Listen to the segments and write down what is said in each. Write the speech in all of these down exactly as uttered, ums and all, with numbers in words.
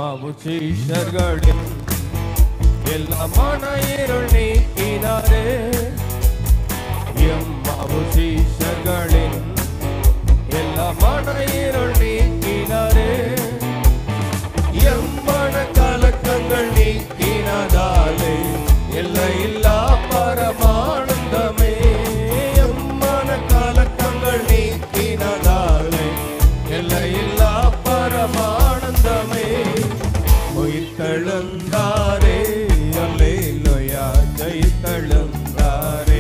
எம்மாவு சீஷர்களின் எல்லா மன இருள் நீக்கினாரே. எம்மாவு சீஷர்களின் எல்லா மன இருள் நீக்கினாரே. எம்மன கலக்கங்கள் நீக்கினதாலே எல்லையில்லா பரமானந்தமே. எம்மன கலக்கங்கள் நீக்கினதாலே எல்லையில்லா பரமானந்தமே. உயிர்த்தெழுந்தாரே அல்லேலூயா ஜெயித்தெழுந்தாரே.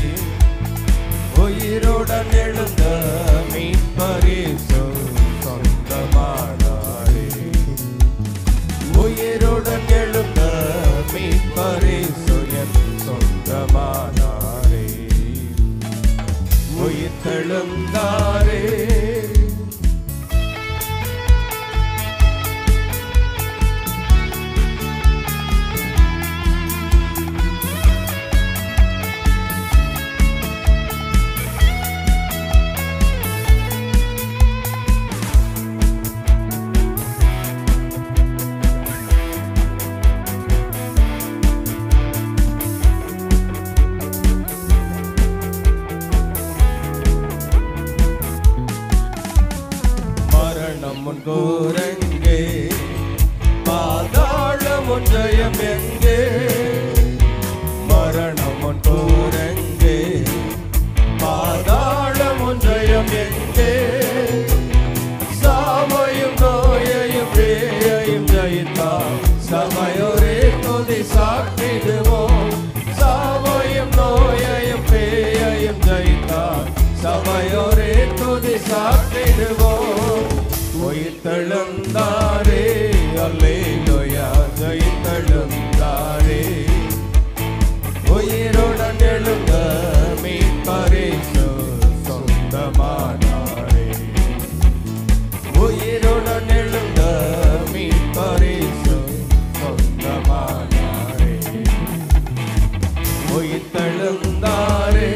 உயிருடன் எழுந்த மீட்பரிசு சொந்தமானாரே. உயிருடன் எழுந்த மீட்பரிசு என் சொந்தமானாரே. உயிர்த்தெழுந்தாரே. முன்கூரெங்கே பாதாளம் ஜெயம் எங்கே. மரணம் முன்கூரெங்கே பாதாளம் ஜெயம் எங்கே. சாவையும் நோயையும் பேயையும் ஜெயித்தார் சபையோரே துதி சாற்றிடுவோம். சாவையும் நோயையும் பேயையும் ஜெயித்தார் சபையோரே துதி சாற்றிடுவோம். உயிர்த்தெழுந்தாரே அல்லேலூயா ஜெயித்தெழுந்தாரே. உயிருடன் எழுந்த மீட்பரிசு சொந்தமானாரே. உயிருடன் எழுந்த மீட்பரிசு சொந்தமானாரே. உயிர்த்தெழுந்தாரே.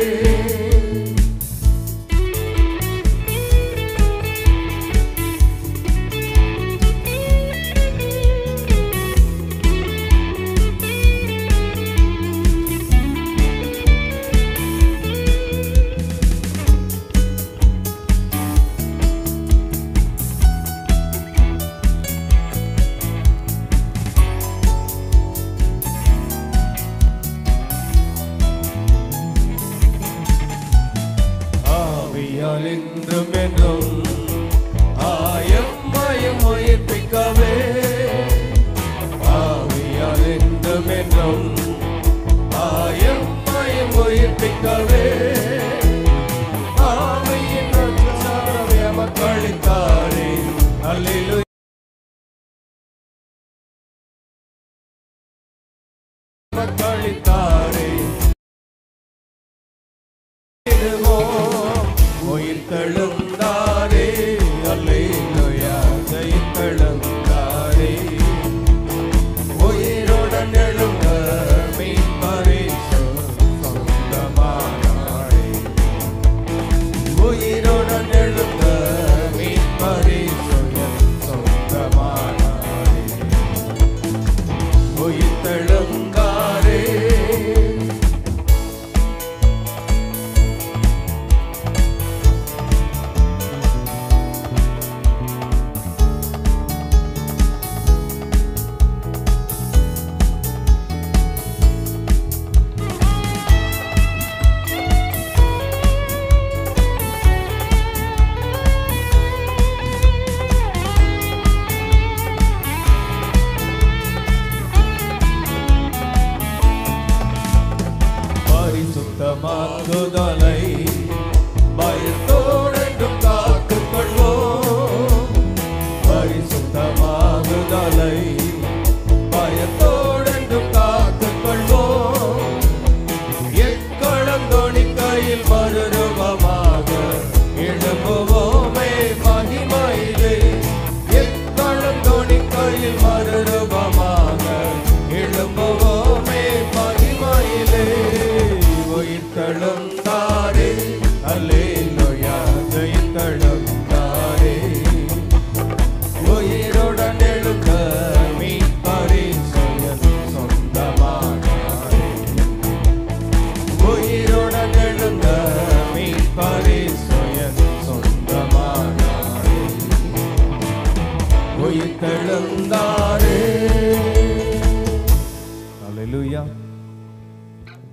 என்றும் என்றும் ஆயம்மையும் உயிர்ப்பிக்கவே. ஆவியால் என்றும் என்றும் ஆயம்மையும் உயிர்ப்பிக்கவே. ஆவியின் சாரவே மக்களித்தாரே அல்லேலூயா மக்களித்தாரே. உயிர்த்தெழுந்தாரே அல்லேலூயா ஜெயித்தெழுந்தாரே. உயிருடன் எழுந்த மீட்பரிசு சொந்தமானாரே. உயிருடன் எழுந்த மீட்பரிசு சொந்தமானாரே. உயிர்த்தெழுந்தாரே. பரிசுத்தமாக்குதலை பயத்தோடென்றும் காத்துக் கொள்வோம். பரிசுத்தமாகுதலை பயத்தோடென்றும் காத்துக் கொள்வோம். எக்களம் தொனிக்கையில் மறுரூபமாக எழும்புவோமே மகிமையிலே. எக்களம் தொனிக்கையில் மறுரூபமாக எழும்புவோமே மகிமையிலே. உயிர்த்தெழுந்தாரே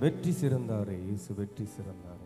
வெற்றி சிறந்தாரே, இயேசு வெற்றி சிறந்தாரே.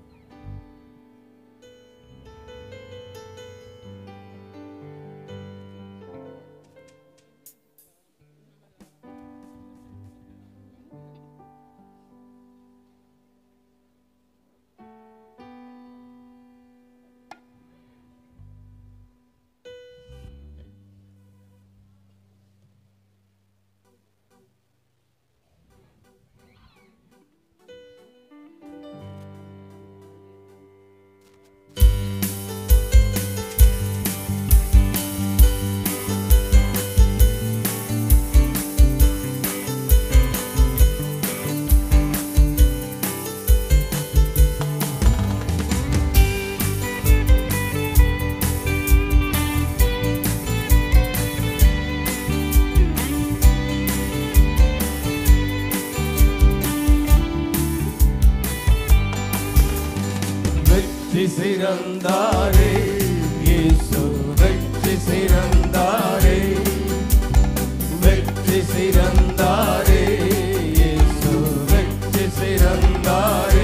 வெற்றி சிறந்தாரே, இயேசு வெற்றி சிறந்தாரே, வெற்றி சிறந்தாரே, இயேசு வெற்றி சிறந்தாரே.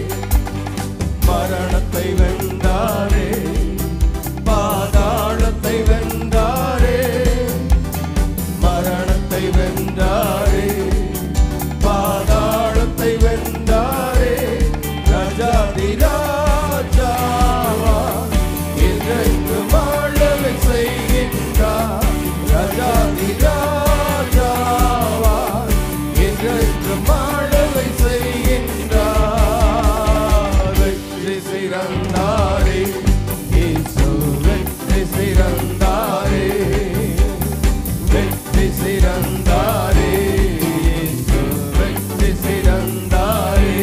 மரணத்தை வென்றாரே, பாதாளத்தை வென்றாரே, மரணத்தை வென்றாரே, பாதாளத்தை வென்றாரே. ராஜாதி ராஜாவா என்றென்று மாளவை செய்கின்றார். ராஜாதி ராஜாவா என்றென்று மாளவை செய்கின்றார். வெற்றி சிறந்தாரே, இயேசு வெற்றி சிறந்தாரே, வெற்றி சிறந்தாரே, இயேசு வெற்றி சிறந்தாரே.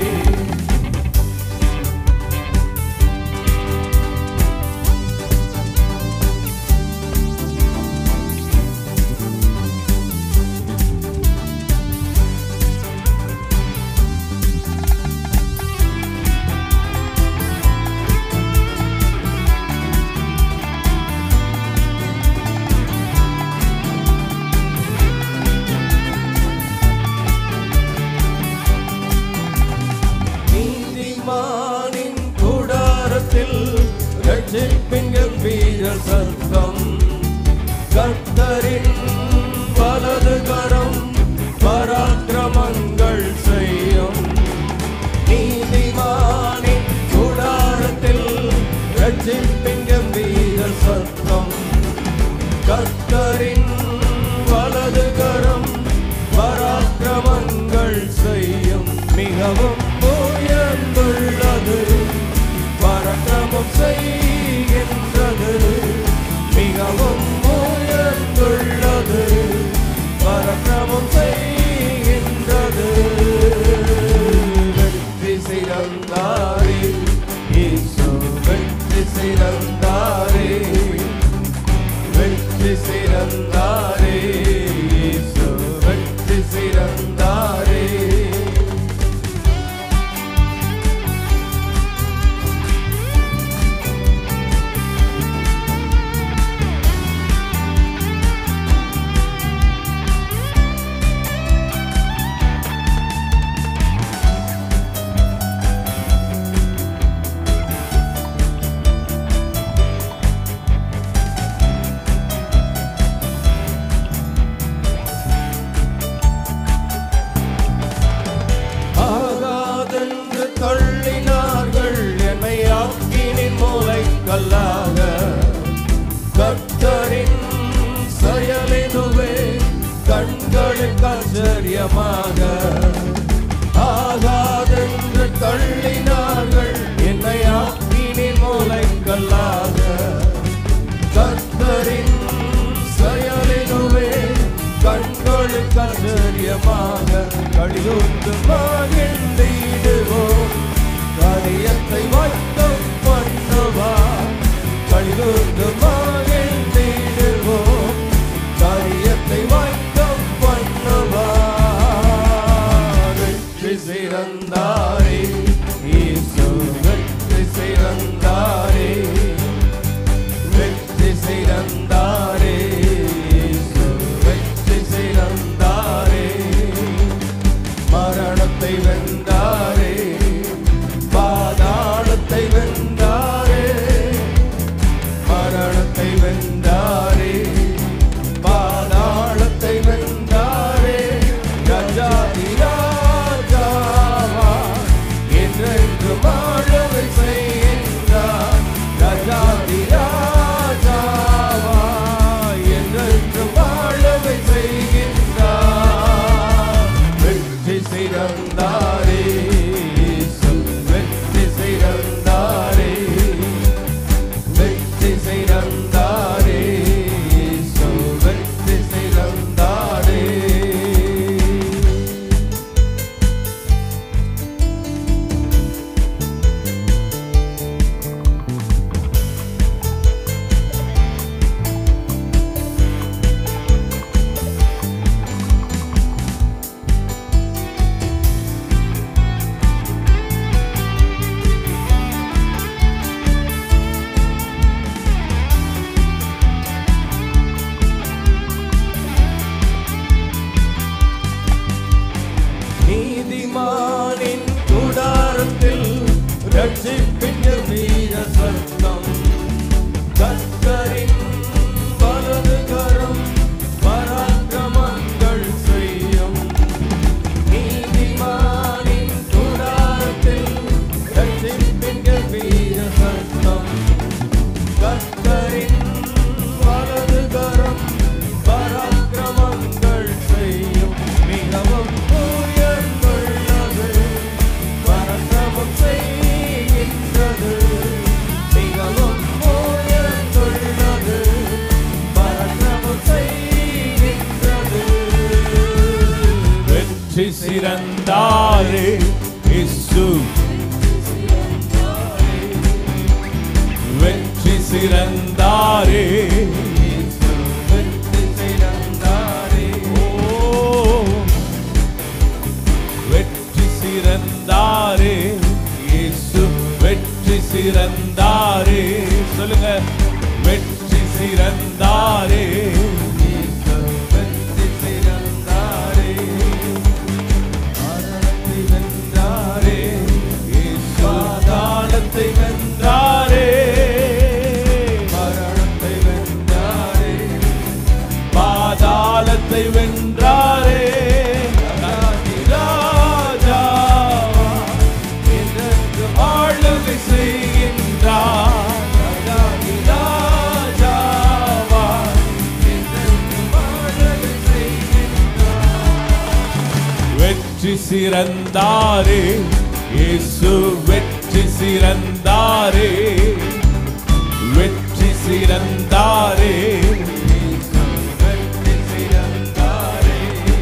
நீதிமானின் கூடாரத்தில் ரட்சிப்பின் கம்பீர சத்தம். கர்த்தரின் வலது கரம் பராக்கிரமங்கள் செய்யும். நீதிமானின் கூடாரத்தில் ரட்சிப்பின் கம்பீர சத்தம். கர்த்தரின் வலது கரம் பராக்கிரமங்கள் செய்யும். மிகவும் உயர்ந்துள்ளது, பராக்கிரமம் செய்கின்றது. மிகவும் உயர்ந்துள்ளது, பராக்கிரமம் செய்கின்றது. வெற்றி சிறந்தாரே, இயேசு வெற்றி சிறந்தாரே, வெற்றி சிறந்தாரே, இயேசு வெற்றி சிறந்தாரே. ஆகாதென்று தள்ளினார்கள் என்னை ஆக்கினின் மூலைக்கல்லாக. கர்த்தரின் செயலிதுவே கண்களுக்கு ஆச்சரியமாக. ஆகாதென்று தள்ளினார்கள் என்னை ஆக்கினின் மூலைக்கல்லாக. கர்த்தரின் செயலிதுவே கண்களுக்கு ஆச்சரியமாக. கழிவுண்டு மகிழ்ந்திடுவோம், காரியத்தை வாய்த்தம் பண்ணுவார். கழிவுண்டு மகிழ்ந்திடுவோம், காரியத்தை வாய்த்தம் பண்ணுவார். வெற்றி சிறந்தாரே, இயேசு வெற்றி சிறந்தாரே, வெற்றி சிறந்தாரே, இயேசு வெற்றி சிறந்தாரே. மரணத்தை மரணத்தை வென்றாரே, மரணத்தை வென்றாரே, பாதாளத்தை வென்றாரே, ராஜாதி ராஜாவா என்றென்று வாழவை செய்கின்றார். ராஜாதி ராஜாவா என்றென்று வாழவை செய்கின்றார். வெற்றி சிறந்தாரே, வெற்றி சிறந்தாரே, வெற்றி சிறந்தாரே, வெற்றி சிறந்தாரே. நீதிமானின் கூடாரத்தில் ரட்சிப்பின் வீர சத்தம், கர்த்தரின் வலது கரம் பராக்கிரமங்கள் செய்யும். நீதிமானின் கூடாரத்தில் ரட்சிப்பின் வீர சத்தம், கர்த்தரின் வலது கரம் பராக்கிரமங்கள் செய்யும். மிகவும் வெற்றி சிறந்தாரே இயேசு, வெற்றி சிறந்தாரே இயேசு, வெற்றி சிறந்தாரே, ஓ வெற்றி சிறந்தாரே இயேசு, வெற்றி சிறந்தாரே. சொல்லுங்க, வெற்றி சிறந்தாரே இயேசு, வெற்றி சிறந்தாரே, மரணத்தை வென்றாரே இயேசு, பாதாளத்தை வென்றாரே, மரணத்தை வென்றாரே, பாதாளத்தை வென்றாரே, ராஜாதி ராஜாவா என்றென்று ஆளுகை செய்கின்றார். ராஜாதி ராஜாவா என்றென்று ஆளுகை செய்கின்றார். வெற்றி சிறந்தாரே இயேசு, வெற்றி சிறந்தாரே, வெற்றி சிறந்தாரே இயேசு, வெற்றி சிறந்தாரே,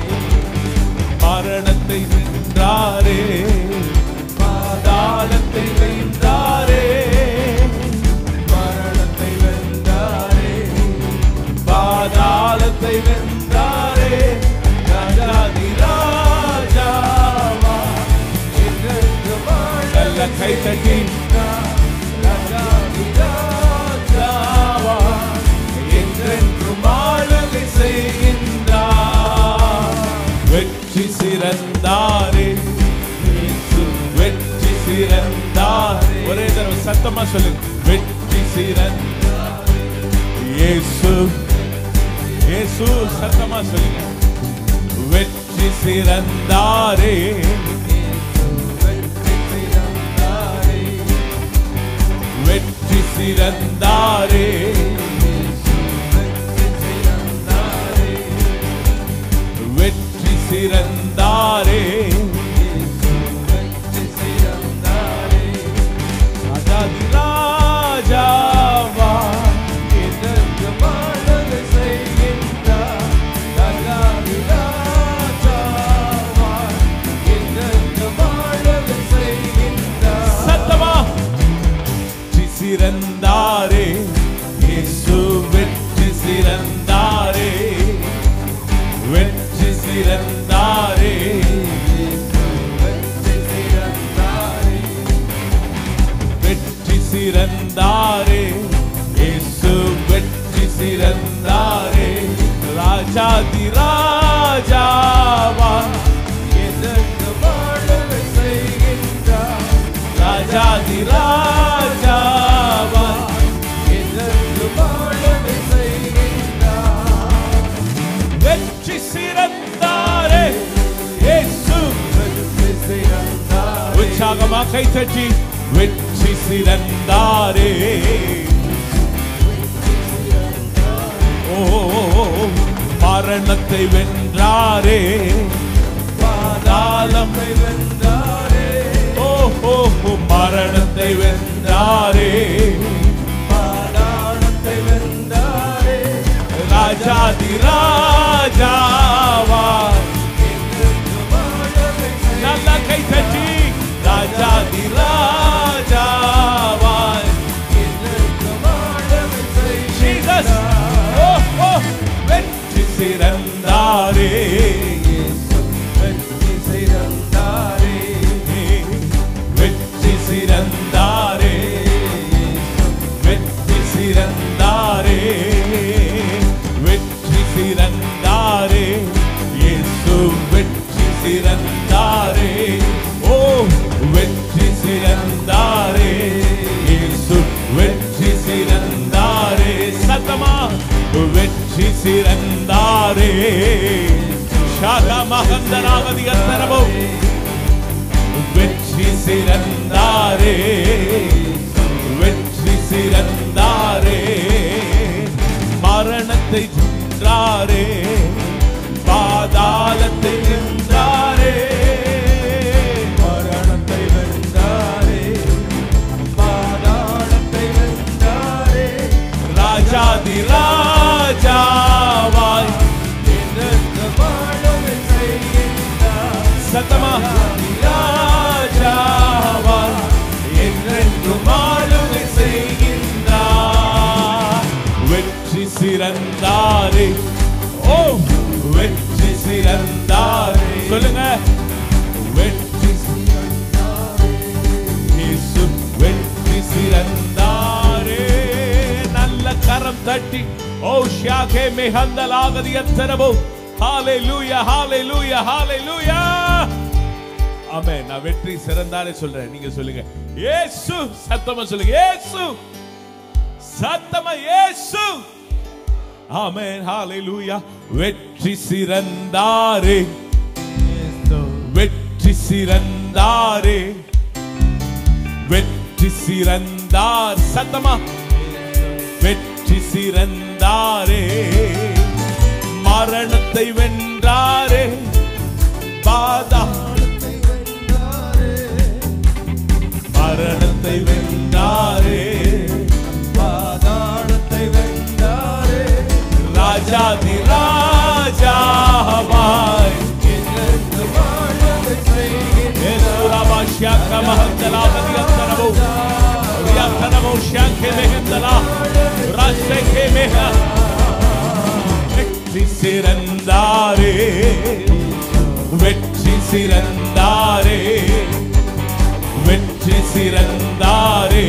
மரணத்தை வென்றாரே, பாதாளத்தை வென்றாரே, மரணத்தை வென்றாரே, பாதாளத்தை வென்றாரே, ராஜாதி ராஜாவா என்றென்று வாழ கை தட்டி, ராஜாதி ராஜாவா என்றென்று வாழவை செய்கின்றார். வெற்றி சிறந்தாரே இயேசு, வெற்றி சிறந்தாரே. ஒரே தடவை சத்தமா சொல்லுங்க, வெற்றி சிறந்தாரே இயேசு, இயேசு சத்தமா சொல்லுங்க, வெற்றி சிறந்தாரே, வெற்றி சிறந்தாரே, வெற்றி சிறந்தாரே, ராஜாதி ராஜாவா என்றென்று வாழவை செய்கின்றார். ராஜாதி ராஜாவா என்றென்று வாழவை செய்கின்றார். சத்தமா சிறந்தாரே இயேசு, வெற்றி சிறந்தாரே, வெற்றி சிறந்தாரே இயேசு, வெற்றி சிறந்தாரே, வெற்றி சிறந்தாரே இயேசு, வெற்றி சிறந்தாரே, ராஜாதி ராஜாவா என்றென்று வாழவை செய்கின்றார். ராஜாதி ராஜா சத்தமா கை தட்டி வெற்றி சிறந்தாரே. ஓ மரணத்தை வென்றாரே, பாதாளத்தை வென்றாரே. ஓ மரணத்தை வென்றாரே, பாதாளத்தை வென்றாரே. ராஜாதி ராஜாவா நல்லா கை தட்டி ராஜாதி ராஜாவா ஜீசஸ். ஓ ஓ வெற்றி சிறந்தாரே, வெற்றி சிறந்தாரே, வெற்றி சிறந்தாரே, வெற்றி சிறந்தாரே, வெற்றி சிறந்தாரே, இயேசு வெற்றி சிறந்தாரே. ஓ வெற்றி சிறந்தாரே, இயேசு வெற்றி சிறந்தாரே. சத்தமா வெற்றி சிறந்தாரே. ஷாகா மகந்தராவதி அத்தரவோ வெற்றி சிறந்தாரே, வெற்றி சிறந்தாரே. மரணத்தை வென்றாரே, பாதாளத்தை வென்றாரே, மரணத்தை வென்றாரே, பாதாளத்தை வென்றாரே. ராஜாதி ராஜாவாய் சத்தமா ராஜாவாய் என்றென்றும் ஆளுகை செய்கின்றார். வெற்றி சிறந்தாரே. ஓ வெற்றி சிறந்தாரே. சொல்லுங்க வெற்றி சிறந்தாரே, இயேசு வெற்றி சிறந்தாரே. நல்ல கரம் தட்டி ஓ ஷாகே மெஹந்தலாகதி அத்தரவோ. ஹalleluya hallelujah hallelujah ஆமென். நான் வெற்றி சிறந்தாரே சொல்றேன், நீங்க சொல்லுங்க இயேசு. சத்தமா சொல்லுங்க இயேசு, சத்தமா இயேசு. ஆமென் ஹalleluya. வெற்றி சிறந்தாரே, வெற்றி சிறந்தாரே, வெற்றி சிறந்தார். சத்தமா வெற்றி சிறந்தாரே. மரணத்தை வென்றாரே, பாதாளத்தை வென்றாரே, மரணத்தை வென்றாரே, பாதாளத்தை வென்றாரே. ராஜாதி ராஜாவாய் வெற்றி சிறந்தாரே, வெற்றி சிறந்தாரே, வெற்றி சிறந்தாரே.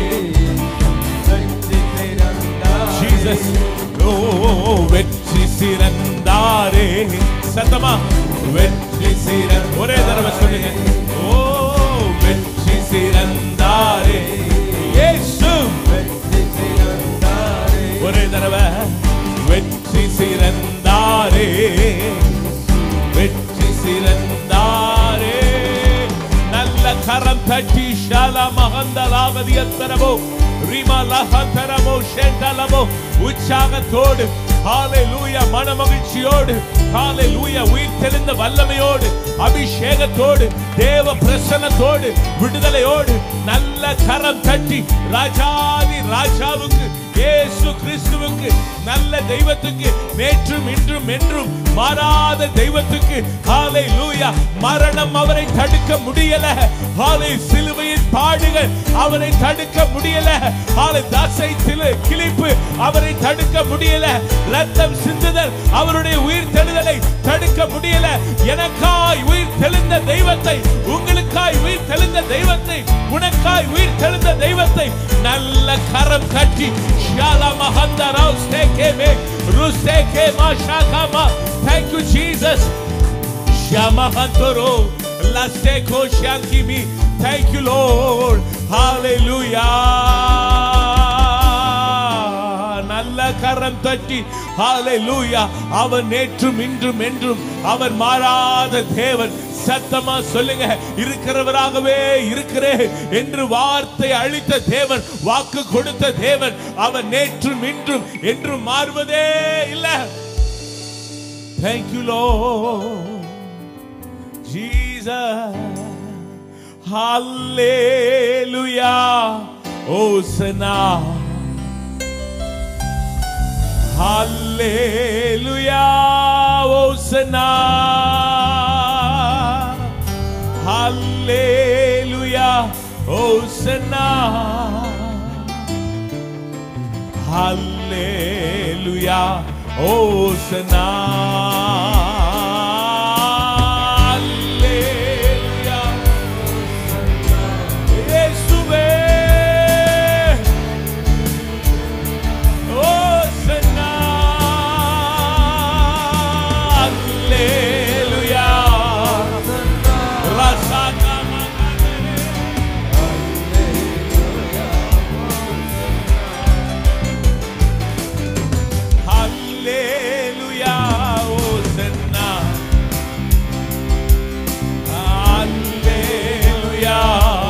ஜீசஸ் ஓ வெற்றி சிறந்தாரே. சத்தமா வெற்றி சிறந்த ஒரே தடவை சொல்லுங்க. ஓ வெற்றி சிறந்தாரே, இயேசு வெற்றி சிறந்தாரே. ஒரே தடவை வெற்றி சிறந்தாரே, வெற்றி சிறந்தாரே. நல்ல கரம் தட்டி ஷாலா மகந்தலாவதி அத்தரவோ ரிமா லஹந்தரமோ ஷெண்டலமோ உற்சாகத்தோடு ஹalleluya மனமகிழ்ச்சியோடு ஹalleluya உயிர் தெளிந்த வல்லமையோடு அபிஷேகத்தோடு தேவ பிரசன்னத்தோடு விடுதலையோடு நல்ல கரம் தட்டி ராஜாதி ராஜாவுக்கு இயேசு கிறிஸ்துவுக்கு நல்ல தெய்வத்துக்கு நேற்றும் இன்றும் என்றும் மாறாத தெய்வத்துக்கு ஹalleluya. மரணம் அவரை தடுக்க முடியல, ஹalleluya. சிலுவையின் பாடுகள் அவரை தடுக்க முடியல, ஹalleluya. தாசை கிழிப்பு அவரை தடுக்க முடியல, ரத்தம் சிந்துதல் அவருடைய உயிர் தெழுதலை தடுக்க முடியல. எனக்காய் உயிர் தெழுந்த தெய்வத்தை, உங்களுக்காய் உயிர் தெழுந்த தெய்வத்தை, உனக்காய் உயிர் தெழுந்த தெய்வத்தை நல்ல கரம் தட்டி Shala மஹந்தரா ஸ்டேகேமே ருஸ்டேகே மாஷாகாமா. Thank you Jesus. ஷமஹந்தரோ லஸ்டேகோ ஷாங்கிமி. Thank you Lord. Hallelujah. நல்ல கரம் தட்டி ஹalleluya. அவர் நேற்றும் இன்றும் என்றும் அவர் மாறாத தேவன். சத்தமா சொல்லுங்க, இருக்கிறவராகவே இருக்கிறேன் என்று வார்த்தை அளித்த தேவன், வாக்கு கொடுத்த தேவன், அவர் நேற்றும் இன்றும் என்றும் மாறுவதே இல்லை. Thank you Lord Jesus. Hallelujah. Hosanna. Hallelujah. Hosanna. Hallelujah. Hosanna. Hallelujah. Hosanna. Hallelujah. Yeshua. Hosanna. Hallelujah. Rasaka magane. Hallelujah. Hosanna. Hallelujah.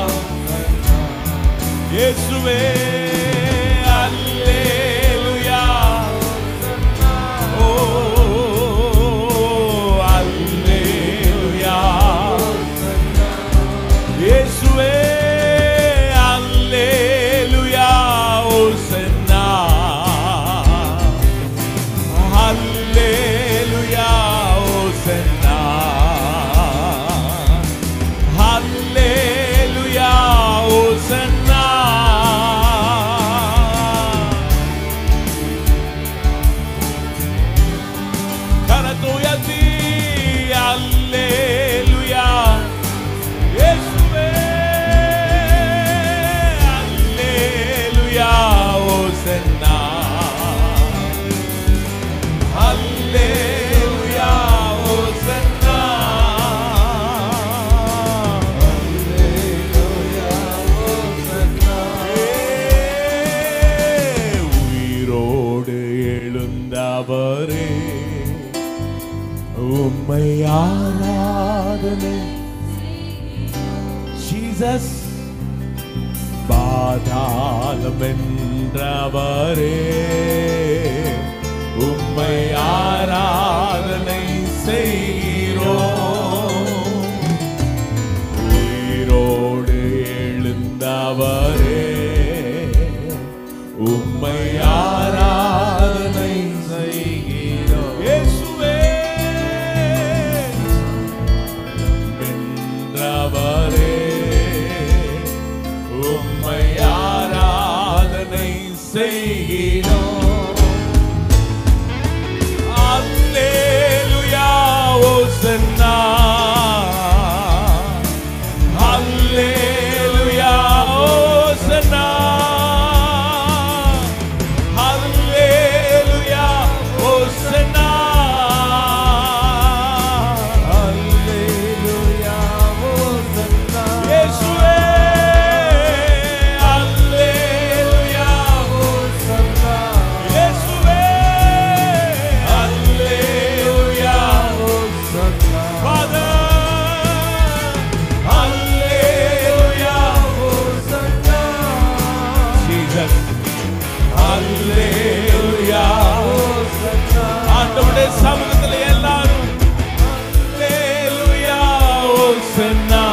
Yeshua. Hallelujah. Oh, hallelujah. Yeshua. Hallelujah. Hosanna. Hallelujah. Hosanna. Hallelujah. Hosanna. Karatuyati. Hallelujah. Yeshua. Hallelujah. Hosanna. Hallelujah. Hosanna. உயிரோடு எழுந்தவரே உம்மை ஆராதனை. Jesus. பாதாளம் வென்றவரே உம்மை ஆராதனை செய்கிறோம். உயிரோடு எழுந்தவரே உம்மை ஆராதனை செய்கிறோம். இயேசுவே. வென்றவரே உம்மை ஆராதனை செய்கிறோம். Hallelujah. Hosanna. Hallelujah. Hosanna. Hallelujah. Hosanna. Hallelujah. Hosanna. Yeshua. Hallelujah. Hosanna. Yeshua. Hallelujah. Hosanna. Father. Hallelujah. Hosanna. Jesus. Hallelujah. Hosanna. ஆண்டவருடைய சமூகத்தில் எல்லாரும் Hallelujah. Hosanna.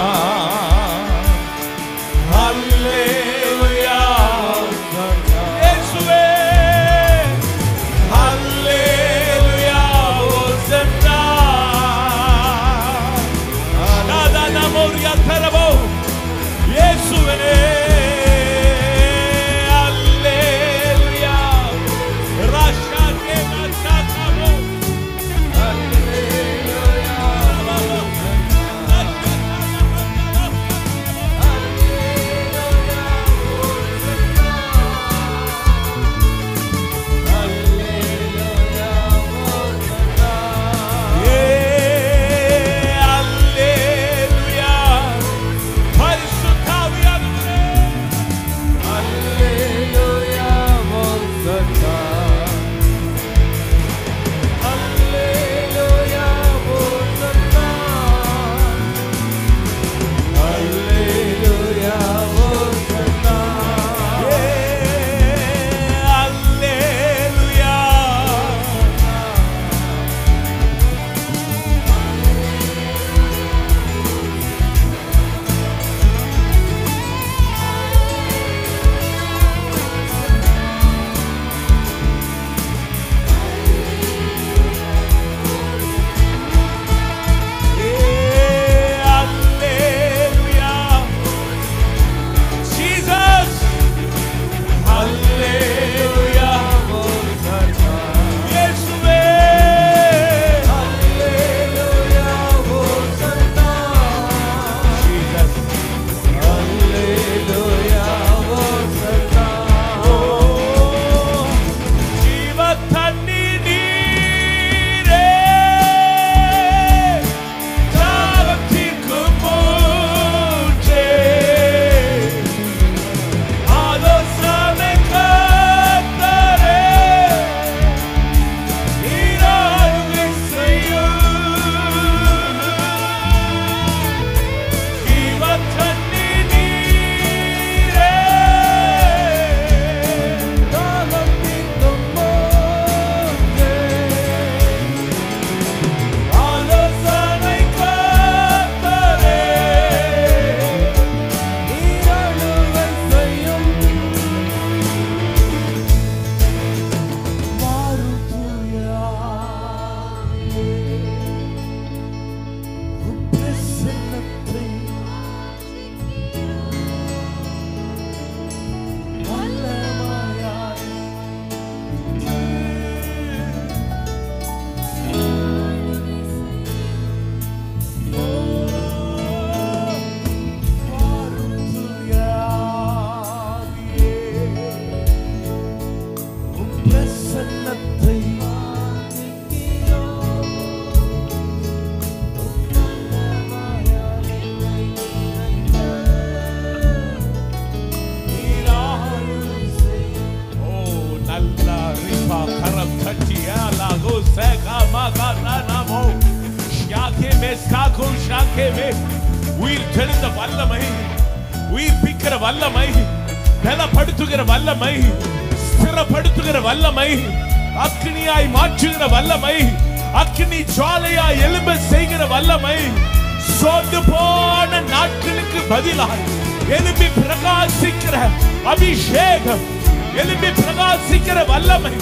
Hallelujah. Hosanna. Yeshua. Hallelujah. Hosanna. Nada namoria terabo. Yeshua. Hallelujah. உயிர் தெளிந்த வல்லமை, உயிர்ப்பிக்கிற வல்லமை, பலப்படுத்துகிற வல்லமை, ஸ்திரப்படுத்துகிற வல்லமை, அக்னியாய் மாற்றுகிற வல்லமை, அக்னி ஜுவாலையாய் எழும்ப செய்கிற வல்லமை, சோர்ந்து போன நாட்களுக்கு பதிலாய் எழும்பி பிரகாசிக்கிற அபிஷேகம், எழும்பி பிரகாசிக்கிற வல்லமை,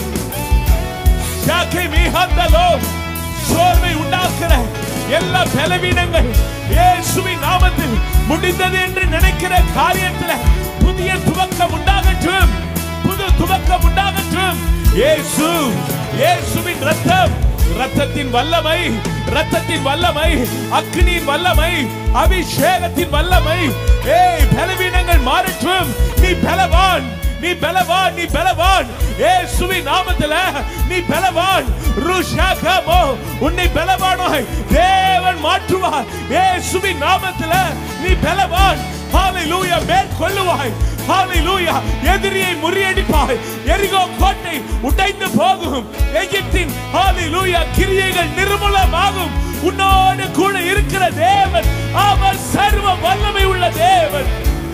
சோர்வை உண்டாக்குற எல்லா பலவீனங்கள் இயேசுவின் நாமத்தில் முடிந்தது என்று நினைக்கிற காரியத்தில் புதிய துவக்கம் உண்டாகட்டும், புது துவக்கம் உண்டாகட்டும். இயேசு, இயேசுவின் ரத்தம், ரத்தத்தின் வல்லமை, ரத்தத்தின் வல்லமை, அக்னியின் வல்லமை, அபிஷேகத்தின் வல்லமை. ஏய், பலவீனங்கள் மாறட்டும். நீ பலவான், நீ பலவான், நீ பலவான். இயேசுவின் நாமத்தில் நீ பலவான். ருஷகமோ, உன்னை பலவானாய் தேவன் மாற்றுவார். இயேசுவின் நாமத்தில் நீ பலவான். ஹalleluya, மேற்கொள்ளுவாய். ஹalleluya, எதிரியை முறியடிப்பாய். எரிகோ கோட்டை உடைந்து போகும். எகிப்தின் ஹalleluya கிரியைகள் நிர்மூலமாகும். உன்னோடு கூட இருக்கிற தேவன் அவர் சர்வ வல்லமை உள்ள தேவன்.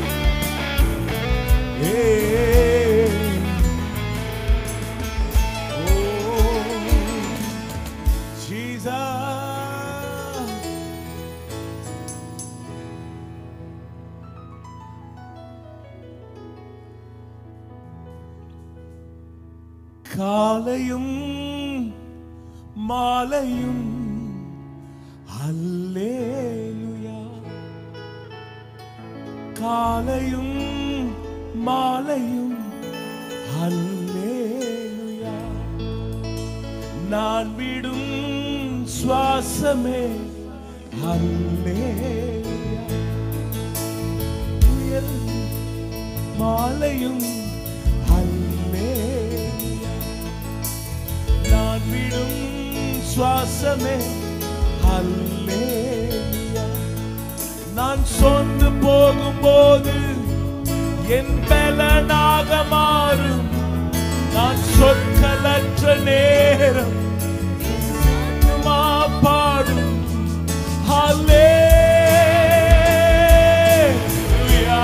காலையும் மாலையும் அல்லேலூயா, காலையும் மாலையும் அல்லேலூயா, நான் விடும் சுவாசமே அல்லேலூயா, புயல் மாலையும் நான் விடும் சுவாசமே அல்லேலூயா, நான் சொந்து போகும்போது என் பலனாக மாறும். நான் சொற்களற்ற நேரம் பாடும். அல்லேலூயா,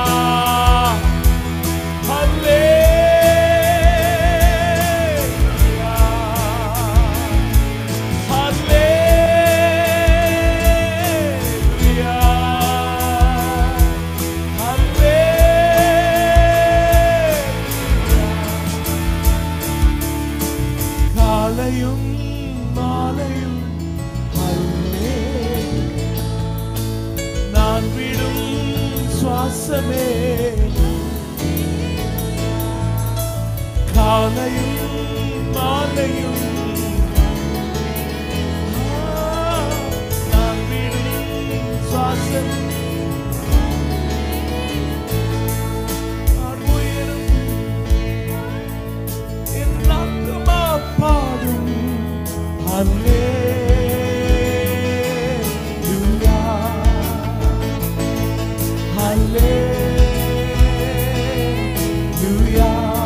காலையும் மாலையும் நான் விடும் சுவாசம் உயரும் என் ஆத்துமா பாடும். அல்லேலூயா, அல்லேலூயா,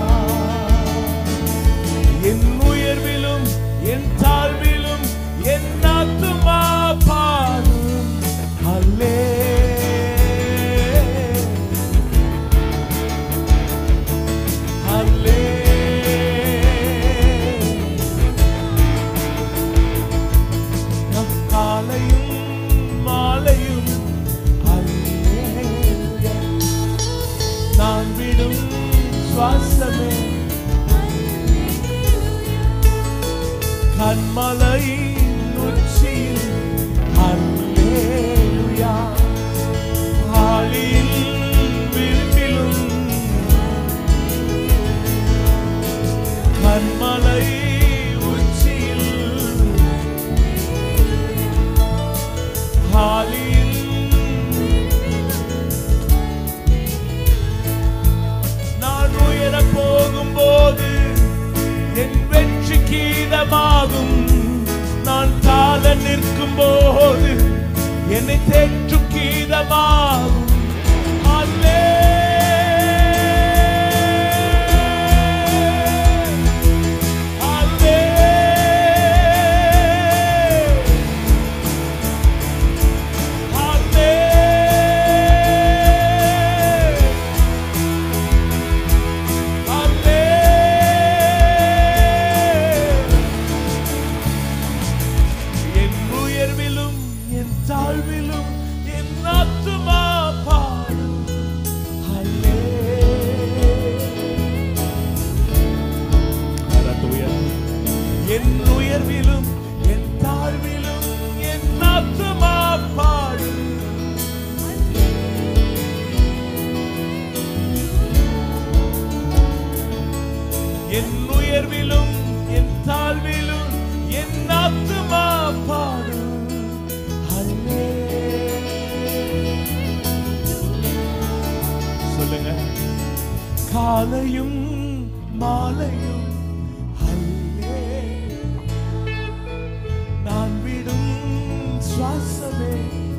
என் உயர்விலும் என் தாழ்விலும் என் ஆத்துமா பாடும். காலையும் மாலையும் அல்லேலூயா, நான் விடும் சுவாசமே கன்மலையின் உச்சியில் அல்லேலூயா, ஆலியின் விளிம்பிலும் கன்மலை உச்சியில் ஆலியின் நான் உயர போகும்போது என் வெற்றி கீதமாகும். நான் தாழ நிற்கும் போது என்னை தேற்று கீதமாகும். என் உயர்விலும் என் தாழ்விலும் என் ஆத்துமா பாடும். சொல்லுங்க. காலையும் மாலையும் நான் விடும் சுவாசமே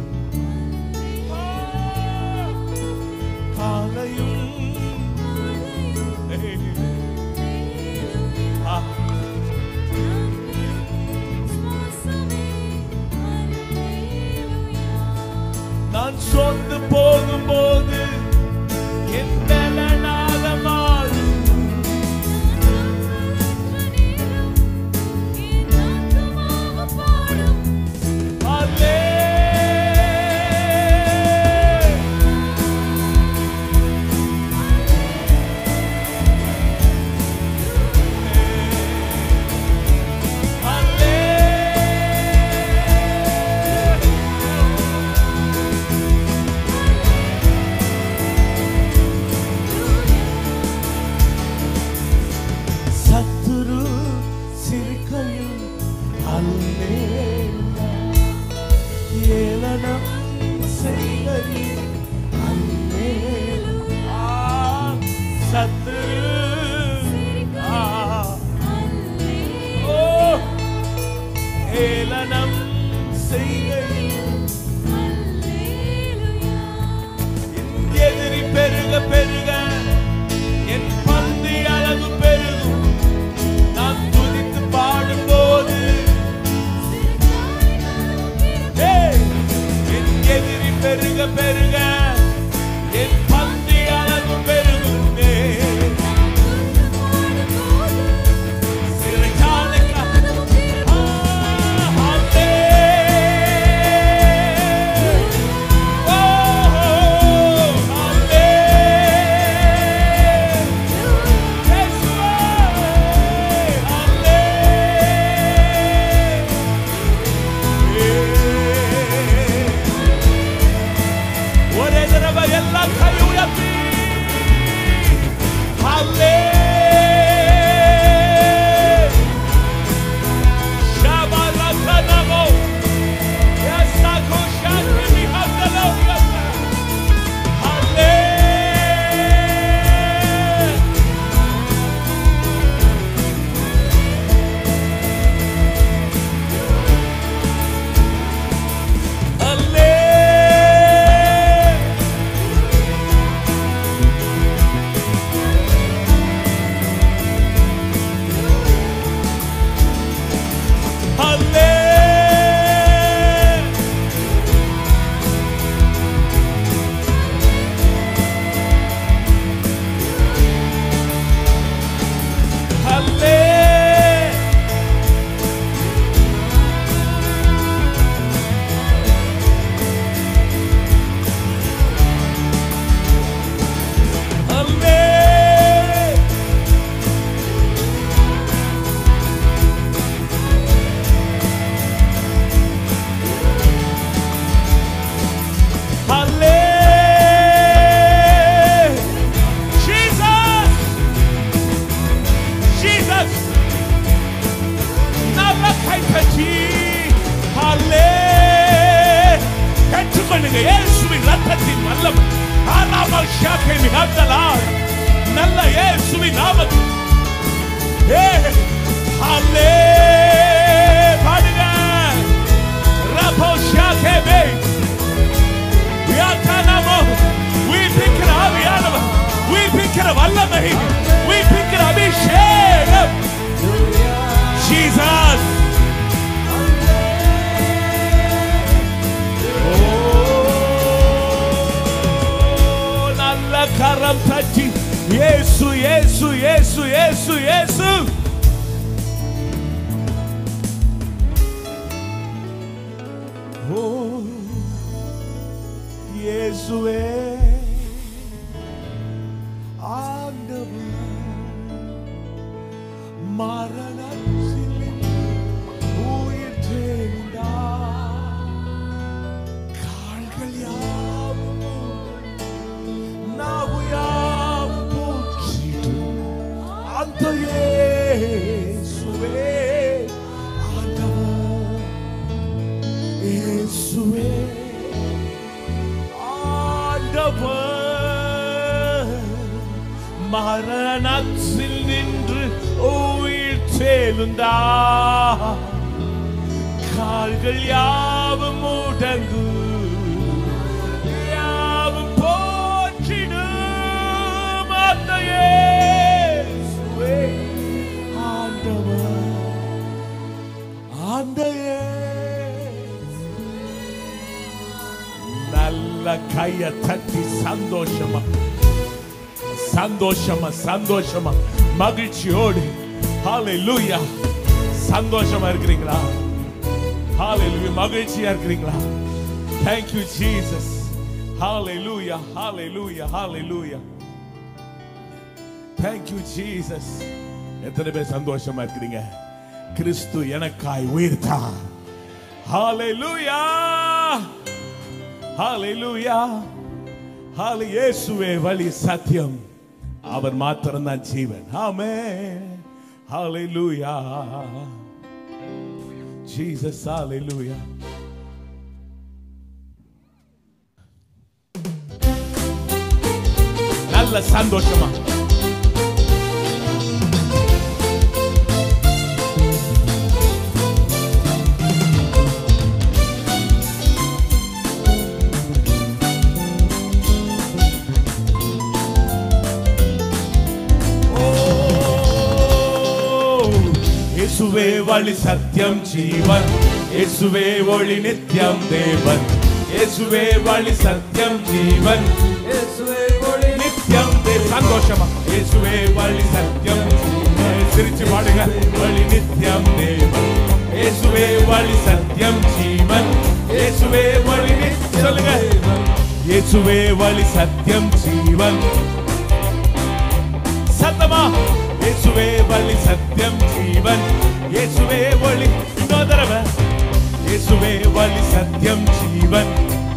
காலையும் நான் சோர்ந்து போகும்போது என் பலனாக மாறும். எதிரி பெருக பெருக என் பந்தி அளவு பெருகும். நான் துதித்து பாடும்போது என் எதிரி பெருக பெருக என் பந்தி அளவு பெருகும். நல்ல இயேசுவின் நாமத்தில் பாடுங்க. உயிர்ப்பிக்கிற ஆவியானவர், உயிர்ப்பிக்கிற வல்லமை, உயிர்ப்பிக்கிற அபிஷேகம். Jesus. நல்ல கரம் தட்டி இயேசு இயேசு இயேசு இயேசு இயேசு. ஓ இயேசுவே ஆண்டவர் மரணத்தில் உயிர் தேர்ந்தார். கால்கள் யாவும் நாவு யாவும் போற்றிடும் அந்த நச்சில் நின்று உயிர் சேலுந்தா கால்கள் யாவும் முடங்கு யாவும் போற்றிடும் அந்த இயேசுவே ஆண்டவர் அந்த இயேசு. நல்ல கையை தட்டி சந்தோஷமா சந்தோஷமா சந்தோஷமா மகிழ்ச்சியோடு ஹalleluya சந்தோஷமா இருக்கிறீங்களா? ஹalleluya மகிழ்ச்சியா இருக்கிறீங்களா? Thank you Jesus. Hallelujah, hallelujah, hallelujah. Thank you Jesus. எத்தனை பேர் சந்தோஷமா இருக்கிறீங்க? கிறிஸ்து எனக்காய் உயிர்த்தார். Hallelujah, hallelujah. ஹalleluya இயேசுவே வழி சத்தியம் அவர் மாத்திரம்தான் ஜீவன். ஆமென். ஹalleluya Jesus, hallelujah. நல்ல சந்தோஷமா இயேசுவே வழி சத்தியம் ஜீவன் இயேசுவே ஒளி நித்தியம் தேவன் இயேசுவே வழி சத்தியம் ஜீவன் இயேசுவே ஒளி நித்தியம் தேவன். சந்தோஷமா இயேசுவே வழி சத்தியம் சிரிச்சு பாடுங்க. வழி நித்தியம் தேவன் இயேசுவே வழி சத்தியம் ஜீவன் இயேசுவே வழி நித்தியம் சொல்லுங்க. இயேசுவே வழி சத்தியம் ஜீவன் சத்தமா இயேசுவே வழி சத்தியம் ஜீவன் இயேசுவே ஒளி. இன்னொரு தடவை இயேசுவே வழி சத்தியம் ஜீவன்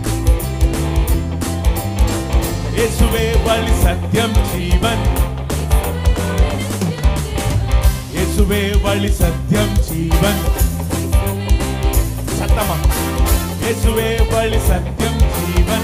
இயேசுவே வழி சத்தியம் ஜீவன் இயேசுவே வழி சத்தியம் ஜீவன் சத்தமா இயேசுவே வழி சத்தியம் ஜீவன்.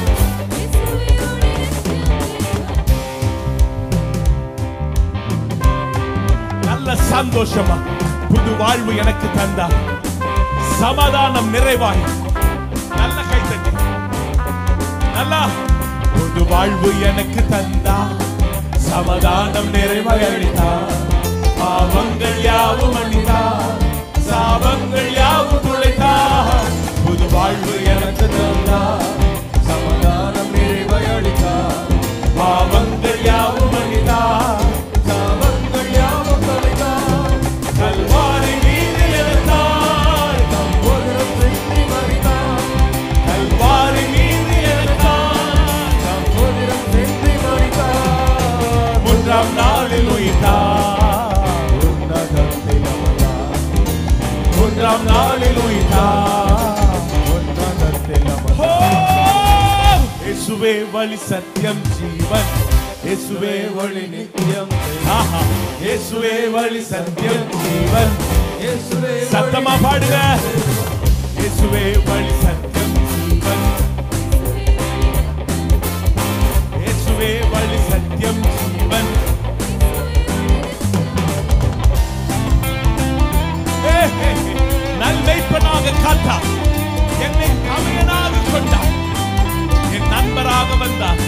நல்ல சந்தோஷமா புது வாழ்வு எனக்கு தந்தா சமாதானம் நிறைவாய் நல்ல கைத்தட்டி நல்லா புது வாழ்வு எனக்கு தந்தா சமாதானம் நிறைவாய் அளித்தா பாவங்கள் யாவும் அளித்தா சாபங்கள் யாவும் துளைத்தா புது வாழ்வு எனக்கு தந்தா சமாதானம் நிறைவாய் அளித்தா பாவங்கள் யாவும் அளித்தா சாபங்கள் யாவும் துளைத்தா கல்வாரி மீது எழுந்தார் தம்பொருளும் வெற்றி மறித்தார் கல்வாரி மீது எழுந்தார் தம்பொருளும் வெற்றி மறித்தார் மூன்றாம் நாளில் உயிர்த்தார் உன்னதத்தில் அமர்ந்தார் மூன்றாம் நாளில் உயிர்த்தார் உன்னதத்தில் அமர்ந்தார். இயேசுவே வழி சத்தியம் ஜீவன் இயேசுவே ஒளி நித்தியம் இயேசுவே வழி சத்தியம் ஜீவன் இயேசுவே சத்தமா பாடுங்க. இயேசுவே வழி சத்தியம் ஜீவன் இயேசுவே வழி சத்தியம் ஜீவன். நல்மைப்பனாக காத்தா என்னை கவியனாக கொண்டார் என் நண்பராக வந்தார்.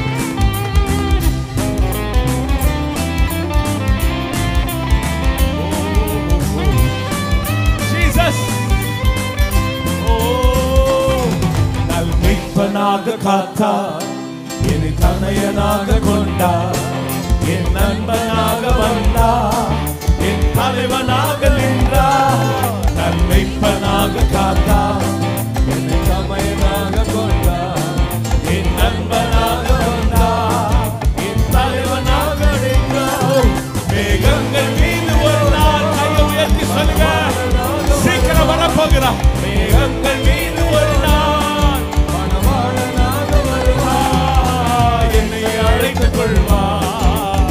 நல்மைப்பனாக காத்தார் என்னை தனையனாக கொண்டார் என் நண்பனாக வந்தார் என் தலைவனாக நின்றார். நல்மைப்பனாக காத்தார் என்னை தமையனாக கொண்டார் என் நண்பனாக வந்தார் என் தலைவனாக நின்றார். மேகங்கள் மீது ஒரு நாள் கையை உயர்த்தி சொல்லுங்க. சீக்கிரம் வரப்போகிறார். மேகங்கள் மீது ஒரு நாள் மணவாளனாக வருவார் என்னை அழைத்துக் கொள்வார்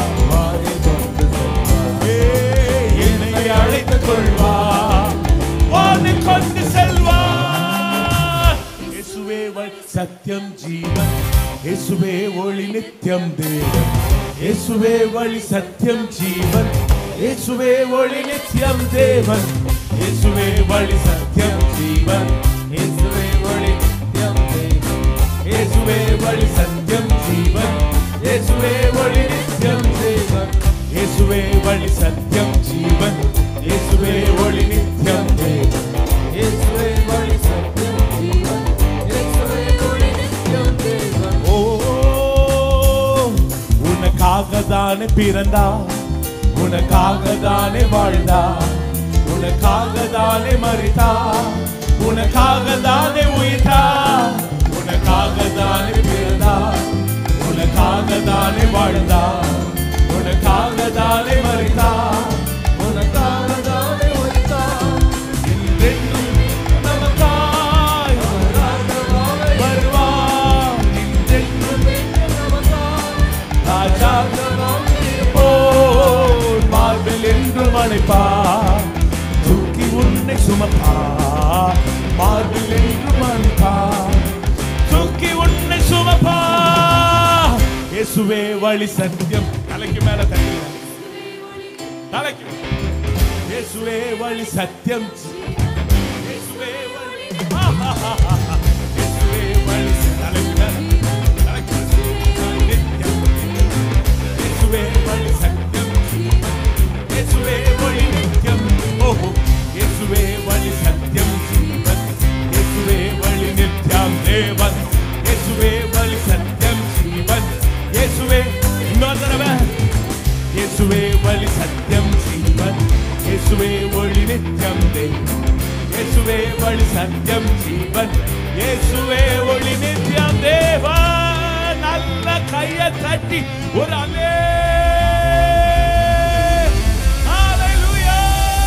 என்னை அழைத்துக் கொள்வார் வானை கொண்டு செல்வார். இயேசுவே சத்தியம் ஜீவன் இயேசுவே ஒளி நித்தியம் தேவன் இயேசுவே வழி சத்தியம் ஜீவன், இயேசுவே ஒளி நித்தியம் தேவன், இயேசுவே வழி சத்தியம் ஜீவன், இயேசுவே ஒளி நித்தியம் தேவன், இயேசுவே வழி சத்தியம் ஜீவன், இயேசுவே ஒளி நித்தியம் தேவன், இயேசுவே வழி சத்தியம் ஜீவன், இயேசுவே ஒளி நித்தியம் தேவன், இயேசுவே வழி சத்தியம் ஜீவன், இயேசுவே ஒளி நித்தியம் தேவன். ஓ உனக்காக தானே பிறந்தா, உனக்காக தானே வாழ்ந்தா, உனக்காக தானே மரித்தா, உனக்காக தானே உயிர்த்தா, உனக்காக தானே பிறந்தா, உனக்காக தானே வாழ்ந்தா, உனக்காக தானே மரித்தா, உனக்காக தானே உயிர்த்தா. என்றென்றும் நமக்காய் வருவார், என்றென்றும் நமக்காய் ராஜாவாய் இருப்போர், மார்பில் என்றும் அணைப்பார், தூக்கி உன்னை சுமப்பார், மார்பில் என்றும் அணைப்பார், தூக்கி உன்னை சுமப்பார். இயேசுவே வழி சத்தியம். தலைக்கு மேல தண்ணி, தலைக்கு. இயேசுவே வழி சத்தியம், இயேசுவே வழி, இயேசுவே வழி, தலைக்கு மேல, தலைக்கு நித்தியம், இயேசுவே வழி சத்தியம், இயேசுவே வழி நித்தியம், ஓஹோ, இயேசுவே வழி சத்தியம் ஜீவன், இயேசுவே வழி நித்தியம் தேவன், இயேசுவே வழி சத்தியம் ஜீவன், இயேசுவே. இன்னொரு தடவை. இயேசுவே வழி சத்தியம் ஜீவன், இயேசுவே ஒளி நித்தியம் தேவன், இயேசுவே வழி சத்தியம் ஜீவன், இயேசுவே ஒளி நித்தியம் தேவன். நல்ல கையை தட்டி ஒரு அல்லே. ஹல்லேலூயா.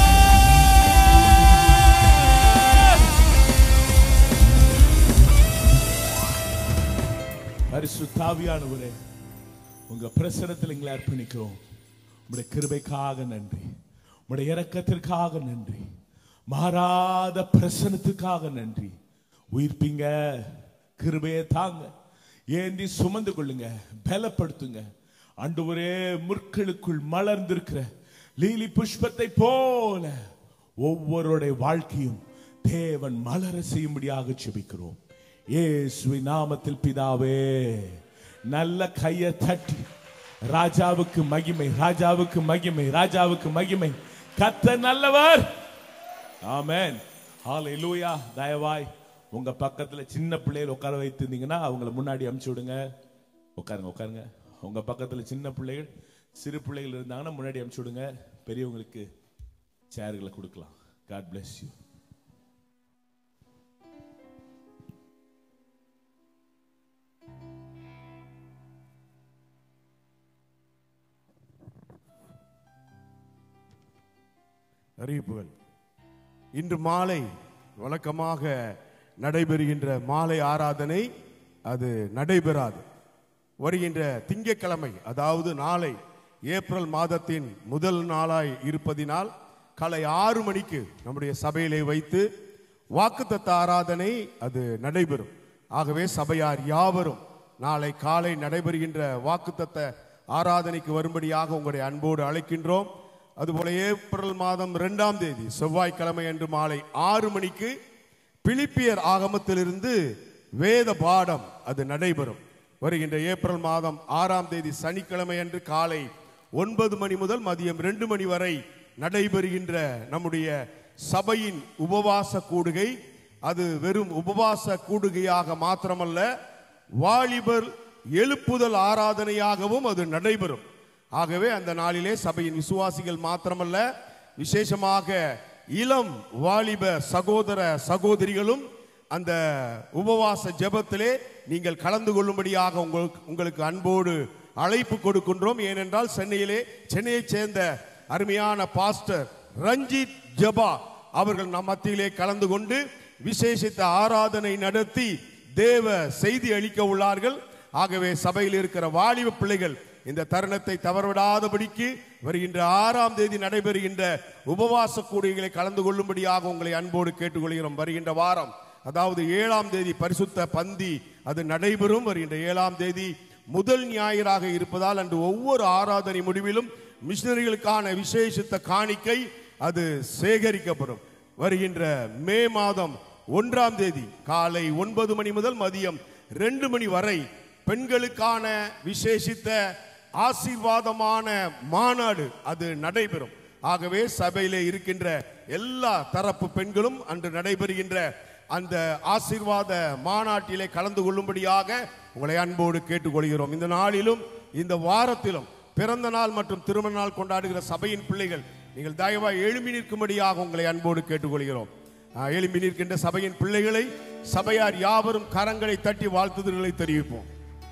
பரிசுத்த ஆவியானவரே, உங்க பிரசன்னத்தில் எங்களை அர்ப்பணிக்கிறோம். உங்களுடைய கிருபைக்காக நன்றி, உங்களுடைய இரக்கத்திற்காக நன்றி, மாறாத பிரசன்னத்துக்காக நன்றி. உயிர்ப்பீங்க, கிருபையை தாங்க, ஏந்தி சுமந்து கொள்ளுங்க, பலப்படுத்துங்க. ஆண்டவரே, முற்களுக்குள் மலர்ந்திருக்கிற லீலி புஷ்பத்தை போல ஒவ்வொருடைய வாழ்க்கையும் தேவன் மலர செய்யும்படியாக ஜெபிக்கிறோம். இயேசுவின் நாமத்தில் பிதாவே. நல்ல கையை தட்டி ராஜாவுக்கு மகிமை, ராஜாவுக்கு மகிமை, ராஜாவுக்கு மகிமை. கர்த்தர் நல்லவர். ஆமென். ஹல்லேலூயா. தயவாய் உங்க பக்கத்துல சின்ன பிள்ளைகள் உட்கார வைத்திருந்தீங்கன்னா அவங்களை முன்னாடி அனுப்பிச்சு விடுங்க. உட்காருங்க, உட்காருங்க. உங்க பக்கத்துல சின்ன பிள்ளைகள், சிறு பிள்ளைகள் இருந்தாங்கன்னா முன்னாடி அனுப்பிச்சு விடுங்க. பெரியவங்களுக்கு சேர்களை கொடுக்கலாம். God bless you. அறிவிப்புகள். இன்று மாலை வழக்கமாக நடைபெறுகின்ற மாலை ஆராதனை அது நடைபெறாது. வருகின்ற திங்கட்கிழமை, அதாவது நாளை ஏப்ரல் மாதத்தின் முதல் நாளாய் இருப்பதினால் காலை ஆறு மணிக்கு நம்முடைய சபையிலே வைத்து வாக்குத்தத்த ஆராதனை அது நடைபெறும். ஆகவே சபையார் யாவரும் நாளை காலை நடைபெறுகின்ற வாக்குத்தத்த ஆராதனைக்கு வரும்படியாக உங்களுடைய அன்போடு அழைக்கின்றோம். அதுபோல ஏப்ரல் மாதம் இரண்டாம் தேதி செவ்வாய்க்கிழமை அன்று மாலை ஆறு மணிக்கு பிலிப்பியர் ஆகமத்திலிருந்து வேத பாடம் அது நடைபெறும். வருகின்ற ஏப்ரல் மாதம் ஆறாம் தேதி சனிக்கிழமை அன்று காலை ஒன்பது மணி முதல் மதியம் ரெண்டு மணி வரை நடைபெறுகின்ற நம்முடைய சபையின் உபவாச கூடுகை அது வெறும் உபவாச கூடுகையாக மாத்திரமல்ல, வாலிபர் எழுப்புதல் ஆராதனையாகவும் அது நடைபெறும். ஆகவே அந்த நாளிலே சபையின் விசுவாசிகள் மாத்திரமல்ல, விசேஷமாக இளம் வாலிப சகோதர சகோதரிகளும் அந்த உபவாச ஜெபத்திலே நீங்கள் கலந்து கொள்ளும்படியாக உங்களுக்கு உங்களுக்கு அன்போடு அழைப்பு கொடுக்கின்றோம். ஏனென்றால் சென்னையிலே சென்னையைச் சேர்ந்த அருமையான பாஸ்டர் ரஞ்சித் ஜபா அவர்கள் நம் மத்தியிலே கலந்து கொண்டு விசேஷித்த ஆராதனை நடத்தி தேவ செய்தி அளிக்க உள்ளார்கள். ஆகவே சபையில் இருக்கிற வாலிப பிள்ளைகள் இந்த தருணத்தை தவறவிடாதபடிக்கு வருகின்ற ஆறாம் தேதி நடைபெறுகின்ற உபவாச கூடுகைகளை கலந்து கொள்ளும்படியாக உங்களை அன்போடு கேட்டுக்கொள்கிறோம். வருகின்ற வாரம், அதாவது ஏழாம் தேதி பரிசுத்த பந்தி அது நடைபெறும். வருகின்ற ஏழாம் தேதி முதல் ஞாயிறாக இருப்பதால் அன்று ஒவ்வொரு ஆராதனை முடிவிலும் மிஷனரிகளுக்கான விசேஷித்த காணிக்கை அது சேகரிக்கப்படும். வருகின்ற மே மாதம் ஒன்றாம் தேதி காலை ஒன்பது மணி முதல் மதியம் ரெண்டு மணி வரை பெண்களுக்கான விசேஷித்த ஆசீர்வாதமான மாநாடு அது நடைபெறும். ஆகவே சபையிலே இருக்கின்ற எல்லா தரப்பு பெண்களும் அன்று நடைபெறுகின்ற அந்த ஆசீர்வாத மாநாட்டிலே கலந்து கொள்ளும்படியாக உங்களை அன்போடு கேட்டுக்கொள்கிறோம். இந்த நாளிலும் இந்த வாரத்திலும் பிறந்த நாள் மற்றும் திருமண நாள் கொண்டாடுகிற சபையின் பிள்ளைகள் நீங்கள் தயவாய் எழும்பி நிற்கும்படியாக உங்களை அன்போடு கேட்டுக்கொள்கிறோம். எழும்பி நிற்கின்ற சபையின் பிள்ளைகளை சபையார் யாவரும் கரங்களை தட்டி வாழ்த்துதல்களை தெரிவிப்போம்.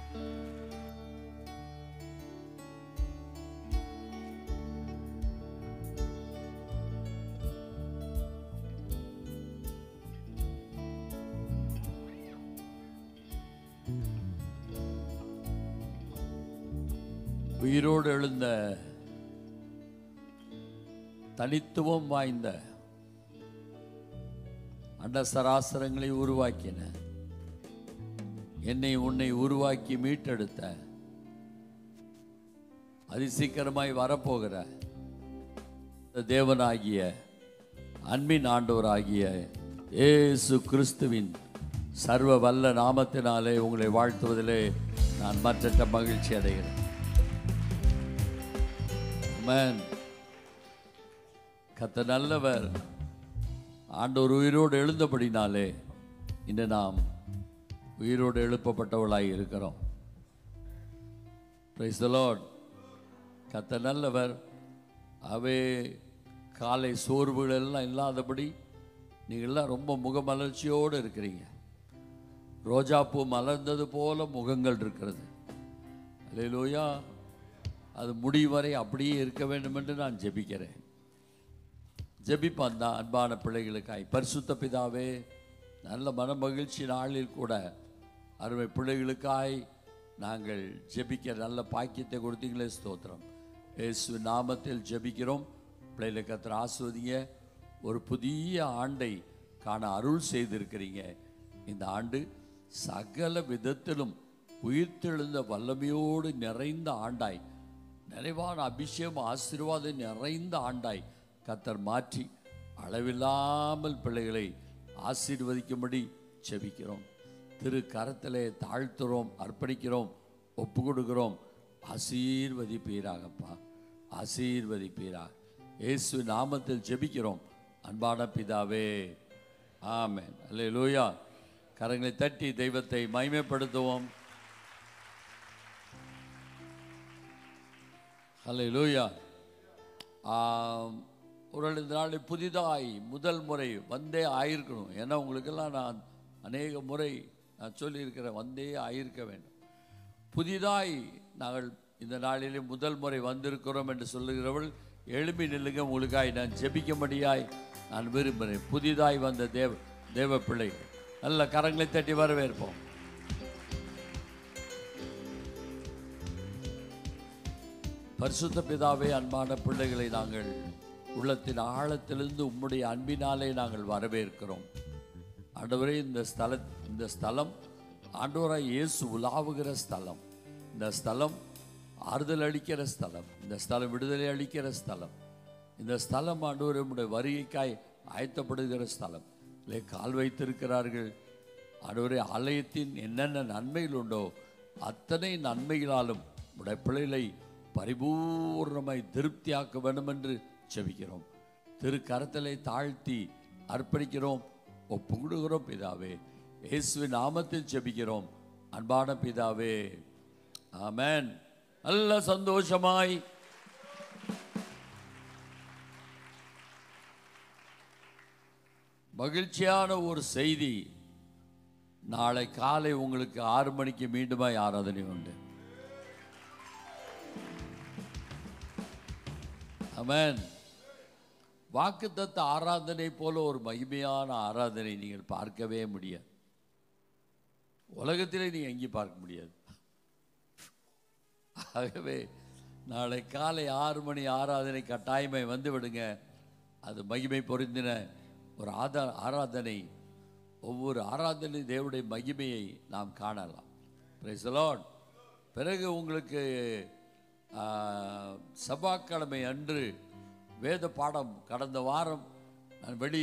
உயிரோடு எழுந்த தனித்துவம் வாய்ந்த அண்ட சராசரங்களை உருவாக்கின, என்னை உன்னை உருவாக்கி மீட்டெடுத்த, அதிசீக்கிரமாய் வரப்போகிற தேவனாகிய அன்பின் ஆண்டவராகிய இயேசு கிறிஸ்துவின் சர்வ வல்ல நாமத்தினாலே உங்களை வாழ்த்துவதிலே நான் மற்ற மகிழ்ச்சி அடைகிறேன். கர்த்தர் நல்லவர். ஆண்டவர் உயிரோடு எழுந்தபடினாலே இன்று நாம் உயிரோடு எழுப்பப்பட்டவளாய் இருக்கிறோம். Praise the lord. கர்த்தர் நல்லவர். அவே காலை சோர்வுகள் எல்லாம் இல்லாதபடி நீங்கள்லாம் ரொம்ப முகமலர்ச்சியோடு இருக்கிறீங்க. ரோஜாப்பூ மலர்ந்தது போல முகங்கள் இருக்கிறது. அல்லேலூயா. அது முடிவரை அப்படியே இருக்க வேண்டும் என்று நான் ஜெபிக்கிறேன். ஜெபிப்பான் தான் அன்பான பிள்ளைகளுக்காய். பரிசுத்த பிதாவே, நல்ல மன மகிழ்ச்சி நாளில் கூட அருமை பிள்ளைகளுக்காய் நாங்கள் ஜெபிக்க நல்ல பாக்கியத்தை கொடுத்தீங்களே, ஸ்தோத்திரம். இயேசு நாமத்தில் ஜெபிக்கிறோம். பிள்ளைகளை கர்த்தர் ஆசீர்வதிங்க. ஒரு புதிய ஆண்டை காண அருள் செய்திருக்கிறீங்க. இந்த ஆண்டு சகல விதத்திலும் உயிர்த்தெழுந்த வல்லமையோடு நிறைந்த ஆண்டாய், நிறைவான அபிஷேகம் ஆசீர்வாதம் நிறைந்த ஆண்டாய் கர்த்தர் மாற்றி அளவில்லாமல் பிள்ளைகளை ஆசீர்வதிக்கும்படி செபிக்கிறோம். திரு கரத்திலே தாழ்த்துறோம், அர்ப்பணிக்கிறோம், ஒப்பு கொடுக்கிறோம். ஆசீர்வதிப்பீராகப்பா, ஆசீர்வதிப்பீராக. இயேசு நாமத்தில் ஜெபிக்கிறோம் அன்பான பிதாவே, ஆமென். அல்லேலூயா. கரங்களை தட்டி தெய்வத்தை மகிமைப்படுத்துவோம். அல்லேலூயா. ஒரு இந்த நாள் புதிதாய் முதல் முறை வந்தே ஆயிருக்கணும். ஏன்னா உங்களுக்கெல்லாம் நான் அநேக முறை நான் சொல்லியிருக்கிறேன், வந்தே ஆயிருக்க வேண்டும். புதிதாய் நாங்கள் இந்த நாளிலே முதல் முறை வந்திருக்கிறோம் என்று சொல்லுகிறவள் எழும்பி நில்லுங்க. உங்களுக்காய் நான் ஜெபிக்கும்படியாய் நான் விரும்புகிறேன். புதிதாய் வந்த தேவ தேவ பிள்ளைகள் நல்ல கரங்களை தட்டி வரவேற்போம். பரிசுத்த பிதாவே, அன்பான பிள்ளைகளை நாங்கள் உள்ளத்தின் ஆழத்திலிருந்து உம்முடைய அன்பினாலே நாங்கள் வரவேற்கிறோம். ஆண்டவரே, இந்த ஸ்தல இந்த ஸ்தலம் ஆண்டவராய் இயேசு உலாவுகிற ஸ்தலம். இந்த ஸ்தலம் ஆறுதல் அளிக்கிற ஸ்தலம். இந்த ஸ்தலம் விடுதலை அளிக்கிற ஸ்தலம். இந்த ஸ்தலம் ஆண்டவரே உம்முடைய வருகைக்காய் ஆயத்தப்படுகிற ஸ்தலம். இல்லை கால் வைத்திருக்கிறார்கள். ஆண்டவரே, ஆலயத்தின் என்னென்ன நன்மைகள் உண்டோ அத்தனை நன்மைகளாலும் உடைய பிள்ளைகளை பரிபூர்ணமாய் திருப்தியாக்க வேண்டும் என்று செபிக்கிறோம். திரு கரத்தலை தாழ்த்தி அர்ப்பணிக்கிறோம், ஒப்புக்கொடுக்கிறோம் பிதாவே. இயேசுவின் நாமத்தில் செபிக்கிறோம் அன்பான பிதாவே, ஆமென். நல்ல சந்தோஷமாய் மகிழ்ச்சியான ஒரு செய்தி. நாளை காலை உங்களுக்கு ஆறு மணிக்கு மீண்டுமாய் ஆராதனை உண்டு. ஆமென். வாக்குத்தத்த ஆராதனை போல ஒரு மகிமையான ஆராதனை நீங்கள் பார்க்கவே முடியாது. உலகத்திலே நீங்கள் எங்கேயும் பார்க்க முடியாது. ஆகவே நாளை காலை ஆறு மணி ஆராதனை கட்டாயமாய் வந்து விடுங்க. அது மகிமை பொருந்தின ஒரு ஆதா ஆராதனை. ஒவ்வொரு ஆராதனை தேவனுடைய மகிமையை நாம் காணலாம். Praise the lord. பிறகு உங்களுக்கு செவ்வாய்க்கிழமை அன்று வேத பாடம் கடந்த வாரம் நான் வெளி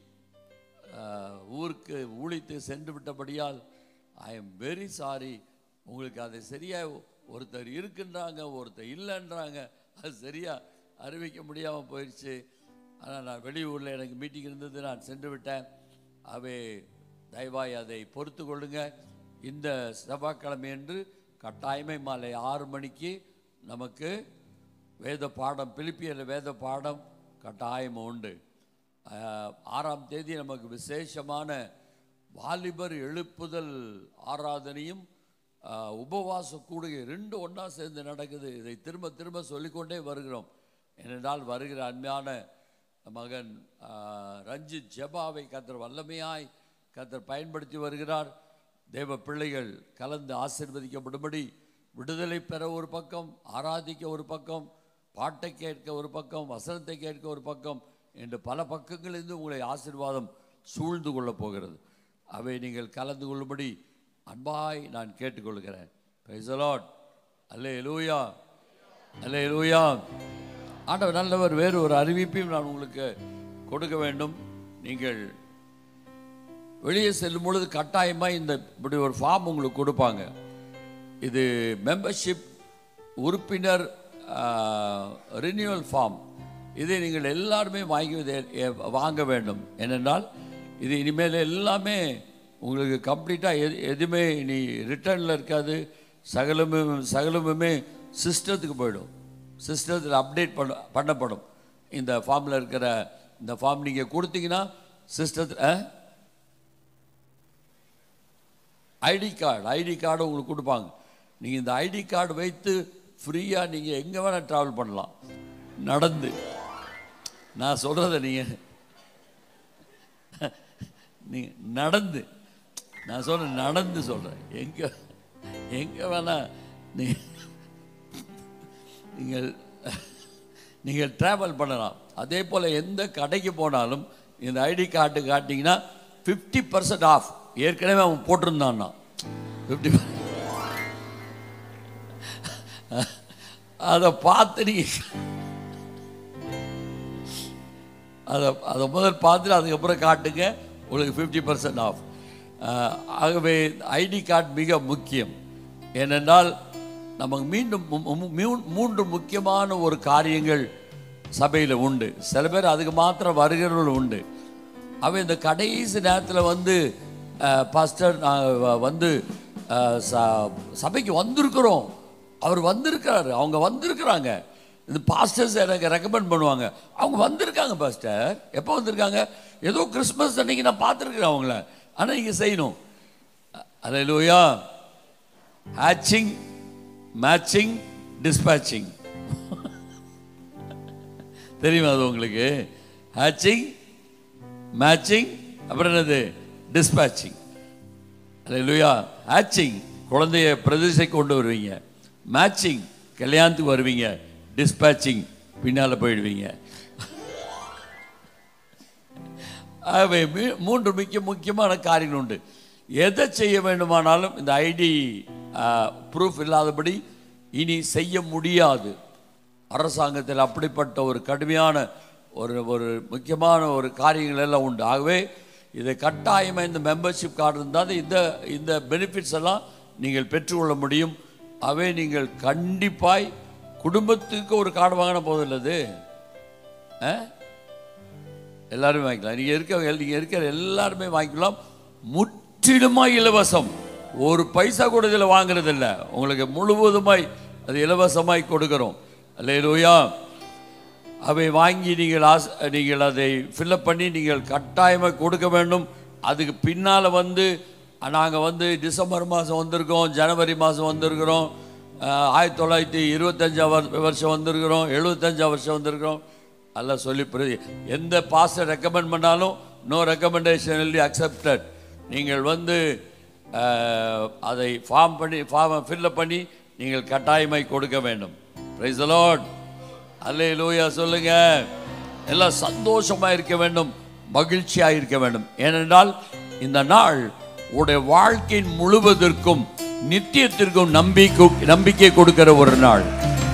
ஊருக்கு ஊழித்து சென்று விட்டபடியால் ஐ எம் வெரி சாரி. உங்களுக்கு அதை சரியாக ஒருத்தர் இருக்குன்றாங்க, ஒருத்தர் இல்லைன்றாங்க, அது சரியாக அறிவிக்க முடியாமல் போயிடுச்சு. ஆனால் நான் வெளியூரில் எனக்கு மீட்டிங் இருந்தது, நான் சென்று விட்டேன். அவை தயவாய் அதை பொறுத்து கொள்ளுங்க. இந்த செவ்வாய்க்கிழமை என்று கட்டாயமை மாலை ஆறு மணிக்கு நமக்கு வேத பாடம், பிலிப்பியர் வேத பாடம் கட்டாயம் உண்டு. ஆறாம் தேதி நமக்கு விசேஷமான வாலிபர் எழுப்புதல் ஆராதனையும் உபவாச கூடுகை ரெண்டு ஒன்றா சேர்ந்து நடக்குது. இதை திரும்ப திரும்ப சொல்லிக்கொண்டே வருகிறோம். ஏனென்றால் வருகிற அன்மையான மகன் ரஞ்சித் ஜெபாவை கர்த்தர் வல்லமையாய் கர்த்தர் பயன்படுத்தி வருகிறார். தேவ பிள்ளைகள் கலந்து ஆசீர்வதிக்கப்படும்படி விடுதலை பெற ஒரு பக்கம், ஆராதிக்க ஒரு பக்கம், பாட்டை கேட்க ஒரு பக்கம், வசனத்தை கேட்க ஒரு பக்கம் என்று பல பக்கங்களிலிருந்து உங்களை ஆசீர்வாதம் சூழ்ந்து கொள்ளப் போகிறது. அவை நீங்கள் கலந்து கொள்ளும்படி அன்பாய் நான் கேட்டுக்கொள்கிறேன். Praise the lord. அல்லேலூயா, அல்லேலூயா. ஆண்டவர் நல்லவர். வேறு ஒரு அறிவிப்பையும் நான் உங்களுக்கு கொடுக்க வேண்டும். நீங்கள் வெளியே செல்லும் பொழுது கட்டாயமாக இந்த இப்படி ஒரு ஃபார்ம் உங்களுக்கு கொடுப்பாங்க. இது மெம்பர்ஷிப் உறுப்பினர் ரினியூவல் ஃபார்ம். இதை நீங்கள் எல்லாருமே வாங்கி வாங்க வேண்டும். ஏனென்றால் இது இனிமேல் எல்லாமே உங்களுக்கு கம்ப்ளீட்டாக எது எதுவுமே இனி ரிட்டர்னில் இருக்காது. சகலமே சகலமுமே சிஸ்டத்துக்கு போயிடும். சிஸ்டத்தில் அப்டேட் பண்ண பண்ணப்படும். இந்த ஃபார்மில் இருக்கிற இந்த ஃபார்ம் நீங்கள் கொடுத்தீங்கன்னா சிஸ்டத்தில் ஐடி கார்டு ஐடி கார்டு உங்களுக்கு கொடுப்பாங்க. நீங்கள் இந்த ஐடி கார்டு வைத்து ஃப்ரீயாக நீங்கள் எங்கே வேணால் ட்ராவல் பண்ணலாம் நடந்து. நான் சொல்கிறத நீங்கள் நீங்கள் நடந்து, நான் சொல்கிறேன் நடந்து சொல்கிறேன், எங்கே எங்கே வேணால் நீங்கள் நீங்கள் நீங்கள் ட்ராவல் பண்ணலாம். அதே போல் எந்த கடைக்கு போனாலும் இந்த ஐடி கார்டு காட்டிங்கன்னா ஃபிஃப்டி பர்சன்ட் ஆஃப். ஏற்கனவே அவன் போட்டிருந்தான்னா ஃபிஃப்டி அதை பார்த்து நீங்கள் அதை அதை முதல் பார்த்துட்டு அதுக்கப்புறம் காட்டுங்க, உங்களுக்கு ஃபிஃப்டி பர்சன்ட் ஆஃப். ஆகவே ஐடி கார்டு மிக முக்கியம். ஏனென்றால் நமக்கு மீண்டும் மூன்று முக்கியமான ஒரு காரியங்கள் சபையில் உண்டு. சில பேர் அதுக்கு மாத்திரம் வருகிறவர்கள் உண்டு. அவை இந்த கடைசி நேரத்தில் வந்து பாஸ்டர் நாங்கள் வந்து சபைக்கு வந்திருக்கிறோம், அவர் வந்திருக்கிறாரு, அவங்க வந்திருக்கிறாங்க, இந்த பாஸ்டர்ஸ் எனக்கு ரெக்கமெண்ட் பண்ணுவாங்க, அவங்க வந்திருக்காங்க பாஸ்டர். எப்போ வந்திருக்காங்க? ஏதோ கிறிஸ்மஸ் அன்னைக்கு நான் பார்த்துருக்குறேன் அவங்கள. ஆனால் நீங்கள் செய்யணும். அல்லேலூயா. ஹேட்சிங், மேட்சிங், டிஸ்பேச்சிங். தெரியுமா அது உங்களுக்கு? ஹேட்சிங், மேட்சிங், அப்புறம் என்னது? டிஸ்பேச்சிங். அல்லேலூயா. ஹேட்சிங் குழந்தைய பிரதிஷ்டை கொண்டு வருவீங்க, மேட்சிங் கல்யாணத்துக்கு வருவீங்க, டிஸ்பேச்சிங் பின்னால் போயிடுவீங்க. ஆகவே மூன்று முக்கிய முக்கியமான காரியங்கள் உண்டு. எதை செய்ய வேண்டுமானாலும் இந்த ஐடி ப்ரூஃப் இல்லாதபடி இனி செய்ய முடியாது. அரசாங்கத்தில் அப்படிப்பட்ட ஒரு கடுமையான ஒரு ஒரு முக்கியமான ஒரு காரியங்கள் எல்லாம் உண்டு. ஆகவே இதை கட்டாயமாக இந்த மெம்பர்ஷிப் கார்டு இருந்தால் இந்த இந்த பெனிஃபிட்ஸ் எல்லாம் நீங்கள் பெற்றுக்கொள்ள முடியும். அவை நீங்கள் கண்டிப்பாய் குடும்பத்துக்கு ஒரு கார்டு வாங்கின போதில்லது, எல்லாருமே வாங்கிக்கலாம். நீங்கள் இருக்க நீங்கள் இருக்கிற எல்லாருமே வாங்கிக்கலாம். முற்றிலுமாய் இலவசம். ஒரு பைசா கூட இதில் வாங்குறது இல்லை. உங்களுக்கு முழுவதுமாய் அது இலவசமாய் கொடுக்குறோம். அல்லேலூயா. அவை வாங்கி நீங்கள் ஆஸ் நீங்கள் அதை ஃபில்லப் பண்ணி நீங்கள் கட்டாயமாக கொடுக்க வேண்டும். அதுக்கு பின்னால் வந்து நாங்கள் வந்து டிசம்பர் மாதம் வந்திருக்கோம், ஜனவரி மாதம் வந்திருக்கிறோம், ஆயிரத்தி தொள்ளாயிரத்தி இருபத்தஞ்சாம் வருஷம் வந்திருக்கிறோம், எழுபத்தஞ்சாம் வருஷம் வந்திருக்கிறோம், எல்லாம் சொல்லி புரியுது. எந்த பாஸ்டர் ரெக்கமெண்ட் பண்ணாலும் நோ ரெக்கமெண்டேஷன் இல்லை அக்செப்டட். நீங்கள் வந்து அதை ஃபார்ம் பண்ணி ஃபார்மை ஃபில்லப் பண்ணி நீங்கள் கட்டாயமாய் கொடுக்க வேண்டும். Price the lord. அல்லேலூயா சொல்லுங்க. எல்லாம் சந்தோஷமாக இருக்க வேண்டும், மகிழ்ச்சியாக இருக்க வேண்டும். ஏனென்றால் இந்த நாள் உடைய வாழ்க்கையின் முழுவதற்கும் நித்தியத்திற்கும் நம்பிக்கை நம்பிக்கை கொடுக்கிற ஒரு நாள்.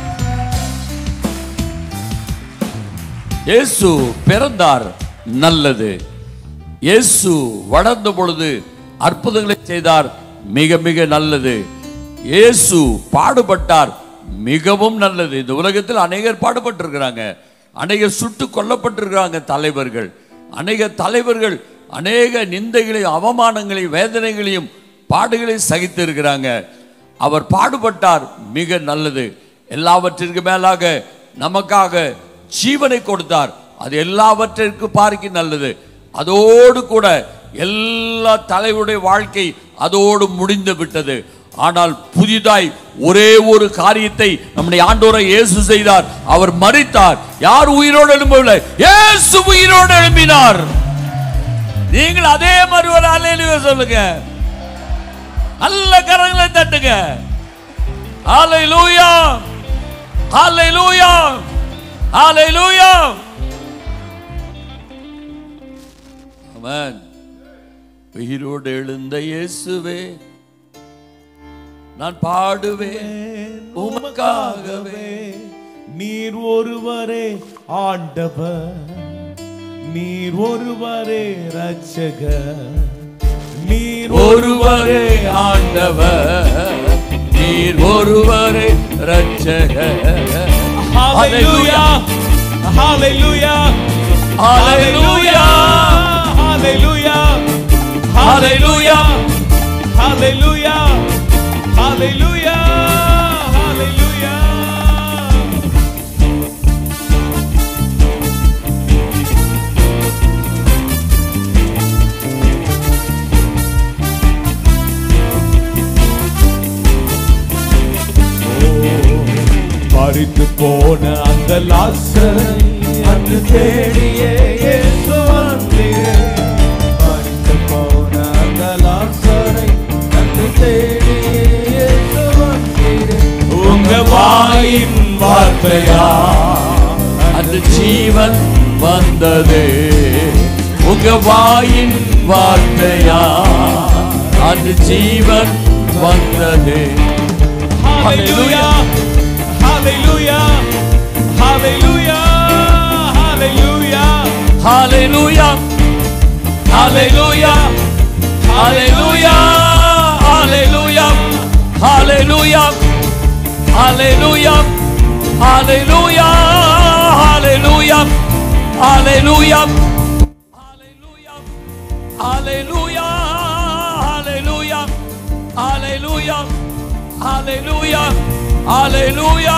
இயேசு பிறந்தார், நல்லது. இயேசு வளர்ந்த பொழுது அற்புதங்களை செய்தார், மிக மிக நல்லது. இயேசு பாடுபட்டார், மிகவும் நல்லது. இந்த உலகத்தில் அநேகர் பாடுபட்டிருக்கிறாங்க, அநேகர் சுட்டு கொல்லப்பட்டிருக்கிறாங்க தலைவர்கள். அநேக தலைவர்கள் அநேக நிந்தைகளையும் அவமானங்களையும் வேதனைகளையும் பாடுகளையும் சகித்து இருக்கிறாங்க. அவர் பாடுபட்டார், மிக நல்லது. எல்லாவற்றிற்கு மேலாக நமக்காக ஜீவனை கொடுத்தார், அது எல்லாவற்றிற்கு பார்க்க நல்லது. அதோடு கூட எல்லா தலைவருடைய வாழ்க்கை அதோடு முடிந்து விட்டது. ஆனால் புதிதாய் ஒரே ஒரு காரியத்தை நம்முடைய ஆண்டவரை இயேசு செய்தார். அவர் மரித்தார். யார் உயிரோடு எழும்பவில்லை, இயேசு உயிரோடு எழும்பினார். நீங்கள் அதே மாதிரி ஒரு அல்லேலூயா சொல்லுங்க, நல்ல கரங்களை தட்டுங்க. அல்லேலூயா, அல்லேலூயா, அல்லேலூயா. ஆமென். உயிரோடு எழுந்த இயேசுவே, நான் பாடுவேன் உமக்காகவே. நீர் ஒருவரே ஆண்டவர், நீர் ஒருவரே ரட்சகர், நீர் ஒருவரே ஆண்டவர், நீர் ஒருவரே ரட்சகர். ஹalleluya, ஹalleluya, ஹalleluya, ஹalleluya, ஹalleluya, ஹalleluya, ஹalleluya, ஹalleluya. மரித்து போன அந்த லாசரை அன்று தேடியே இயேசு வந்தீரே. மரித்து போன அந்த லாசரை அன்று தேடியே இயேசு வந்தீரே. உங்க வாயின் வார்த்தையா அந்த ஜீவன் வந்தது. உங்க வாயின் வார்த்தையா அந்த ஜீவன் வந்தது. ஹalleluya, ஹalleluya, ஹalleluya, ஹalleluya, ஹalleluya, ஹalleluya, ஹalleluya, ஹalleluya, ஹalleluya, ஹalleluya, ஹalleluya, ஹalleluya, ஹalleluya, ஹalleluya, ஹalleluya, ஹalleluya, ஹalleluya, ஹalleluya,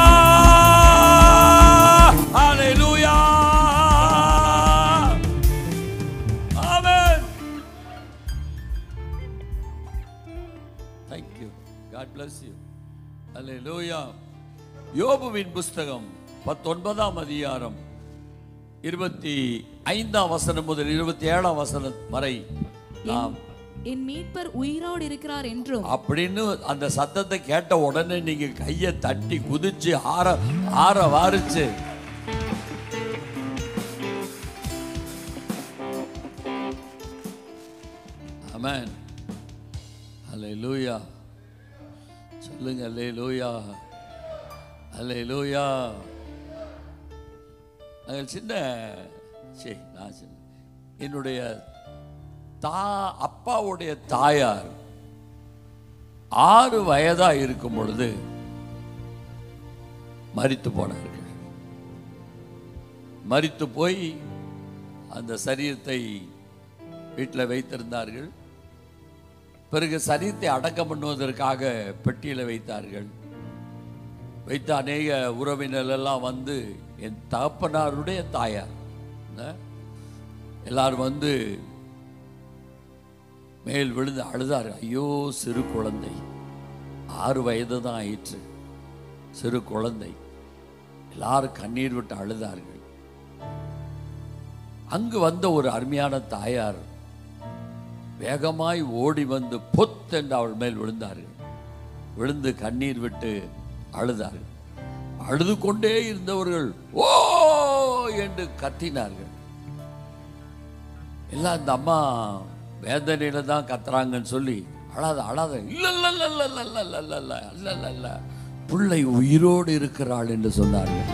ஹalleluya. ஆமென். Thank you. God bless you. Hallelujah. யோபுவின் புஸ்தகம் பத்தொன்பதாம் அதிகாரம் இருபத்தி ஐந்தாம் வசனம் முதல் இருபத்தி ஏழாம் வசனம் வரை நாம் என் மீட்பர் உயிரோடு இருக்கிறார் என்றும் அப்படின்னு அந்த சத்தத்தை கேட்ட உடனே நீங்க கையை தட்டி குதிச்சு ஆற ஆற வாரிச்சு ஆமென். அல்லேலூயா சொல்லுங்க. அல்லேலூயா, அல்லேலூயா. நாங்கள் சின்ன சரி நான் சின்ன என்னுடைய தா அப்பாவுடைய தாயார் ஆறு வயதா இருக்கும் பொழுது மரித்து போனார்கள். மரித்து போய் அந்த சரீரத்தை வீட்டில் வைத்திருந்தார்கள். பிறகு சரீரத்தை அடக்கம் பண்ணுவதற்காக பெட்டியில் வைத்தார்கள். வைத்த அநேக உறவினர் எல்லாம் வந்து என் தகப்பனாருடைய தாயார் எல்லாரும் வந்து மேல் விழுந்து அழுதார். ஐயோ, சிறு குழந்தை, ஆறு வயது தான் ஆயிற்று, சிறு குழந்தை. எல்லாரும் கண்ணீர் விட்டு அழுதார்கள். அங்கு வந்த ஒரு அருமையான தாயார் வேகமாய் ஓடி வந்து பொத் என்று அவள் மேல் விழுந்தார்கள். விழுந்து கண்ணீர் விட்டு அழுதார்கள். அழுது கொண்டே இருந்தவர்கள் ஓ என்று கத்தினார்கள். எல்லாம் இந்த அம்மா வேதனையில தான் கத்துறாங்கன்னு சொல்லி அழாத அழாத. இல்ல இல்ல இல்ல இல்ல இல்ல இல்ல இல்ல இல்ல இல்ல இல்ல இல்ல பிள்ளை உயிரோடு இருக்கிறாள் என்று சொன்னார்கள்.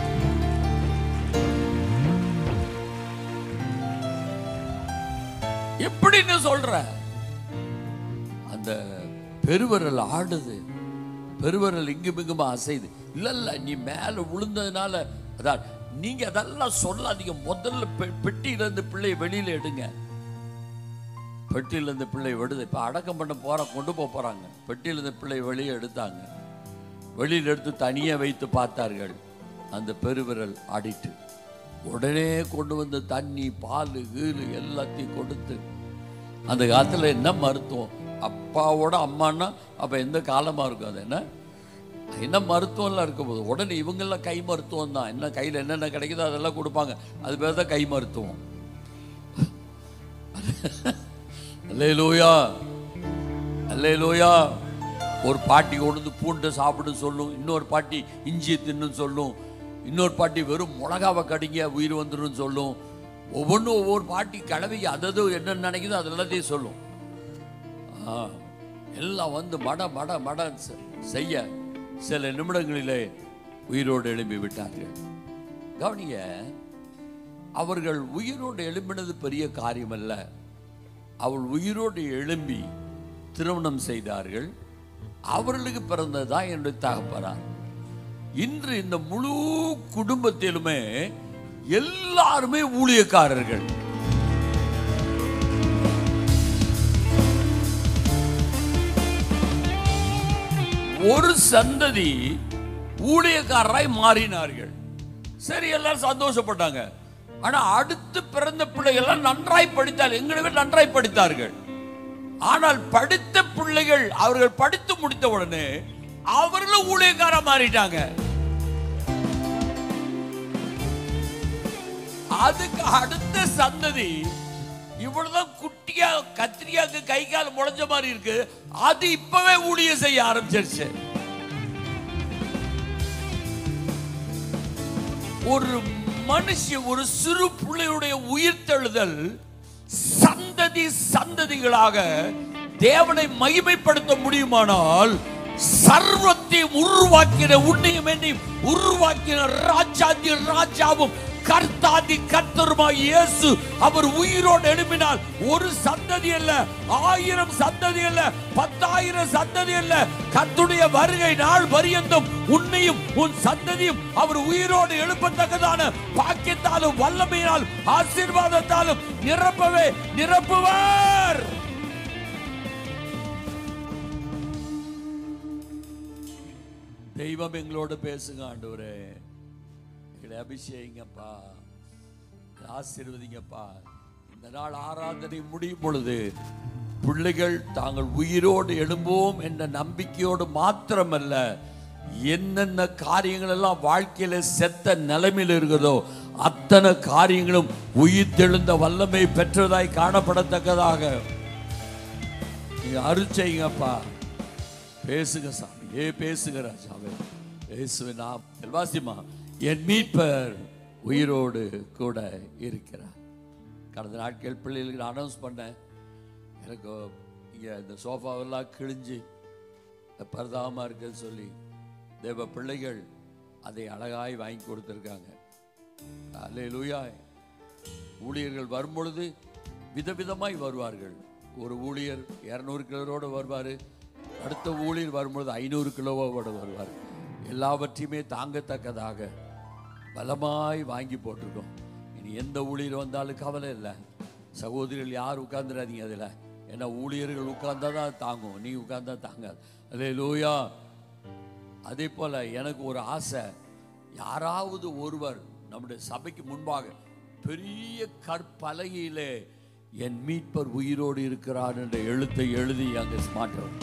எப்படின்னு சொல்ற? அந்த பெருவரல் ஆடுது, பெருவரல் இங்கும் இங்குமா அசைது. இல்ல இல்ல நீ மேல விழுந்ததுனால அதான். நீங்க அதெல்லாம் சொல்லாதீங்க. முதல்ல பெட்டியில இருந்து பிள்ளையை வெளியில எடுங்க. பெட்டியில இருந்து பிள்ளை விடுது. இப்ப அடக்கம் பண்ண போற கொண்டு போக போறாங்க. பெட்டியில இருந்து பிள்ளை வெளியே எடுத்தாங்க. வெளியில் எடுத்து தனியே வைத்து பார்த்தார்கள். அந்த பெருவிரல் ஆடிட்டு உடனே கொண்டு வந்து தண்ணி பால் கீழு எல்லாத்தையும் கொடுத்து. அந்த காலத்துல என்ன மருத்துவம்? அப்பாவோட அம்மானா அப்ப எந்த காலமா இருக்கும்? அது என்ன என்ன மருத்துவம்லாம் இருக்கும் போது உடனே இவங்கெல்லாம் கை மருத்துவம் தான். என்ன கையில் என்னென்ன கிடைக்குதோ அதெல்லாம் கொடுப்பாங்க. அது பேர் தான் கை மருத்துவம். அல்லேலூயா அல்லேலூயா. ஒரு பாட்டி கொண்டு வந்து பூண்டை சாப்பிடு சொல்லும், இன்னொரு பாட்டி இஞ்சியை தின்னு சொல்லும், இன்னொரு பாட்டி வெறும் மிளகாவை கடிங்க உயிர் வந்துடும் சொல்லும். ஒவ்வொன்றும் ஒவ்வொரு பாட்டி கிளவிக்கு அதது என்ன நினைக்குதோ அது எல்லாத்தையும் சொல்லும். எல்லாம் வந்து மட மட மட செய்ய சில நிமிடங்களிலே உயிரோடு எழும்பி விட்டார்கள். கவனிய, அவர்கள் உயிரோடு எழும்பினது பெரிய காரியம் அல்ல. அவள் உயிரோடு எழும்பி திருமணம் செய்தார்கள். அவர்களுக்கு பிறந்ததுதான் என்னுடைய தகப்பனார். இன்று இந்த முழு குடும்பத்திலுமே எல்லாருமே ஊழியக்காரர்கள். ஒரு சந்ததி ஊழியக்காரராய் மாறினார்கள். சரி, எல்லாரும் சந்தோஷப்பட்டாங்க. ஆனா அடுத்து பிறந்த பிள்ளைகள் நன்றாய் படித்தால் எங்களுக்கு நன்றாய் படித்தார்கள். ஆனால் படித்த பிள்ளைகள் அவர்கள் படித்து முடித்த உடனே அவர்களும் ஊழியக்கார மாறிட்டாங்க. அதுக்கு அடுத்த சந்ததி இவ்வளவுதான் குட்டியா கத்திரியாக்கு கை கால் முளைஞ்ச மாதிரி இருக்கு. அது இப்பவே ஊழியம் செய்ய ஆரம்பிச்சிருச்சு. ஒரு மனுஷன், ஒரு சிறு பிள்ளையுடைய உயிர்த்தெழுதல் சந்ததி சந்ததிகளாக தேவனை மகிமைப்படுத்த முடியுமானால், சர்வத்தை உருவாக்கின உன்னையும் என்னையும் உருவாக்கின ராஜாதி ராஜாவும் கர்த்தாதி கர்த்தருமாய் இயேசு அவர் உயிரோடு எழுப்பினால் ஒரு சந்ததி அல்ல, ஆயிரம் சந்ததி அல்ல, பத்தாயிரம் சந்ததி அல்ல, கர்த்தருடைய வருகை நாள் பரியந்தம் உன்னையும் உன் சந்ததியும் அவர் உயிரோடு எழுப்பத்தக்கதான பாக்கியத்தாலும் வல்லமையினால் ஆசீர்வாதத்தாலும் நிரப்பவே நிரப்புவார். தெய்வம் எங்களோடு பேசுங்க ஆண்டவரே. அபிஷேகங்கப்பா, ஆசீர்வதிங்கப்பா. இந்த நாள் ஆராதனை முடியும் பொழுது பிள்ளைகள் தாங்கள் உயிரோடு எழும்போம் என்ற நம்பிக்கையோடு மாத்திரமல்ல, என்னென்ன காரியங்கள் எல்லாம் வாழ்க்கையில செத்த நிலைமையில் இருக்கிறதோ அத்தனை காரியங்களும் உயிர் தெழுந்த வல்லமை பெற்றதாய் காணப்படத்தக்கதாக நீங்க அருள்செய்யுங்கப்பா. பேசுங்க சாமி, ஏ பேசுங்க ராஜாவே. இயேசுவின் நாமத்தில் வாசிமா. என் மீட்பர் உயிரோடு கூட இருக்கிறார். கடந்த நாட்கள் பிள்ளைகளுக்கு அனௌன்ஸ் பண்ணேன். எனக்கு இங்கே இந்த சோஃபாவெல்லாம் கிழிஞ்சு பரதாம இருக்குன்னு சொல்லி தேவ பிள்ளைகள் அதை அழகாய் வாங்கி கொடுத்துருக்காங்க. அல்லேலூயா. ஊழியர்கள் வரும்பொழுது விதவிதமாய் வருவார்கள். ஒரு ஊழியர் இரநூறு கிலோவோடு வருவார், அடுத்த ஊழியர் வரும்பொழுது ஐநூறு கிலோவோடு வருவார். எல்லாவற்றையுமே தாங்கத்தக்கதாக பலமாய் வாங்கி போட்டிருக்கோம். இனி எந்த ஊழியர் வந்தாலும் கவலை இல்லை. சகோதரிகள் யார் உட்கார்ந்துடாதீங்க அதில். ஏன்னா ஊழியர்கள் உட்கார்ந்தா தான் தாங்கும், நீ உட்கார்ந்தா தாங்காது. அல்லேலூயா. அதே போல் எனக்கு ஒரு ஆசை, யாராவது ஒருவர் நம்முடைய சபைக்கு முன்பாக பெரிய கற்பலகையிலே என் மீட்பர் உயிரோடு இருக்கிறார் என்ற எழுத்தை எழுதி அங்கே மாற்றோம்.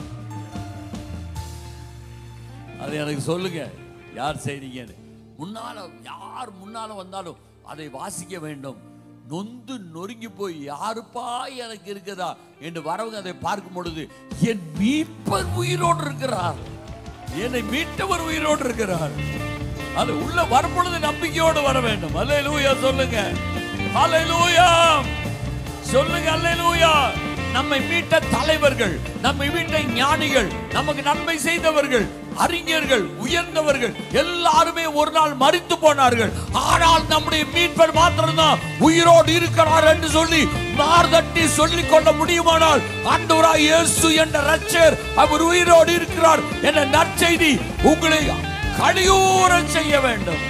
அது எனக்கு சொல்லுங்க, யார் செய்றீங்கன்னு. முன்னால யார் முன்னால வந்தாலும் அதை வாசிக்க வேண்டும். நொந்து நொறுங்கி போய் யாருப்பா எனக்கு இருக்குதா என்று வரவங்க அதை பார்க்கும் பொழுது என் மீட்பர் உயிரோடு இருக்கிறார், என்னை மீட்டவர் உயிரோடு இருக்கிறார். அது உள்ள வரும் பொழுது நம்பிக்கையோடு வர வேண்டும். அல்லேலூயா சொல்லுங்க, அல்லேலூயா சொல்லுங்க, அல்லேலூயா. நம்மை மீட்ட தலைவர்கள், நம்மை மீட்ட ஞானிகள், நமக்கு நன்மை செய்தவர்கள், அறிஞர்கள், உயர்ந்தவர்கள் எல்லாருமே ஒரு நாள் மரித்து போனார்கள். ஆனால் நம்முடைய மீட்பர் மாத்திரம்தான் உயிரோடு இருக்கிறார் என்று சொல்லி மார்தட்டி சொல்லிக் கொள்ள முடியுமானால், ஆண்டவராய் இயேசு என்ற இரட்சகர் அவர் உயிரோடு இருக்கிறார் என்ற நற்செய்தி உங்களை கலியூர செய்ய வேண்டும்.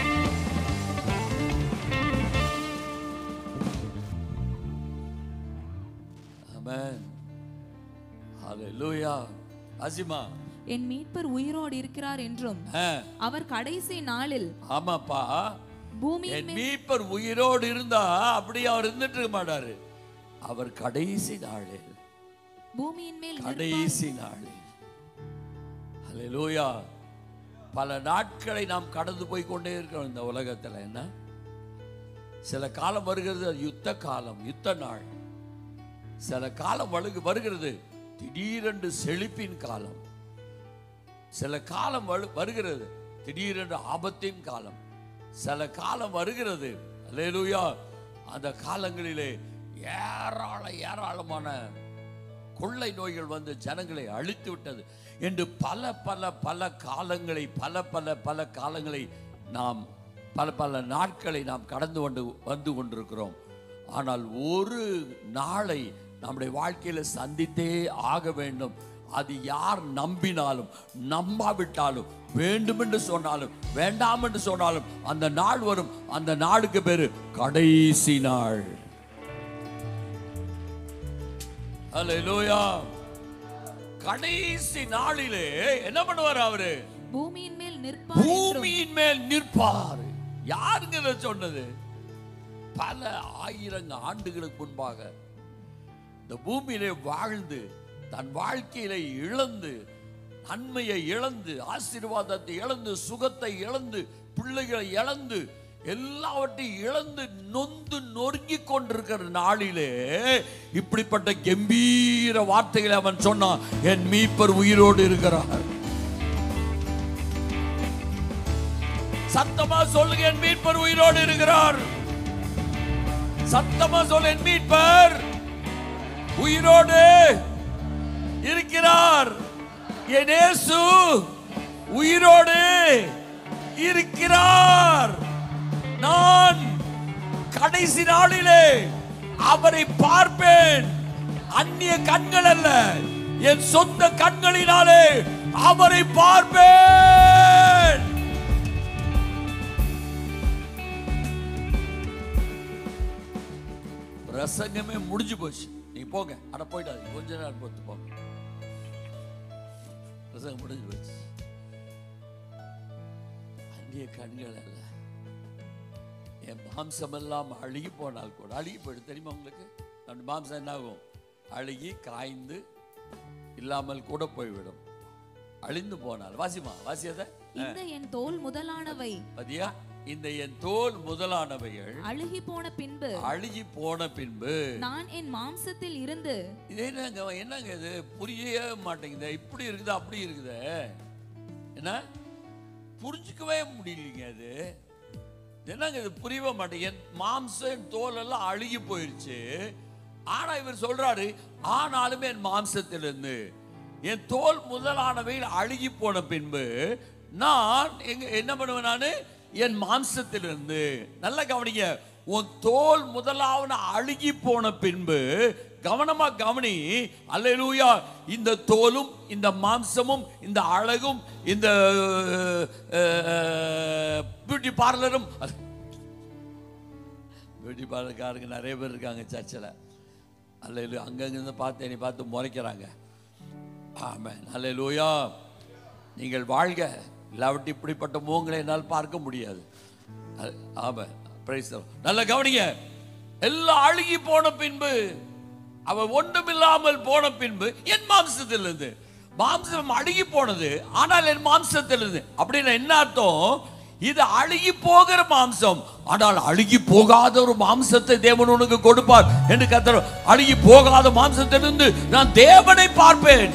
ஆமென். ஹல்லேலூயா. அசிமா, என் மீட்பர் உயிரோடு இருக்கிறார் என்றும் அவர் கடைசி நாளில், ஆமாப்பா, பூமியின் என் மீட்பர் உயிரோடு இருந்தா அப்படி அவர் இருந்துட்டு இருக்க மாட்டாரு. அவர் கடைசி நாளில், பூமியின் மேல் கடைசி நாளில், ஹல்லேலூயா. பல நாட்களை நாம் கடந்து போய் கொண்டே இருக்கிறோம் இந்த உலகத்துல. என்ன சில காலம் வருகிறது, யுத்த காலம், யுத்த நாள். சில காலம் வருகிறது திடீரென்று செழிப்பின் காலம். சில காலம் வருகிறது திடீரென்று ஆபத்தின் காலம். சில காலம் வருகிறது, அல்லேலூயா, அந்த காலங்களிலே ஏராள ஏராளமான கொள்ளை நோய்கள் வந்து ஜனங்களை அழித்து விட்டது என்று பல பல பல காலங்களை பல பல பல காலங்களை நாம் பல பல நாட்களை நாம் கடந்து கொண்டு வந்து கொண்டிருக்கிறோம். ஆனால் ஒரு நாளை நம்முடைய வாழ்க்கையில சந்தித்தே ஆக வேண்டும். அது யார் நம்பினாலும் நம்பாவிட்டாலும், வேண்டும் என்று சொன்னாலும் வேண்டாம் என்று சொன்னாலும் அந்த நாள் வரும். அந்த நாளுக்கு பேரு கடைசி நாள். அல்லேலூயா. கடைசி நாளிலே என்ன பண்ணுவார் அவரு? பூமியின் மேல் நிற்பார். பூமியின் மேல் நிற்பார். யாருங்க இதை சொன்னது? பல ஆயிரம் ஆண்டுகளுக்கு முன்பாக இந்த பூமியிலே வாழ்ந்து தன் வாழ்க்கையில இழந்து, நன்மையை இழந்து, ஆசீர்வாதத்தை இழந்து, சுகத்தை இழந்து, பிள்ளைகளை இழந்து, எல்லாவற்றையும் இழந்து நொந்து நொறுங்கி கொண்டிருக்கிற நாளிலே இப்படிப்பட்ட கம்பீர வார்த்தைகளை அவன் சொன்னான், என் மீட்பர் உயிரோடு இருக்கிறார். சத்தமா சொல்லுங்க, என் மீட்பர் உயிரோடு இருக்கிறார். சத்தமா சொல்ல, என் மீட்பர் உயிரோடு இருக்கிறார். என் இயேசு உயிரோடு இருக்கிறார். நான் கடைசி நாளிலே அவரை பார்ப்பேன். அந்நிய கண்கள் அல்ல, என் சொந்த கண்களினாலே அவரை பார்ப்பேன். பிரசங்கமே முடிஞ்சு போச்சு. நீங்க போங்க, அட போயிட்டாது, கொஞ்ச நேரம் பொறுத்து போங்க. பிரசங்கம் முடிஞ்சு போச்சு. அந்நிய கண்கள் அல்ல, என் மாம்சம் எல்லாம் அழுகி போனால் கூட, அழுகி போயிடும் தெரியுமா உங்களுக்கு? நம்ம மாம்சம் என்ன ஆகும்? அழுகி காய்ந்து இல்லாமல் கூட போய்விடும். அழிந்து போனால். வாசிமா, வாசியத. இந்த என் தோல் முதலானவை, பாத்தியா, இந்த என் தோல் முதலானவைகள் அழுகி போன பின்பு, அழுகி போன பின்பு நான் என் மாம்சத்தில் இருந்து. இது என்னங்க என்னங்க இது புரியவே மாட்டேங்குது. இப்படி இருக்குது அப்படி இருக்குது, என்ன புரிஞ்சுக்கவே முடியலீங்க. அது என்னங்க இது புரியவே மாட்டேங்க. என் மாம்சம் என் தோல் எல்லாம் அழுகி போயிருச்சு. ஆனா இவர் சொல்றாரு, ஆனாலுமே என் மாம்சத்திலிருந்து என் தோல் முதலானவைகள் அழுகி போன பின்பு நான் எங்க என்ன பண்ணுவேன்? நானு என் மாம்சத்திலிருந்து. நல்லா கவனிங்க, உன் தோல் முதலாவன அழுகி போன பின்பு, கவனமா கவனி. அல்லேலூயா. இந்த தோலும் இந்த மாம்சமும் இந்த அழகும் இந்த பியூட்டி பார்லரும், பியூட்டி பார்லருக்காரங்க நிறைய பேர் இருக்காங்க சர்ச்சில். அல்லேலூயா. அங்கங்கிருந்து பார்த்து என்னை பார்த்து முறைக்கிறாங்க. ஆமென். அல்லேலூயா. நீங்கள் வாழ்க, இல்லாவிட்டு இப்படிப்பட்ட முகங்களை என்னால் பார்க்க முடியாது. ஆமென். Praise the lord. நல்ல கவனிங்க. எல்லாம் அழுகி போன பின்பு, அவ ஒன்றுமில்லாமல் போன பின்பு என் மாம்சத்திலிருந்து. மாம்சம் அழுகி போனது, ஆனால் என் மாம்சத்திலிருந்து. அப்படின்னு என்ன அர்த்தம்? இது அழுகி போகிற மாம்சம், ஆனால் அழுகி போகாத ஒரு மாம்சத்தை தேவன் உனக்கு கொடுப்பார் என்று கர்த்தர். அழுகி போகாத மாம்சத்திலிருந்து நான் தேவனை பார்ப்பேன்.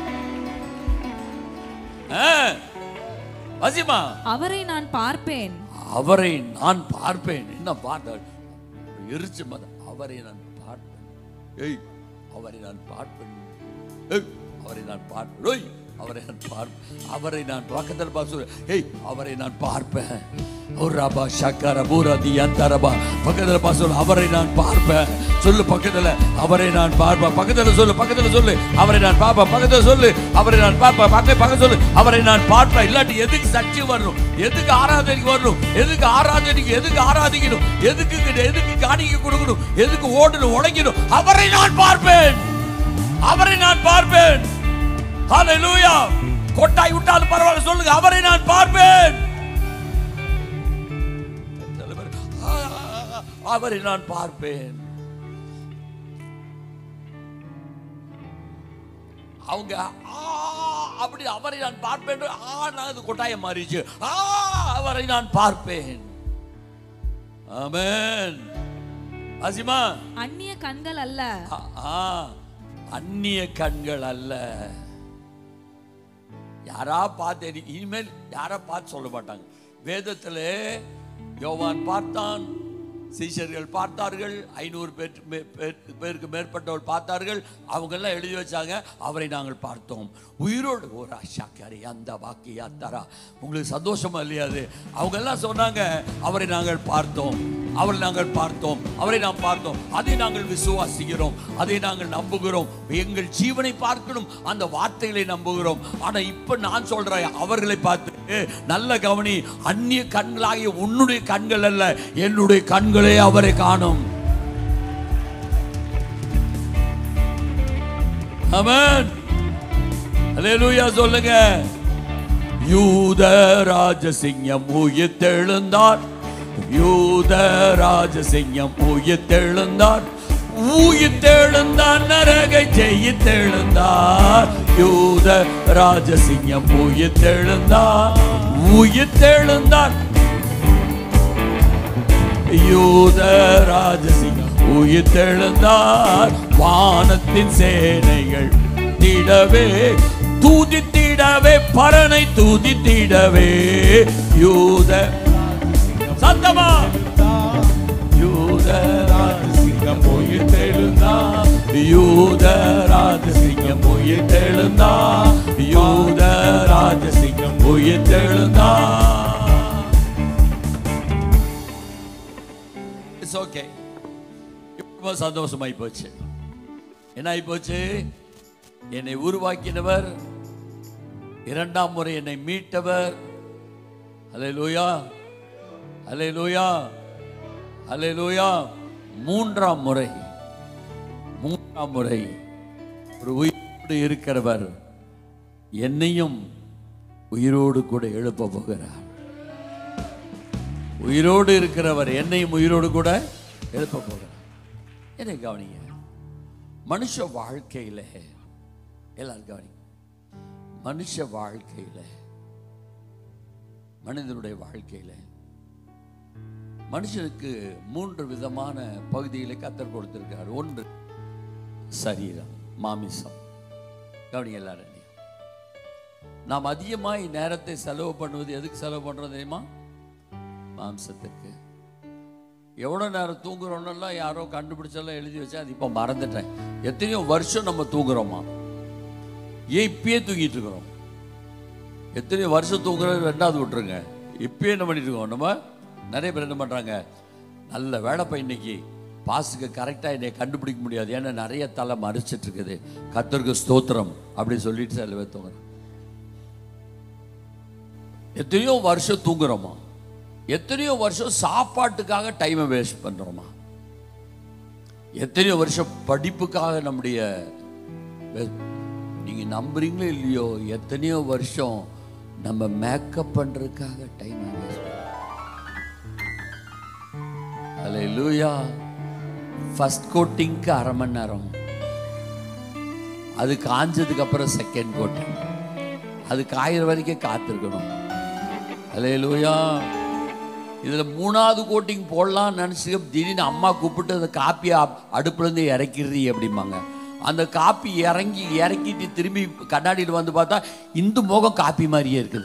வசிமா, அவரை நான் பார்ப்பேன். அவரை நான் பார்ப்பேன். என்ன பார்த்த எரிச்சு மத, அவரை நான் பார்ப்பேன். ஏய், அவரை நான் பார்ப்பேன், ஏய், அவரை நான் பார்ப்பேன், அவரை நான் பார்ப்பேன், அவரை நான் பக்கத்தில் பார்த்து, ஏய் அவரை நான் பார்ப்பேன், ஓராபா ஷக்கர பூரதி அந்தரபா பக்கத்தில் பார்த்து சொல்லு, அவரை நான் பார்ப்பேன் சொல்லு, பக்கத்தில் அவரை நான் பார்ப்பேன், பக்கத்தில் சொல்லு, பக்கத்தில் சொல்லு, அவரை நான் பார்ப்பேன், பக்கத்தில் சொல்லு, அவரை நான் பார்ப்பேன், பக்கத்தில் பக்கத்தில் சொல்லு, அவரை நான் பார்ப்பேன். இல்லாட்டி எதுக்கு சர்ச்சை வரணும், எதுக்கு ஆராதனைக்கு வரணும், எதுக்கு ஆராதனைக்கு எதுக்கு ஆராதிக்கணும், எதுக்கு எதுக்கு காணிக்கை கொடுக்கணும், எதுக்கு ஓடணும் உழைக்கணும்? அவரை நான் பார்ப்பேன், அவரை நான் பார்ப்பேன். ஹல்லேலூயா. கொட்டாய் விட்டாலும் பரவாயில்ல சொல்லுங்க, அவரை நான் பார்ப்பேன், அவரை நான் பார்ப்பேன். அவங்க அப்படி அவரை நான் பார்ப்பேன், அது கொட்டாயம் மாறிச்சு, அவரை நான் பார்ப்பேன். ஆமென். அசிமா, அந்நிய கண்கள் அல்ல, அந்நிய கண்கள் அல்ல. யாரா பார்த்து இனிமேல் யாரா பார்த்து சொல்ல மாட்டாங்க. வேதத்தில் யோவான் பார்த்தான், சீஷர்கள் பார்த்தார்கள், ஐநூறு பேருக்கு பேருக்கு மேற்பட்டவர்கள் பார்த்தார்கள். அவங்க எல்லாம் எழுதி வச்சாங்க, அவரை நாங்கள் பார்த்தோம் உயிரோடு. ஒரு ஷக்கரி அந்த வாக்கி அத்தரா. உங்களுக்கு சந்தோஷமா இல்லையாது? அவங்க எல்லாம் சொன்னாங்க, அவரை நாங்கள் பார்த்தோம், அவரை நாங்கள் பார்த்தோம், அவரை நாம் பார்த்தோம். அதை நாங்கள் விசுவாசிக்கிறோம், அதை நாங்கள் நம்புகிறோம். எங்கள் ஜீவனை பார்க்கணும், அந்த வார்த்தைகளை நம்புகிறோம். ஆனா இப்ப நான் சொல்றேன், அவர்களை பார்த்து நல்ல கவனி, அந்நிய கண்களாகிய உன்னுடைய கண்கள் அல்ல, என்னுடைய கண்களே அவரை காணும். ஆமென். அல்லேலூயா சொல்லுங்க. யூத ராஜசிங்கம் உயிர்த்தெழுந்தார், யூத ராஜசிங்கம் உயிர்த்தெழுந்தார், உயிர்த்தெழுந்தார், நரகை ஜெயித்தெழுந்தார். யூத ராஜசிங்கம் உயிர்த்தெழுந்தார், உயிர்த்தெழுந்தார், யூத ராஜசிங்கம் உயிர்த்தெழுந்தார். வானத்தின் சேனைகள் திடவே தூதித்திடவே, பரனை தூதித்திடவே, யூத சத்தமா யூத ராஜசிங்கம் உயிர்த்தெழுந்தார், யூத ராஜசிங்கம் உயிர்த்தெழுந்தார், யூத ராஜசிங்கம் உயிர்த்தெழுந்தார். It's okay. இப்போ சந்தோஷமாய் போச்சு. என்ன ஆகி போச்சு? என்னை உருவாக்கினவர், இரண்டாம் முறை என்னை மீட்டவர். அல்லேலூயா, அல்லேலூயா, அல்லேலூயா. மூன்றாம் முறை, மூன்றாம் முறை ஒரு உயிரோடு இருக்கிறவர் என்னையும் உயிரோடு கூட எழுப்ப போகிறார். உயிரோடு இருக்கிறவர் என்னையும் உயிரோடு கூட எழுப்ப போகிறார். என்னை கவனிங்க. மனுஷ வாழ்க்கையில எல்லாரும் கவனிங்க. மனுஷ வாழ்க்கையில, மனிதனுடைய வாழ்க்கையில மனுஷனுக்கு மூன்று விதமான பகுதிகளை கர்த்தர் கொடுத்திருக்கார். ஒன்று சரீரம், மாமிசம். கவனிங்க எல்லாரும். நாம் அதிகமாய் நேரத்தை செலவு பண்ணுவது எதுக்கு செலவு பண்றோம் தெரியுமா? மாம்சத்துக்கு. எவ்வளோ நேரம் தூங்குறோம்லாம் யாரோ கண்டுபிடிச்செல்லாம் எழுதி வச்சா, அது இப்போ மறந்துட்டேன். எத்தனையோ வருஷம் நம்ம தூங்குறோமா? ஏன் இப்பயே தூங்கிட்டு இருக்கிறோம்? எத்தனையோ வருஷம் தூங்குறது ரெண்டாவது விட்டுருங்க. இப்பயே என்ன பண்ணிட்டு இருக்கோம்? நம்ம நிறைய பேர் என்ன பண்ணுறாங்க, நல்ல வேலைப்பா இன்னைக்கு பாஸுக்கு கரெக்டாக என்னை கண்டுபிடிக்க முடியாது, ஏன்னா நிறைய தலை மறைச்சிட்டு இருக்குது, கர்த்தருக்கு ஸ்தோத்திரம் அப்படின்னு சொல்லிட்டு சில பேர் தூங்குறோம். எத்தனையோ வருஷம் தூங்குறோமா? எத்தனையோ வருஷம் சாப்பாட்டுக்காக டைமை வேஸ்ட் பண்றோமா? எத்தனையோ வருஷம் படிப்புக்காக நம்முடைய, நீங்க நம்புறீங்களோ இல்லையோ, எத்தனையோ வருஷம் நம்ம மேக்கப் பண்றதுக்காக டைமை வேஸ்ட் பண்றோம். அல்லேலூயா. ஃபர்ஸ்ட் கோட்டிங்க்கு அரை மணி நேரம், அது காஞ்சதுக்கு அப்புறம் செகண்ட் கோட்டிங், அது காயிற வரைக்கும் காத்திருக்கணும். அல்லேலூயா. இதுல மூணாவது கோட்டிங் போடலாம் நினைச்சு திடீர்னு அம்மா கூப்பிட்டு அந்த காப்பியை அடுப்புல இருந்து இறக்கிடுறீ அப்படிம்பாங்க. அந்த காப்பி இறங்கி இறக்கிட்டு திரும்பி கண்ணாடியில் வந்து பார்த்தா இந்த முகம் காப்பி மாதிரியே இருக்குது.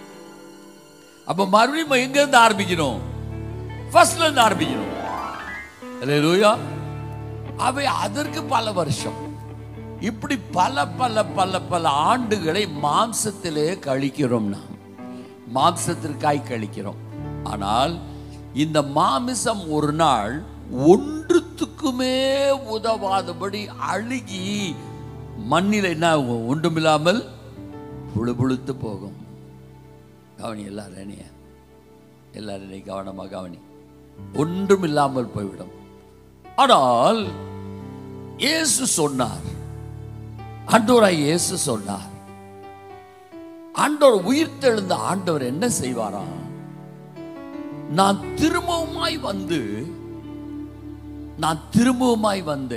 அப்ப மறுபடியும் எங்க இருந்து ஆரம்பிக்கணும்? ஃபர்ஸ்ட்ல இருந்து ஆரம்பிக்கணும். அல்லேலூயா. அவை அதற்கு பல வருஷம், இப்படி பல பல பல பல ஆண்டுகளை மாம்சத்திலே கழிக்கிறோம். நாம் மாம்சத்திற்காய் கழிக்கிறோம். ஆனால் இந்த மாமிசம் ஒரு நாள் ஒன்றுத்துக்குமே உதவாதபடி அழுகி மண்ணில் என்ன ஒன்றுமில்லாமல் புழுபுழுத்து போகும். கவனி எல்லாரும், எல்லாரும் கவனமாக கவனி. ஒன்றும் இல்லாமல் போய்விடும். ஆனால் இயேசு சொன்னார், ஆண்டவராய் இயேசு சொன்னார், ஆண்டவர் உயிர்த்தெழுந்த ஆண்டவர் என்ன செய்வாராம்? நான் திரும்பவுமாய் வந்து நான் திரும்பவுமாய் வந்து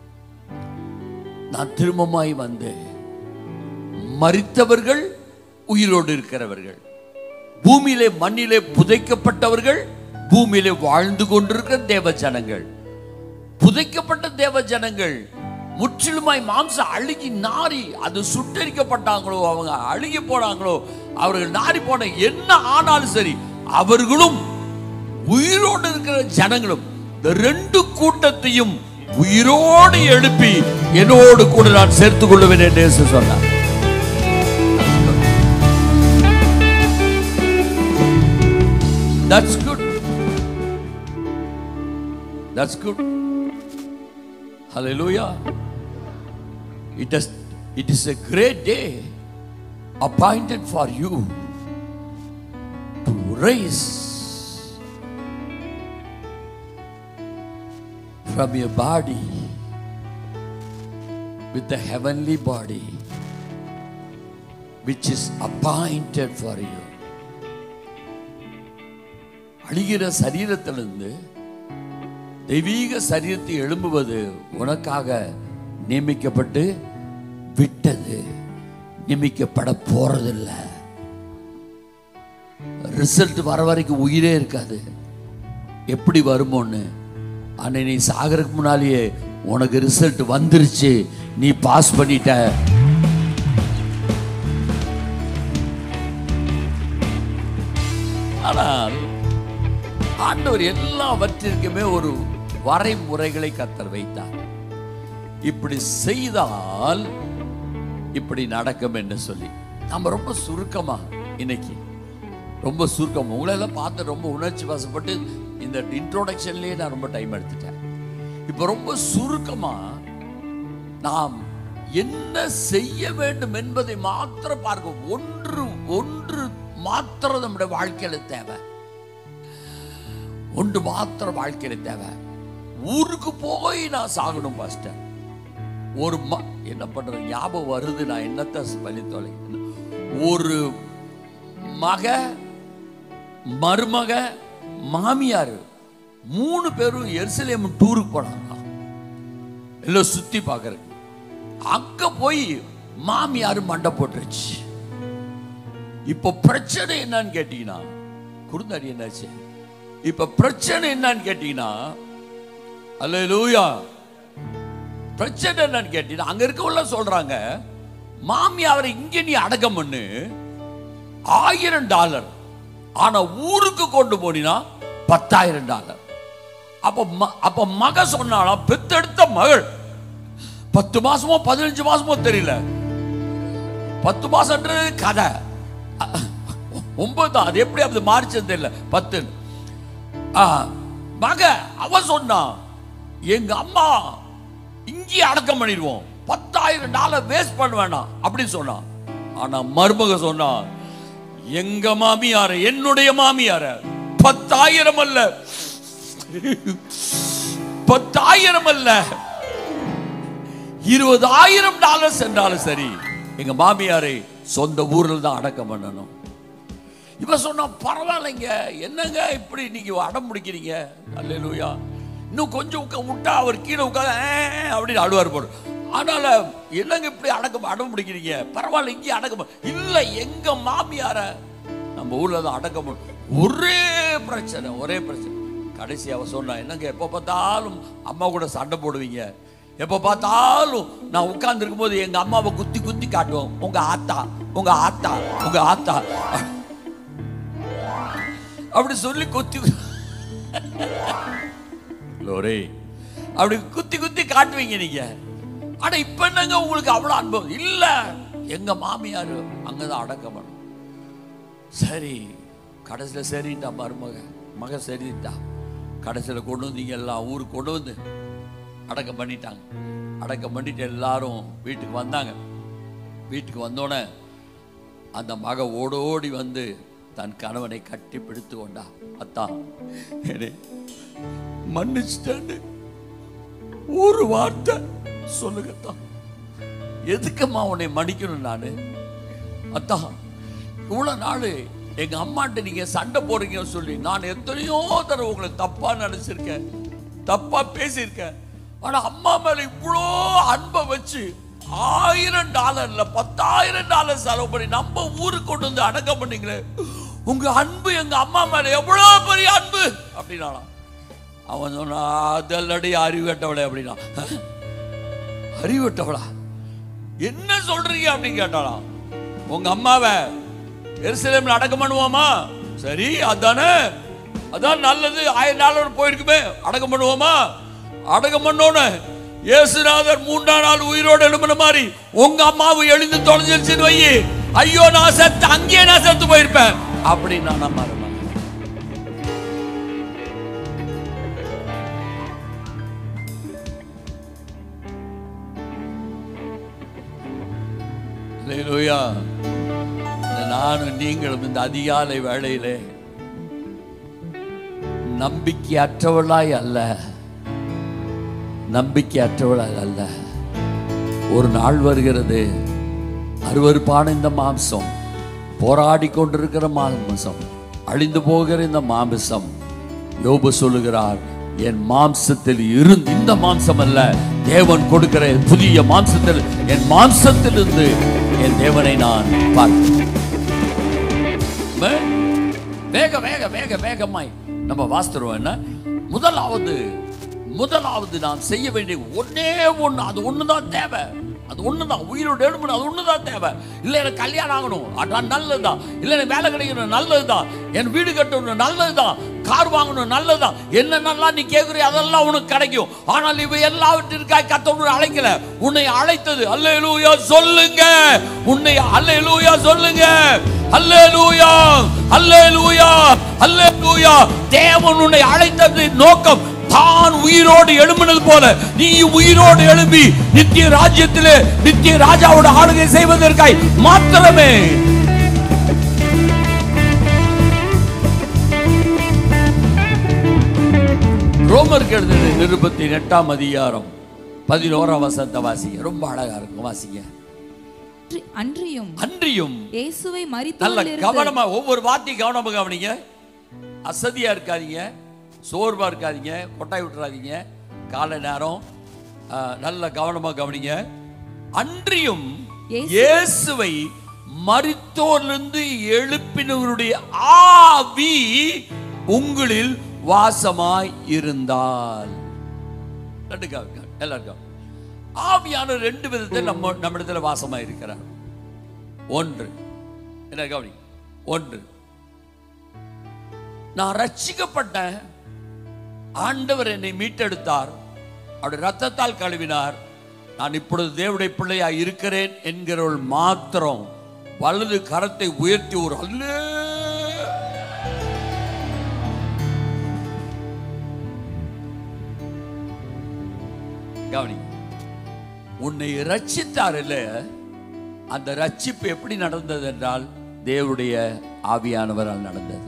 நான் திரும்பவுமாய் வந்து மரித்தவர்கள், உயிரோடு இருக்கிறவர்கள், பூமியிலே மண்ணிலே புதைக்கப்பட்டவர்கள், பூமியிலே வாழ்ந்து கொண்டிருக்கிற தேவ ஜனங்கள், புதைக்கப்பட்ட தேவ ஜனங்கள் முற்றிலுமாய் மாம்சம் அழுகி நாரி அது சுட்டரிக்கப்பட்டாங்களோ, அவங்க அழுகி போனாங்களோ, அவர்கள் நாரி போன என்ன ஆனாலும் சரி, அவர்களும் உயிரோடு இருக்கிற ஜனங்களும் இந்த ரெண்டு கூட்டத்தையும் உயிரோடு எழுப்பி என்னோடு கூட நான் சேர்த்துக் கொள்வேன் என்று சொன்னார். That's good. That's good. Hallelujah. It is, it is a great day appointed for you to raise from your body with the heavenly body which is appointed for you. அழிகிற சரீரத்திலிருந்து தெய்வீக சரீரத்தை எழும்புவது உனக்காக நியமிக்கப்பட்டு விட்டது, நியமிக்கப்பட போறதில்லை. ரிசல்ட் வர வரைக்கும் உயிரே இருக்காது. எப்படி வருமோன்னு, ஆனால் நீ சாகருக்கு முன்னாலேயே உனக்கு ரிசல்ட் வந்துருச்சு, நீ பாஸ் பண்ணிட்ட. ஆனால் ஆண்டவர் எல்லாவற்றிற்குமே ஒரு வரைமுறைகளை கர்த்தர் வைத்தார். இப்படி செய்தால் இப்படி நடக்கும் என்று சொல்லி நம்ம ரொம்ப சுருக்கமா இன்னைக்கு ரொம்ப சுருக்கம் உங்களெல்லாம் பார்த்து ரொம்ப உணர்ச்சி வசப்பட்டு இந்த இன்ட்ரோடக்ஷன்லேயே நான் ரொம்ப டைம் எடுத்துட்டேன். இப்போ ரொம்ப சுருக்கமா நாம் என்ன செய்ய வேண்டும் என்பதை மாத்திரம் பார்க்க, ஒன்று ஒன்று மாத்திரம் நம்முடைய வாழ்க்கையில தேவை, ஒன்று மாத்திரம் வாழ்க்கையில தேவை. ஊருக்கு போய் நான் சாகணும் பாஸ்டர். ஒரு என்ன பண்றது ஞாபகம் வருது, நான் என்னத்தை வழி தொலை. ஒரு மக, மருமக, மாமியார் மூணு பேரும் எருசலேம் டூருக்கு போனாங்க, எல்லாம் சுத்தி பார்க்கறதுக்கு. அங்க போய் மாமியார் மண்டை போட்டுருச்சு. இப்ப பிரச்சனை என்னன்னு கேட்டீங்கன்னா, குறுந்தாடி என்னாச்சு? இப்ப பிரச்சனை என்னன்னு கேட்டீங்கன்னா, அல்லேலூயா, பிரச்சனை என்னன்னு கேட்டீங்கன்னா, அங்க இருக்கவங்க சொல்றாங்க, மாமியாரை இங்க நீ அடக்கம் பண்ணு, ஆயிரம் டாலர், ஆனா ஊருக்கு கொண்டு போனீங்கன்னா பத்தாயிரம் டாலர். அப்ப அப்ப மக சொன்னாலும், பெத்தெடுத்த மகள் பத்து மாசமோ பதினஞ்சு மாசமோ தெரியல, பத்து மாசம்ன்றது கதை, ஒன்பது அது எப்படி அப்படி மாறிச்சது தெரியல, பத்து. மக அவ சொன்னா, எங்க அம்மா இங்கே அடக்கம் பண்ணிடுவோம், பத்தாயிரம் டாலர் வேஸ்ட் பண்ண வேணாம் அப்படின்னு சொன்னா. ஆனா மருமக சொன்னா, எங்க மாமியார, என்னுடைய மாமியார பத்தாயிரம் அல்ல, பத்தாயிரம் அல்ல, இருபதாயிரம் டாலர் சென்றாலும் சரி, எங்க மாமியாரை சொந்த ஊர்ல தான் அடக்கம் பண்ணணும். இவ சொன்னா, பரவாயில்லைங்க, என்னங்க இப்படி நீங்க அடம் முடிக்கிறீங்க? அல்லேலூயா. இன்னும் கொஞ்சம் விட்டா அவர் கீழே உட்காந்து அப்படின்னு அழுவார் போடு. அதனால என்னங்க இப்படி அடக்கம் அடம் முடிக்கிறீங்க? பரவாயில்ல, இங்கே அடக்கம் இல்ல, எங்க மாமியார நம்ம ஊர்ல தான் அடக்கம் பண்ணணும். ஒரே பிரச்சனை, ஒரே பிரச்சனை. கடைசி அவ சொன்னா, என்னங்க எப்ப பார்த்தாலும் அம்மா கூட சண்டை போடுவீங்க, எப்ப பார்த்தாலும் நான் உட்கார்ந்து இருக்கும் போது எங்க அம்மாவை குத்தி குத்தி காட்டுவோம், உங்க ஆத்தா, உங்க ஆத்தா, உங்க ஆத்தா அப்படி சொல்லி கொத்தி. லோரே அப்படி குத்தி குத்தி காட்டுவீங்க நீங்க. ஆனா இப்ப என்னங்க உங்களுக்கு அவ்வளவு அனுபவம் இல்ல. எங்க மாமியார் அங்கதான் அடக்கம் பண்ணும். சரி கடைசியில சரிட்டா மருமக மக சரிட்டா கடைசியில கொண்டு வந்தீங்க எல்லாம் ஊருக்கு கொண்டு வந்து அடக்கம் பண்ணிட்டாங்க. அடக்கம் பண்ணிட்டு எல்லாரும் வீட்டுக்கு வந்தாங்க. வீட்டுக்கு வந்தோடனே அந்த மக ஓடோடி வந்து தன் கணவனை கட்டி பிடித்து கொண்டா. அத்தான் மன்னிச்சுட்டான்னு ஒரு வார்த்தை சொல்லுங்கத்தான். எதுக்குமா உன்னை மன்னிக்கணும் நானு? அத்தான் இவ்வளவு நாள் எங்க அம்மாட்ட நீங்க சண்டை போறீங்கன்னு சொல்லி நான் எத்தனையோ தடவை உங்களை தப்பா நினைச்சிருக்கேன், தப்பா பேசியிருக்கேன். ஆனா அம்மா மேல இவ்வளோ அன்பை வச்சு ஆயிரம் டாலர்ல பத்தாயிரம் டாலர் செலவு பண்ணி நம்ம ஊருக்கு கொண்டு வந்து அடக்கம் பண்ணீங்களே, உங்க அன்பு எங்க அம்மா மேல எவ்வளவு பெரிய அன்பு அப்படின்னா. அவன் சொன்னா அதல்லடி அறிவட்டவளே அப்படின்னா. அறிவட்டவளா என்ன சொல்றீங்க அப்படின்னு கேட்டாலாம். உங்க அம்மாவை எருசலேம்ல அடக்கம் பண்ணுவோமா? சரி அதானே, அதான் நல்லது. ஆயிரம் டாலர் போயிருக்குமே, அடக்கம் பண்ணுவோமா? அடக்கம் பண்ணோன்னு இயேசுநாதர் மூன்றாம் நாள் உயிரோடு எழுப்பின மாதிரி உங்க அம்மாவை எழுந்து தொலைஞ்சிருச்சுன்னு வை, ஐயோ நான் செத்து அங்கேயே நான் செத்து போயிருப்பேன் அப்படின்னு நான் அம்மா. அல்லேலூயா. நானும் நீங்களும் இந்த அதிகாலை வேளையிலே நம்பிக்கை அற்றவளாய் அல்ல, நம்பிக்கை அற்றவளாய் அல்ல. ஒரு நாள் வருகிறது, அருவருப்பான இந்த மாம்சம், போராடி கொண்டிருக்கிற மாம்சம், அழிந்து போகிற இந்த மாம்சம், யோபு சொல்லுகிறார், என் மாம்சத்தில் இருந்து, இந்த மாம்சம் அல்ல, தேவன் கொடுக்கிற புதிய மாம்சத்தில், என் மாம்சத்தில் இருந்து என் தேவனை நான் பார்க்கிறேன். வேக வேக வேக வேகமாய் நம்ம வாசிக்கிறோம். என்ன முதலாவது முதலாவது நாம் செய்ய வேண்டிய ஒன்னே ஒண்ணு, அது ஒண்ணுதான் தேவை. அது ஒண்ணுதான், உயிரோடு எழுப்பணும், அது ஒண்ணுதான் தேவை. இல்லை எனக்கு கல்யாணம் ஆகணும், அதான் நல்லதுதான். இல்லை எனக்கு வேலை கிடைக்கணும், நல்லதுதான். என் வீடு கட்டணும், நல்லதுதான். கார் வாங்கணும், நல்லதுதான். என்னென்னலாம் நீ கேட்குறிய அதெல்லாம் உனக்கு கிடைக்கும். ஆனால் இவை எல்லாவற்றிற்காக கர்த்தர் அழைக்கல, உன்னை அழைத்தது. அல்லேலூயா சொல்லுங்க, உன்னை அல்லேலூயா சொல்லுங்க, அல்லேலூயா அல்லேலூயா அல்லேலூயா. தேவன் உன்னை அழைத்தது நோக்கம் தான் உயிரோடு எழும்பினது போல நீயும் உயிரோடு எழும்பி நித்திய ராஜ்யத்திலே நித்திய ராஜாவோட ஆளுகை செய்வதற்காய் மாத்திரமே. ரோமருக்கு எழுதின நிருபத்தின் எட்டாம் அதிகாரம் பதினோராம் வசனத்தை வாசிங்க. ரொம்ப அழகா இருக்கும், வாசிங்க. அன்றியும் அன்றியும் இயேசுவை மரித்தோரிலிருந்து, நல்ல கவனமா ஒவ்வொரு வார்த்தை கவனமா கவனிங்க. அசதியா இருக்காதீங்க, சோர்வா இருக்காதீங்க, கொட்டாய் விட்டுறாதீங்க. காலை நேரம் நல்ல கவனமா கவனிங்க. அன்றியும் இயேசுவை மரித்தோரிலிருந்து எழுப்பினவருடைய ஆவி உங்களில் வாசமாய் இருந்தால். எல்லாருக்கும் ஆவியான ரெண்டு விதத்தில் நம்ம நம்மிடத்தில் வாசமாய் இருக்கிறார். ஒன்று என்ன கவனி, ஒன்று நான் ரட்சிக்கப்பட்டேன், ஆண்டவர் என்னை மீட்டெடுத்தார், அவருடைய ரத்தத்தால் கழுவினார், நான் இப்பொழுது தேவனுடைய பிள்ளையாய் இருக்கிறேன் என்கிறவள் மாத்திரம் வலது கரத்தை உயர்த்தி ஒரு அல்லே கவனி. உன்னை ரட்சித்தார் இல்ல, அந்த ரட்சிப்பு எப்படி நடந்தது என்றால் தேவனுடைய ஆவியானவரால் நடந்தது.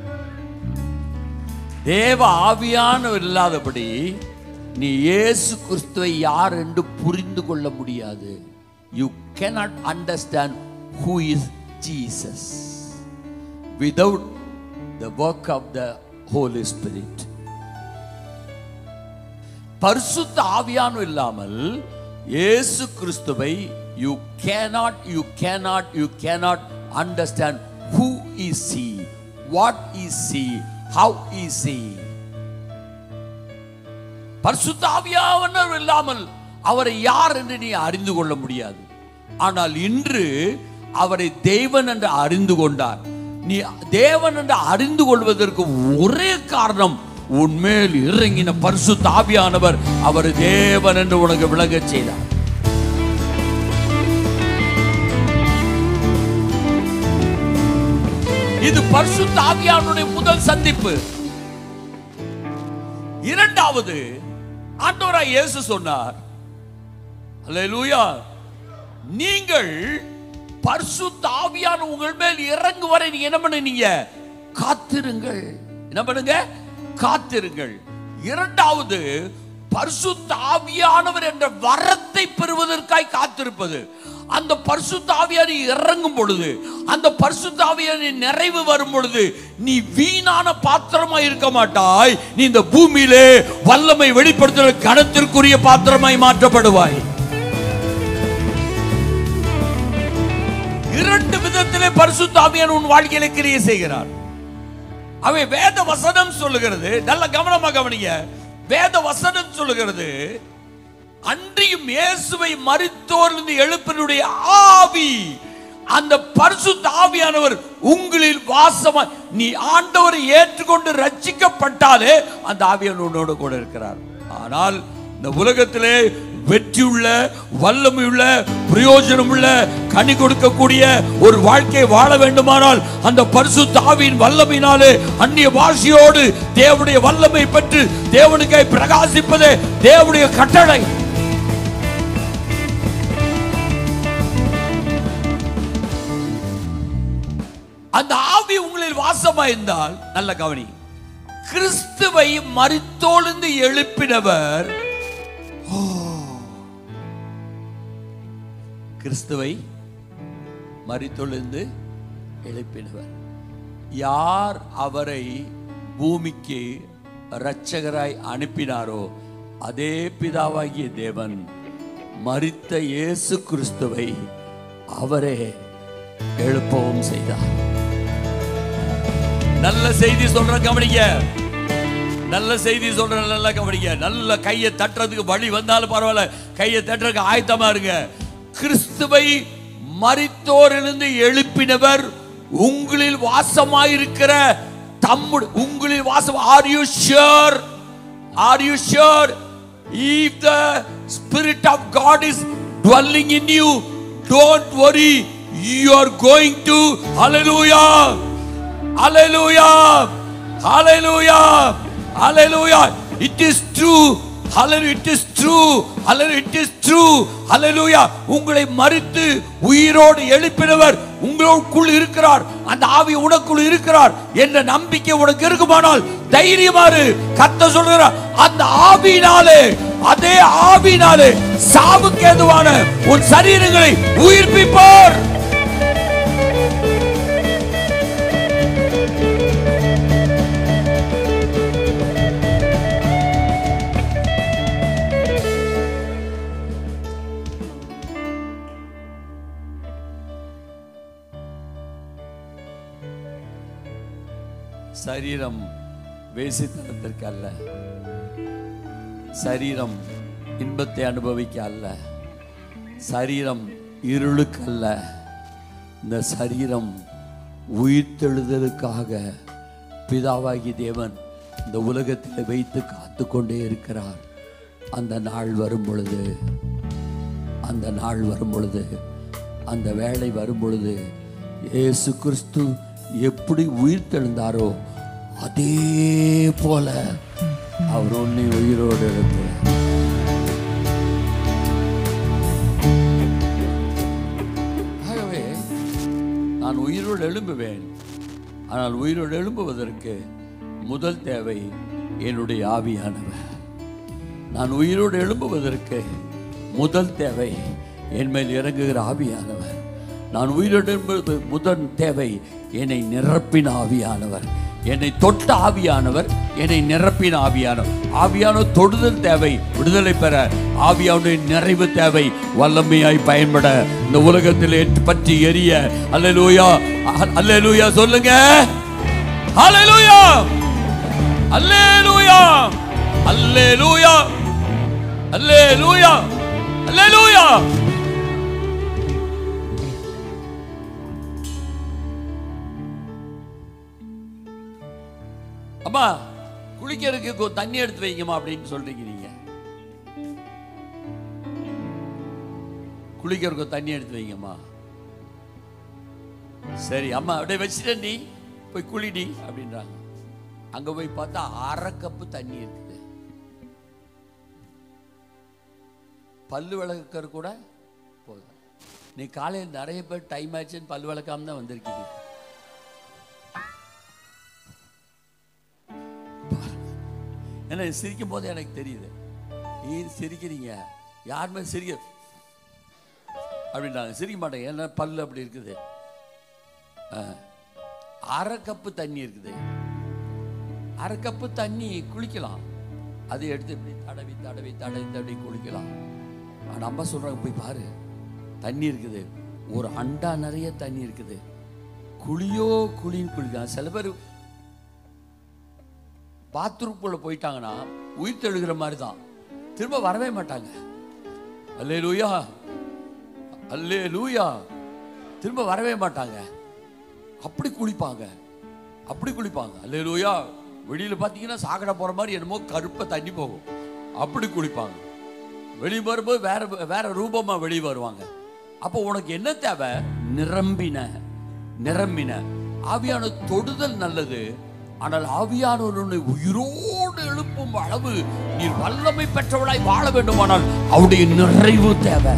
தேவ ஆவியானவர் இல்லாதபடி நீ இயேசு கிறிஸ்துவை யார் என்று புரிந்து கொள்ள முடியாது. You cannot understand who is Jesus without the work of the Holy Spirit. பரிசுத்த ஆவியானவர் இல்லாமல் இயேசு கிறிஸ்துவை you cannot you cannot you cannot understand who is he, what is he, how is he. பரிசுத்த ஆவியானவர் இல்லாமல் அவரை யார் என்று நீ அறிந்து கொள்ள முடியாது. ஆனால் இன்று அவரை தேவன் என்று அறிந்து கொண்டார். நீ தேவன் என்று அறிந்து கொள்வதற்கு ஒரே காரணம் உன்மேல் இறங்கின பரிசுத்த ஆவியானவர் அவர் தேவன் என்று உனக்கு விளங்க செய்தார். இது பரிசுத்த ஆவியானுடைய முதல் சந்திப்பு. இரண்டாவது, ஆண்டவராய் இயேசு சொன்னார், அல்லேலூயா, நீங்கள் பரிசுத்த ஆவியான உங்கள் மேல் இறங்கு வரை நீங்க என்ன பண்ணுங்க? காத்திருங்கள். என்ன பண்ணுங்க? காத்திருங்கள். இரண்டாவது, பரிசுத்த ஆவியானவர் என்ற வரத்தை பெறுவதற்காய் காத்திருப்பது. அந்த பரிசுத்த ஆவியானவர் இறங்கும் பொழுது, அந்த பரிசுத்த ஆவியானவர் நிறைவு வரும் பொழுது நீ வீணான பாத்திரமாய் இருக்க மாட்டாய். நீ இந்த பூமியிலே வல்லமை வெளிப்படுத்துகிற கனத்திற்குரிய பாத்திரமாய் மாற்றப்படுவாய். இரண்டு விதத்திலே பரிசுத்த ஆவியானவர் உன் வாழ்க்கையிலே கிரியை செய்கிறார். அவை வேத வசனம் சொல்லுகிறது. நல்ல கவனமா கவனிங்க. வேத வசனம் சொல்லுகிறது, அன்றியும் இயேசுவை மரித்தோரிலிருந்து எழுப்பினுடைய ஆவி, அந்த பரிசுத்த ஆவியானவர் உங்களில் வாசமா. நீ ஆண்டவரை ஏற்றுக்கொண்டு ரட்சிக்கப்பட்டாலே அந்த ஆவியானவர் உன்னோடு கூட இருக்கிறார். ஆனால் இந்த உலகத்திலே வெற்றியுள்ள, வல்லமையுள்ள, பிரயோஜனம் உள்ள, கனி கொடுக்கக்கூடிய ஒரு வாழ்க்கையை வாழ வேண்டுமானால் அந்த பரிசுத்த ஆவியின் வல்லமையினாலே அந்நிய பாஷையோடு தேவனுடைய வல்லமை பெற்று தேவனுக்காய் பிரகாசிப்பதே தேவனுடைய கட்டளை. அந்த ஆவி உங்களில் வாசமாயிருந்தால், நல்ல கவனி, கிறிஸ்துவை மரித்தோலிருந்து எழுப்பினவர், கிறிஸ்துவை மரித்தொழிந்து எழுப்பினவர் யார்? அவரை பூமிக்கு இரட்சகராய் அனுப்பினாரோ அதே பிதாவாகிய தேவன் மரித்த இயேசு கிறிஸ்துவை அவரே எழுப்பவும் செய்தார். நல்ல செய்தி சொல்ற கவனிங்க. நல்ல செய்தி சொல்ற நல்ல கவனிங்க. நல்ல கையை தட்டுறதுக்கு வழி வந்தாலும் பரவாயில்ல, கையை தட்டுறதுக்கு ஆயத்தமா இருங்க. கிறிஸ்துவை மரித்தோரிலிருந்து எழுப்பினவர் உங்களில் வாசமாயிருக்கிற தம்முடைய உங்களில் வாசம். Are you sure? Are you sure? If the Spirit of God is dwelling in you, don't worry. You are going to, hallelujah, hallelujah, hallelujah, hallelujah. It is true. Hallelujah, it is true. Hallelujah, it is true. Hallelujah. உங்களை மரித்து உயிரோடு எழுப்பினவர் உங்களுக்குள் இருக்கிறார். அந்த ஆவி உனக்குள் இருக்கிறார் என்ற நம்பிக்கை உனக்கு இருக்குமானால் தைரியமாறு. கர்த்தர் சொல்கிறார், அந்த ஆவியினாலே, அதே ஆவியினாலே சாவுக்கு ஏதுவான உன் சரீரங்களை உயிர்ப்பிப்பார். சரீரம் வேசித்தனத்திற்கு அல்ல, சரீரம் இன்பத்தை அனுபவிக்க அல்ல, சரீரம் இருளுக்கு அல்ல. இந்த சரீரம் உயிர்த்தெழுதலுக்காக பிதாவாகி தேவன் இந்த உலகத்தில் வைத்து காத்து கொண்டே இருக்கிறார். அந்த நாள் வரும் பொழுது, அந்த நாள் வரும் பொழுது, அந்த வேளை வரும் பொழுது இயேசு கிறிஸ்து எப்படி உயிர்த்தெழுந்தாரோ அதே போல அவர் உன்னை உயிரோடு எழுப்புவார். ஆகவே நான் உயிரோடு எழும்புவேன். ஆனால் உயிரோடு எழும்புவதற்கு முதல் தேவை என்னுடைய ஆவியானவர். நான் உயிரோடு எழும்புவதற்கு முதல் தேவை என் மேல் இறங்குகிற ஆவியானவர். நான் உயிரோடு எழும்புவது முதல் தேவை என்னை நிரப்பின ஆவியானவர், என்னை தொட்ட ஆவியானவர், என்னை நிரப்பின ஆவியானவர். ஆவியான தொடுதல் தேவை விடுதலை பெற, ஆவியானுடைய நிறைவு தேவை வல்லமையாய் பயன்பட இந்த உலகத்தில் பற்றி எரிய. அல்லேலூயா, அல்லேலூயா சொல்லுங்க. அல்லேலூயா, அல்லேலூயா, அல்லேலூயா, அல்லேலூயா, அல்லேலூயா. அம்மா, குளிக்கிறதுக்கு தண்ணி எடுத்து வைங்கம்மா அப்படின்னு சொல்றீங்க. நீங்க குளிக்கிறதுக்கு தண்ணி எடுத்து வைங்கம்மா. சரி அம்மா அப்படியே வச்சுட்டேன், நீ போய் குளிடி அப்படின்றாங்க. அங்க போய் பார்த்தா அரை கப்பு தண்ணி இருக்குது. பல்லு விளக்குற கூட போதும். நீ காலையில் நிறைய பேர் டைம் ஆச்சுன்னு பல்லு விளக்காம தான் வந்திருக்கீங்க. ஏன்னா சிரிக்கும் போது எனக்கு தெரியுது, நீ சிரிக்கிறீங்க. யாருமே சிரிக்க அப்படின்றாங்க, சிரிக்க மாட்டேங்க. ஏன்னா பல்லு அப்படி இருக்குது. அரை கப்பு தண்ணி இருக்குது. அரை கப்பு தண்ணி குளிக்கலாம். அதை எடுத்து இப்படி தடவி தடவி தடவி தடவி குளிக்கலாம். ஆனால் அம்மா சொல்றாங்க, போய் பாரு தண்ணி இருக்குது, ஒரு அண்டா நிறைய தண்ணி இருக்குது, குளியோ குளின்னு குளிக்கலாம். சில பேர் பாத்ரூம்குள்ள போயிட்டாங்கன்னா உயிர் தெழுகிற மாதிரி தான், திரும்ப வரவே மாட்டாங்க. அல்லேலூயா, அல்லேலூயா. திரும்ப வரவே மாட்டாங்க. அப்படி குளிப்பாங்க, அப்படி குளிப்பாங்க. அல்லேலூயா. வெளியில பார்த்தீங்கன்னா சாக்கடை போற மாதிரி என்னமோ கருப்பை தண்ணி போகும், அப்படி குளிப்பாங்க. வெளியே வரும்போது வேற வேற ரூபமா வெளியே வருவாங்க. அப்போ உனக்கு என்ன தேவை? நிரம்பின நிரம்பின ஆவியான தொடுதல் நல்லது. ஆனால் ஆவியானவருடைய உயிரோடு எழுப்பும் அளவு நீ வல்லமை பெற்றவளாய் வாழ வேண்டுமானால் அவருடைய நிறைவு தேவை.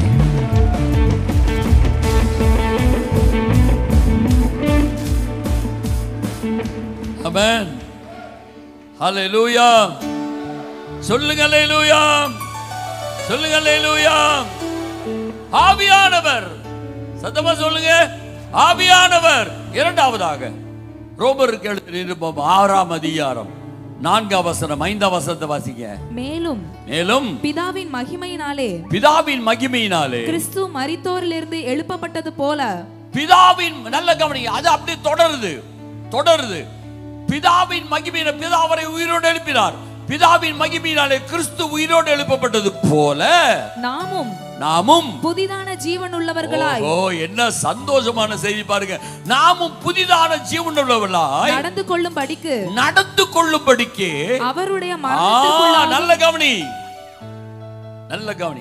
ஆமென். ஹல்லேலூயா. சொல்லுங்க ஹல்லேலூயா, சொல்லுங்க ஹல்லேலூயா. ஆவியானவர், சத்தமா சொல்லுங்க ஆவியானவர். இரண்டாவதாக ரோமருக்கு எழுதின நிருபம் ஆறாம் அதிகாரம் நான்காம் வசனம் ஐந்தாம் வசனத்தை வாசிங்க. மேலும் மேலும் பிதாவின் மகிமையினாலே பிதாவின் மகிமையினாலே கிறிஸ்து மரித்தோரிலிருந்து எழுப்பப்பட்டது போல. பிதாவின், நல்ல கவனிங்க, அது அப்படி தொடருது தொடருது. பிதாவின் மகிமையின பிதா அவரை உயிரோடு எழுப்பினார். பிதாவின் மகிமையினாலே கிறிஸ்து உயிரோடு எழுப்பப்பட்டது போல நாமும் நாமும் புதிதான ஜீவன் உள்ளவர்களாய். ஓ, என்ன சந்தோஷமான செய்தி பாருங்க. நாமும் புதிதான ஜீவன் உள்ளவர்களாய் நடந்து கொள்ளும்படிக்கு நடந்து கொள்ளும்படிக்கு அவருடைய ஆ, மரணத்திற்குள்ளாக. நல்ல கவனி, நல்ல கவனி,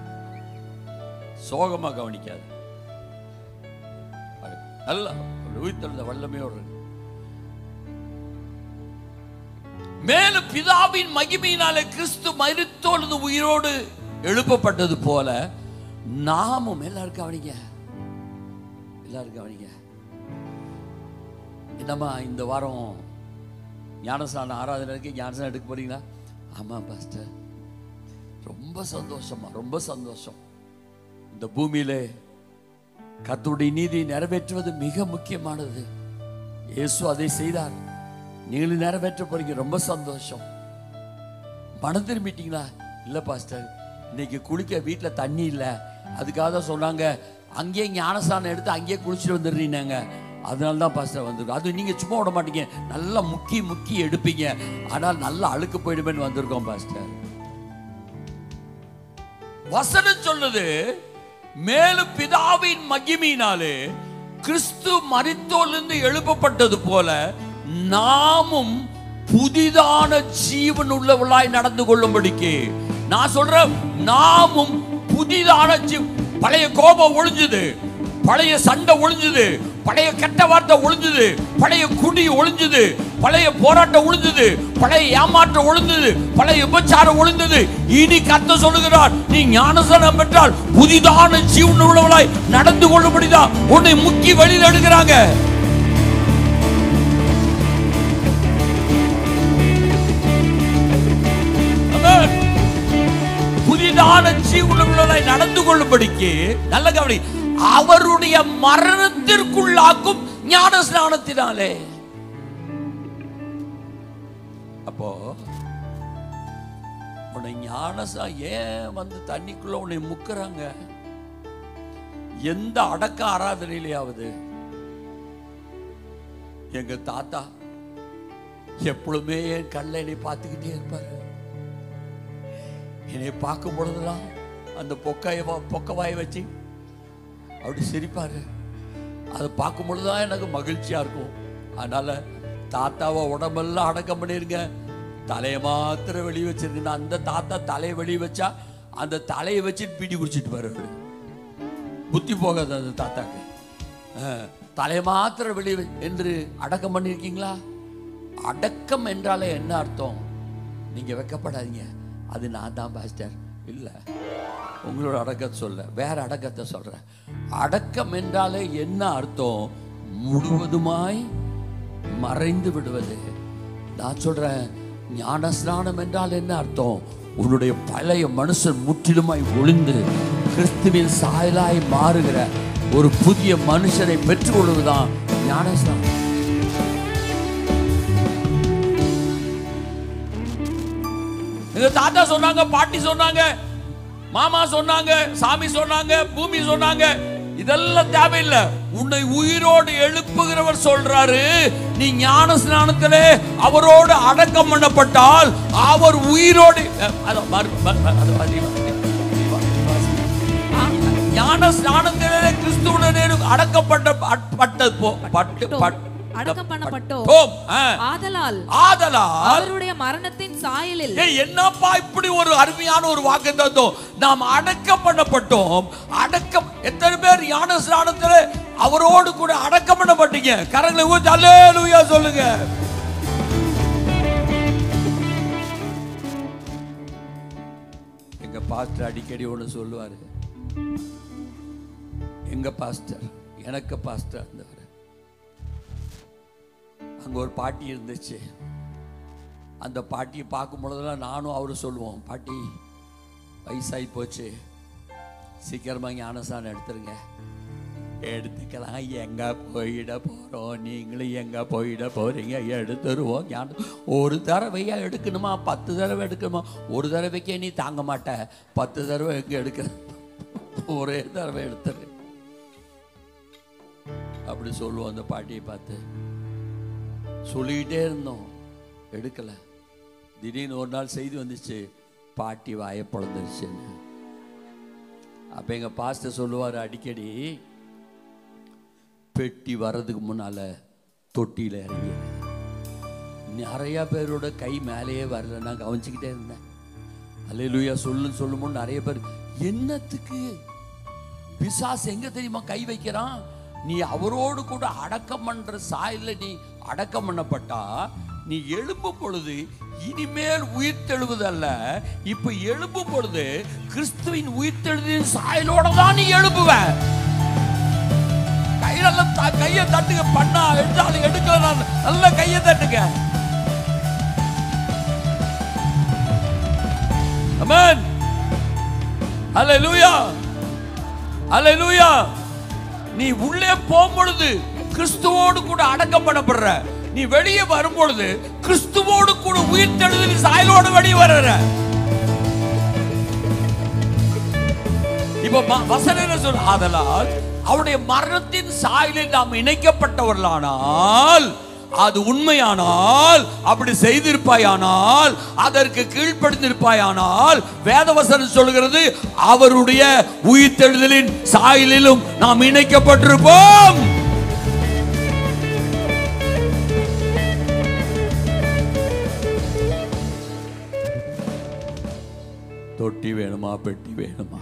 சோகமா கவனிக்காது. நல்ல உயிர்த்தெழுந்த வல்லமையோடு. மேலும் பிதாவின் மகிமையினாலே கிறிஸ்து மரித்தோடு உயிரோடு எழுப்பப்பட்டது போல நாமும், எல்லாரும் கவனிங்க, எல்லாரும் கவனிங்க. என்னம்மா இந்த வாரம் ஞானஸ்நான ஆராதனைக்கு ஞானஸ்நானம் எடுக்க போறீங்களா? ஆமா பாஸ்டர், ரொம்ப சந்தோஷமா, ரொம்ப சந்தோஷம். இந்த பூமியிலே கர்த்தருடைய நீதி நிறைவேற்றுவது மிக முக்கியமானது. இயேசு அதை செய்தார், நீங்களும் நிறைவேற்ற போறீங்க, ரொம்ப சந்தோஷம். மனம் திரும்பிட்டீங்களா? இல்ல பாஸ்டர், இன்னைக்கு குளிக்க வீட்டுல தண்ணி இல்லை, அதுக்காக தான் சொன்னாங்க அங்கேயே ஞானஸ்நானம் எடுத்து அங்கேயே குளிச்சுட்டு வந்துடுறீங்க, அதனால தான் பாஸ்டர் வந்திருக்கோம். அது நீங்க சும்மா விட மாட்டீங்க, நல்லா முக்கி முக்கி எடுப்பீங்க, ஆனால் நல்லா அழுக்கு போயிடுமேன்னு வந்திருக்கோம் பாஸ்டர். வசனம் சொல்லுது, மேலும் பிதாவின் மகிமையினாலே கிறிஸ்து மரித்தோரிலிருந்து எழுப்பப்பட்டது போல நாமும் புதிதான ஜீவன் உள்ளவர்களாய் நடந்து கொள்ளும்படிக்கு. நான் சொல்றேன், நாமும் புதிதான ஜீவன். பழைய கோபம் ஒழிஞ்சது, பழைய சண்டை ஒழிஞ்சது, பழைய கெட்ட வார்த்தை ஒழிஞ்சது, பழைய குடி ஒழிஞ்சது, பழைய போராட்டம் ஒழிஞ்சது, பழைய ஏமாற்றம் ஒழிஞ்சது, பழைய விபச்சாரம் ஒழிஞ்சது. இனி கர்த்தர் சொல்லுகிறார், நீ ஞானஸ்நானம் பெற்றால் புதிதான ஜீவன் உள்ளவர்களாய் நடந்து கொள்ளும்படிதான் உன்னை முக்கி வழியில் எடுக்கிறாங்க. புதிதான ஜீவனுள்ளவர்களாய் நடந்து கொள்ளும்படிக்கு, நல்ல கவனி, அவருடைய மரணத்திற்குள்ளாக்கும் ஞானஸ்நானத்தினாலே. அப்போ உன்னை ஞானசா ஏன் வந்து தண்ணிக்குள்ள உன்னை முக்குறாங்க? எந்த அடக்க ஆராதனையிலேயாவது எங்க தாத்தா எப்பொழுதுமே என் கண்ணில் என்னை பார்த்துக்கிட்டே இருப்பாரு. என்னை பார்க்கும் பொழுதுலாம் அந்த பொக்காய பொக்கவாயை வச்சு அப்படி சிரிப்பாரு. அதை பார்க்கும் பொழுதுதான் எனக்கு மகிழ்ச்சியா இருக்கும். அதனால தாத்தாவை உடம்பெல்லாம் அடக்கம் பண்ணிருங்க, தலையை மாத்திரம் வெளியே வச்சிருக்கு. அந்த தாத்தா தலையை வெளியே வச்சா அந்த தலையை வச்சுட்டு பீடி குடிச்சிட்டு வருவாரு. புத்தி போகாது அந்த தாத்தாக்கு. தலையை மாத்திரம் வெளியே என்று அடக்கம் பண்ணியிருக்கீங்களா? அடக்கம் என்றாலே என்ன அர்த்தம்? நீங்க வெக்கப்படாதீங்க, அது நான் தான் பாஸ்டர். இல்லை, உங்களோட அடக்கத்தை சொல்ல, வேற அடக்கத்தை சொல்றேன். அடக்கம் என்றாலே என்ன அர்த்தம்? முழுவதுமாய் மறைந்து விடுவது. நான் சொல்றேன், ஞானஸ்நானம் என்றால் என்ன அர்த்தம்? உன்னுடைய பழைய மனுஷன் முற்றிலுமாய் ஒளிந்து கிறிஸ்துவின் சாயலாய் மாறுகிற ஒரு புதிய மனுஷனை பெற்றுக்கொள்வதுதான் ஞானஸ்நானம். எங்க தாத்தா சொன்னாங்க, பாட்டி சொன்னாங்க, மாமா சொன்னாங்க, சாமி சொன்னாங்க, பூமி சொன்னாங்க. இதெல்லாம் தேவையில்லை. உன்னை உயிரோடு எழுப்புகிறவர் சொல்றாரு, நீ ஞான ஸ்நானத்திலே அவரோடு அடக்கம் பண்ணப்பட்டால் அவர் உயிரோடு. ஞான ஸ்நானத்திலே கிறிஸ்துவுடனே அடக்கப்பட்ட அடக்கம் பண்ணப்பட்டோம். ஆதலால் ஆதலால் அவருடைய மரணத்தின் சாயலில். என்னப்பா இப்படி ஒரு அருமையான ஒரு வாக்குத்தத்தம். நாம் அடக்கம் பண்ணப்பட்டோம். அடக்கம் எத்தனை பேர் ஞான ஸ்நானத்திலே அவரோடு கூட அடக்கம் பண்ணப்பட்டீங்க? கரங்களை ஊத்தி அல்லேலூயா சொல்லுங்க. எங்க பாஸ்டர் அடிக்கடி ஒன்று சொல்லுவாரு. எங்க பாஸ்டர், எனக்கு பாஸ்டர் இருந்தவர். அங்கே ஒரு பாட்டி இருந்துச்சு. அந்த பாட்டியை பார்க்கும் பொழுதெல்லாம் நானும் அவரும் சொல்லுவோம், பாட்டி வயசாகி போச்சு, சீக்கிரமாக ஞானஸ்நானம் எடுத்துருங்க. எடுத்துக்கலாம், எங்கே போயிட போகிறோம், நீங்களும் எங்கே போயிட போகிறீங்க, எடுத்துருவோம். ஞானம் ஒரு தடவையா எடுக்கணுமா, பத்து தடவை எடுக்கணுமா? ஒரு தடவைக்கே நீ தாங்க மாட்ட, பத்து தடவை எங்கே எடுக்கிற, ஒரே தடவை எடுத்துரு அப்படி சொல்லுவோம். அந்த பாட்டியை பார்த்து சொல்லிக்கிட்டே இருந்தோம், எடுக்கல. திடீர்னு ஒரு நாள் செய்தி வந்துச்சு, பாட்டி வாயை பொழந்துருச்சுன்னு. அப்ப எங்க பாஸ்டர் சொல்லுவார் அடிக்கடி, பெட்டி வர்றதுக்கு முன்னால தொட்டியில இறங்கி. நிறைய பேரோட கை மேலேயே வரல, நான் கவனிச்சுக்கிட்டே இருந்தேன். அல்லேலூயா சொல்லுன்னு சொல்லும் நிறைய பேர், என்னத்துக்கு பிசாசு எங்க தெரியுமா கை வைக்கிறான்? நீ அவரோடு கூட அடக்கம் பண்ற சாயல்ல நீ அடக்கம் பண்ணப்பட்டா, நீ எழும்பும் பொழுது இனிமேல் உயிர்த்தெழுவதல்ல, இப்ப எழும்பும் பொழுது கிறிஸ்துவின் உயிர்த்தெழுதின் சாயலோட தான் நீ எழும்புவ. கையில கையை தட்டுங்க, பண்ணா எடுத்தாலும் எடுக்கலாம், நல்ல கையை தட்டுங்க. ஆமென், ஹல்லேலூயா, ஹல்லேலூயா. நீ உள்ளே போகும் பொழுது கிறிஸ்துவோடு கூட அடக்கம் பண்ணப்படுற, நீ வெளியே வரும் பொழுது கிறிஸ்துவோடு கூட உயிர்த்தெழுந்து நீ சாயலோடு வெளியே வர்ற. இப்ப வசனம் சொல்ல, ஆதலால் அவருடைய மரணத்தின் சாயலில் நாம் இணைக்கப்பட்டவர்களானால், அது உண்மையானால், அப்படி செய்திருப்பாயானால், அதற்கு கீழ்ப்படுத்திருப்பாயானால், வேதவசனம் சொல்கிறது அவருடைய உயிர்த்தெழுதலின் சாயலிலும் நாம் இணைக்கப்பட்டிருப்போம். தொட்டி வேணுமா, பெட்டி வேணுமா?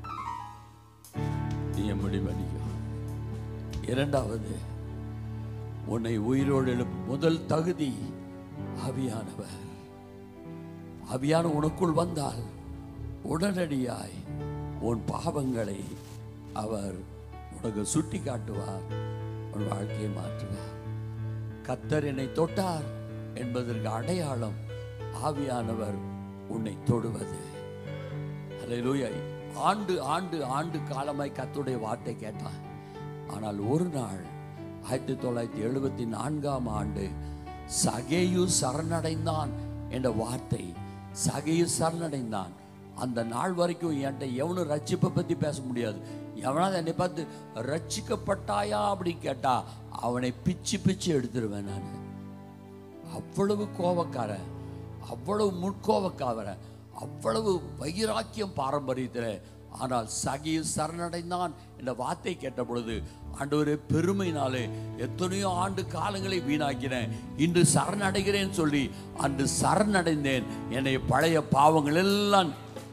நீ முடிவெடுக்க. இரண்டாவது, உன்னை உயிரோடு எழுப்பு முதல் தகுதி ஆவியானவர். ஆவியான உனக்குள் வந்தால் உடனடியாய் உன் பாவங்களை அவர் உனக்கு சுட்டி காட்டுவார், உன் வாழ்க்கையை மாற்றுவார். கர்த்தர் என்னை தொட்டார் என்பதற்கு அடையாளம் ஆவியானவர் உன்னை தொடுவது. அல்லேலூயா. ஆண்டு ஆண்டு ஆண்டு காலமாய் கர்த்தருடைய வார்த்தை கேட்டான். ஆனால் ஒரு நாள் ஆயிரத்தி தொள்ளாயிரத்தி எழுபத்தி நான்காம் ஆண்டு சகேயு சரணடைந்தான் என்ற வார்த்தை, சகேயு சரணடைந்தான். அந்த நாள் வரைக்கும் என்கிட்ட எவனும் ரட்சிப்பை பற்றி பேச முடியாது. எவனாவது என்னை பார்த்து ரட்சிக்கப்பட்டாயா அப்படின்னு கேட்டா அவனை பிச்சு பிச்சு எடுத்துருவேன் நான். அவ்வளவு கோபக்காரன், அவ்வளவு முட்கோபக்காரன், அவ்வளவு வைராக்கியம் பாரம்பரியத்தில் ஆனால் சகி சரணடைந்தான் என்ற வார்த்தை கேட்ட பொழுது, ஆண்டவரே பெருமையினாலே எத்தனையோ ஆண்டு காலங்களை வீணாக்கினேன், இன்று சரணடைகிறேன் சொல்லி அன்று சரணடைந்தேன். என்னை பழைய பாவங்கள் எல்லாம்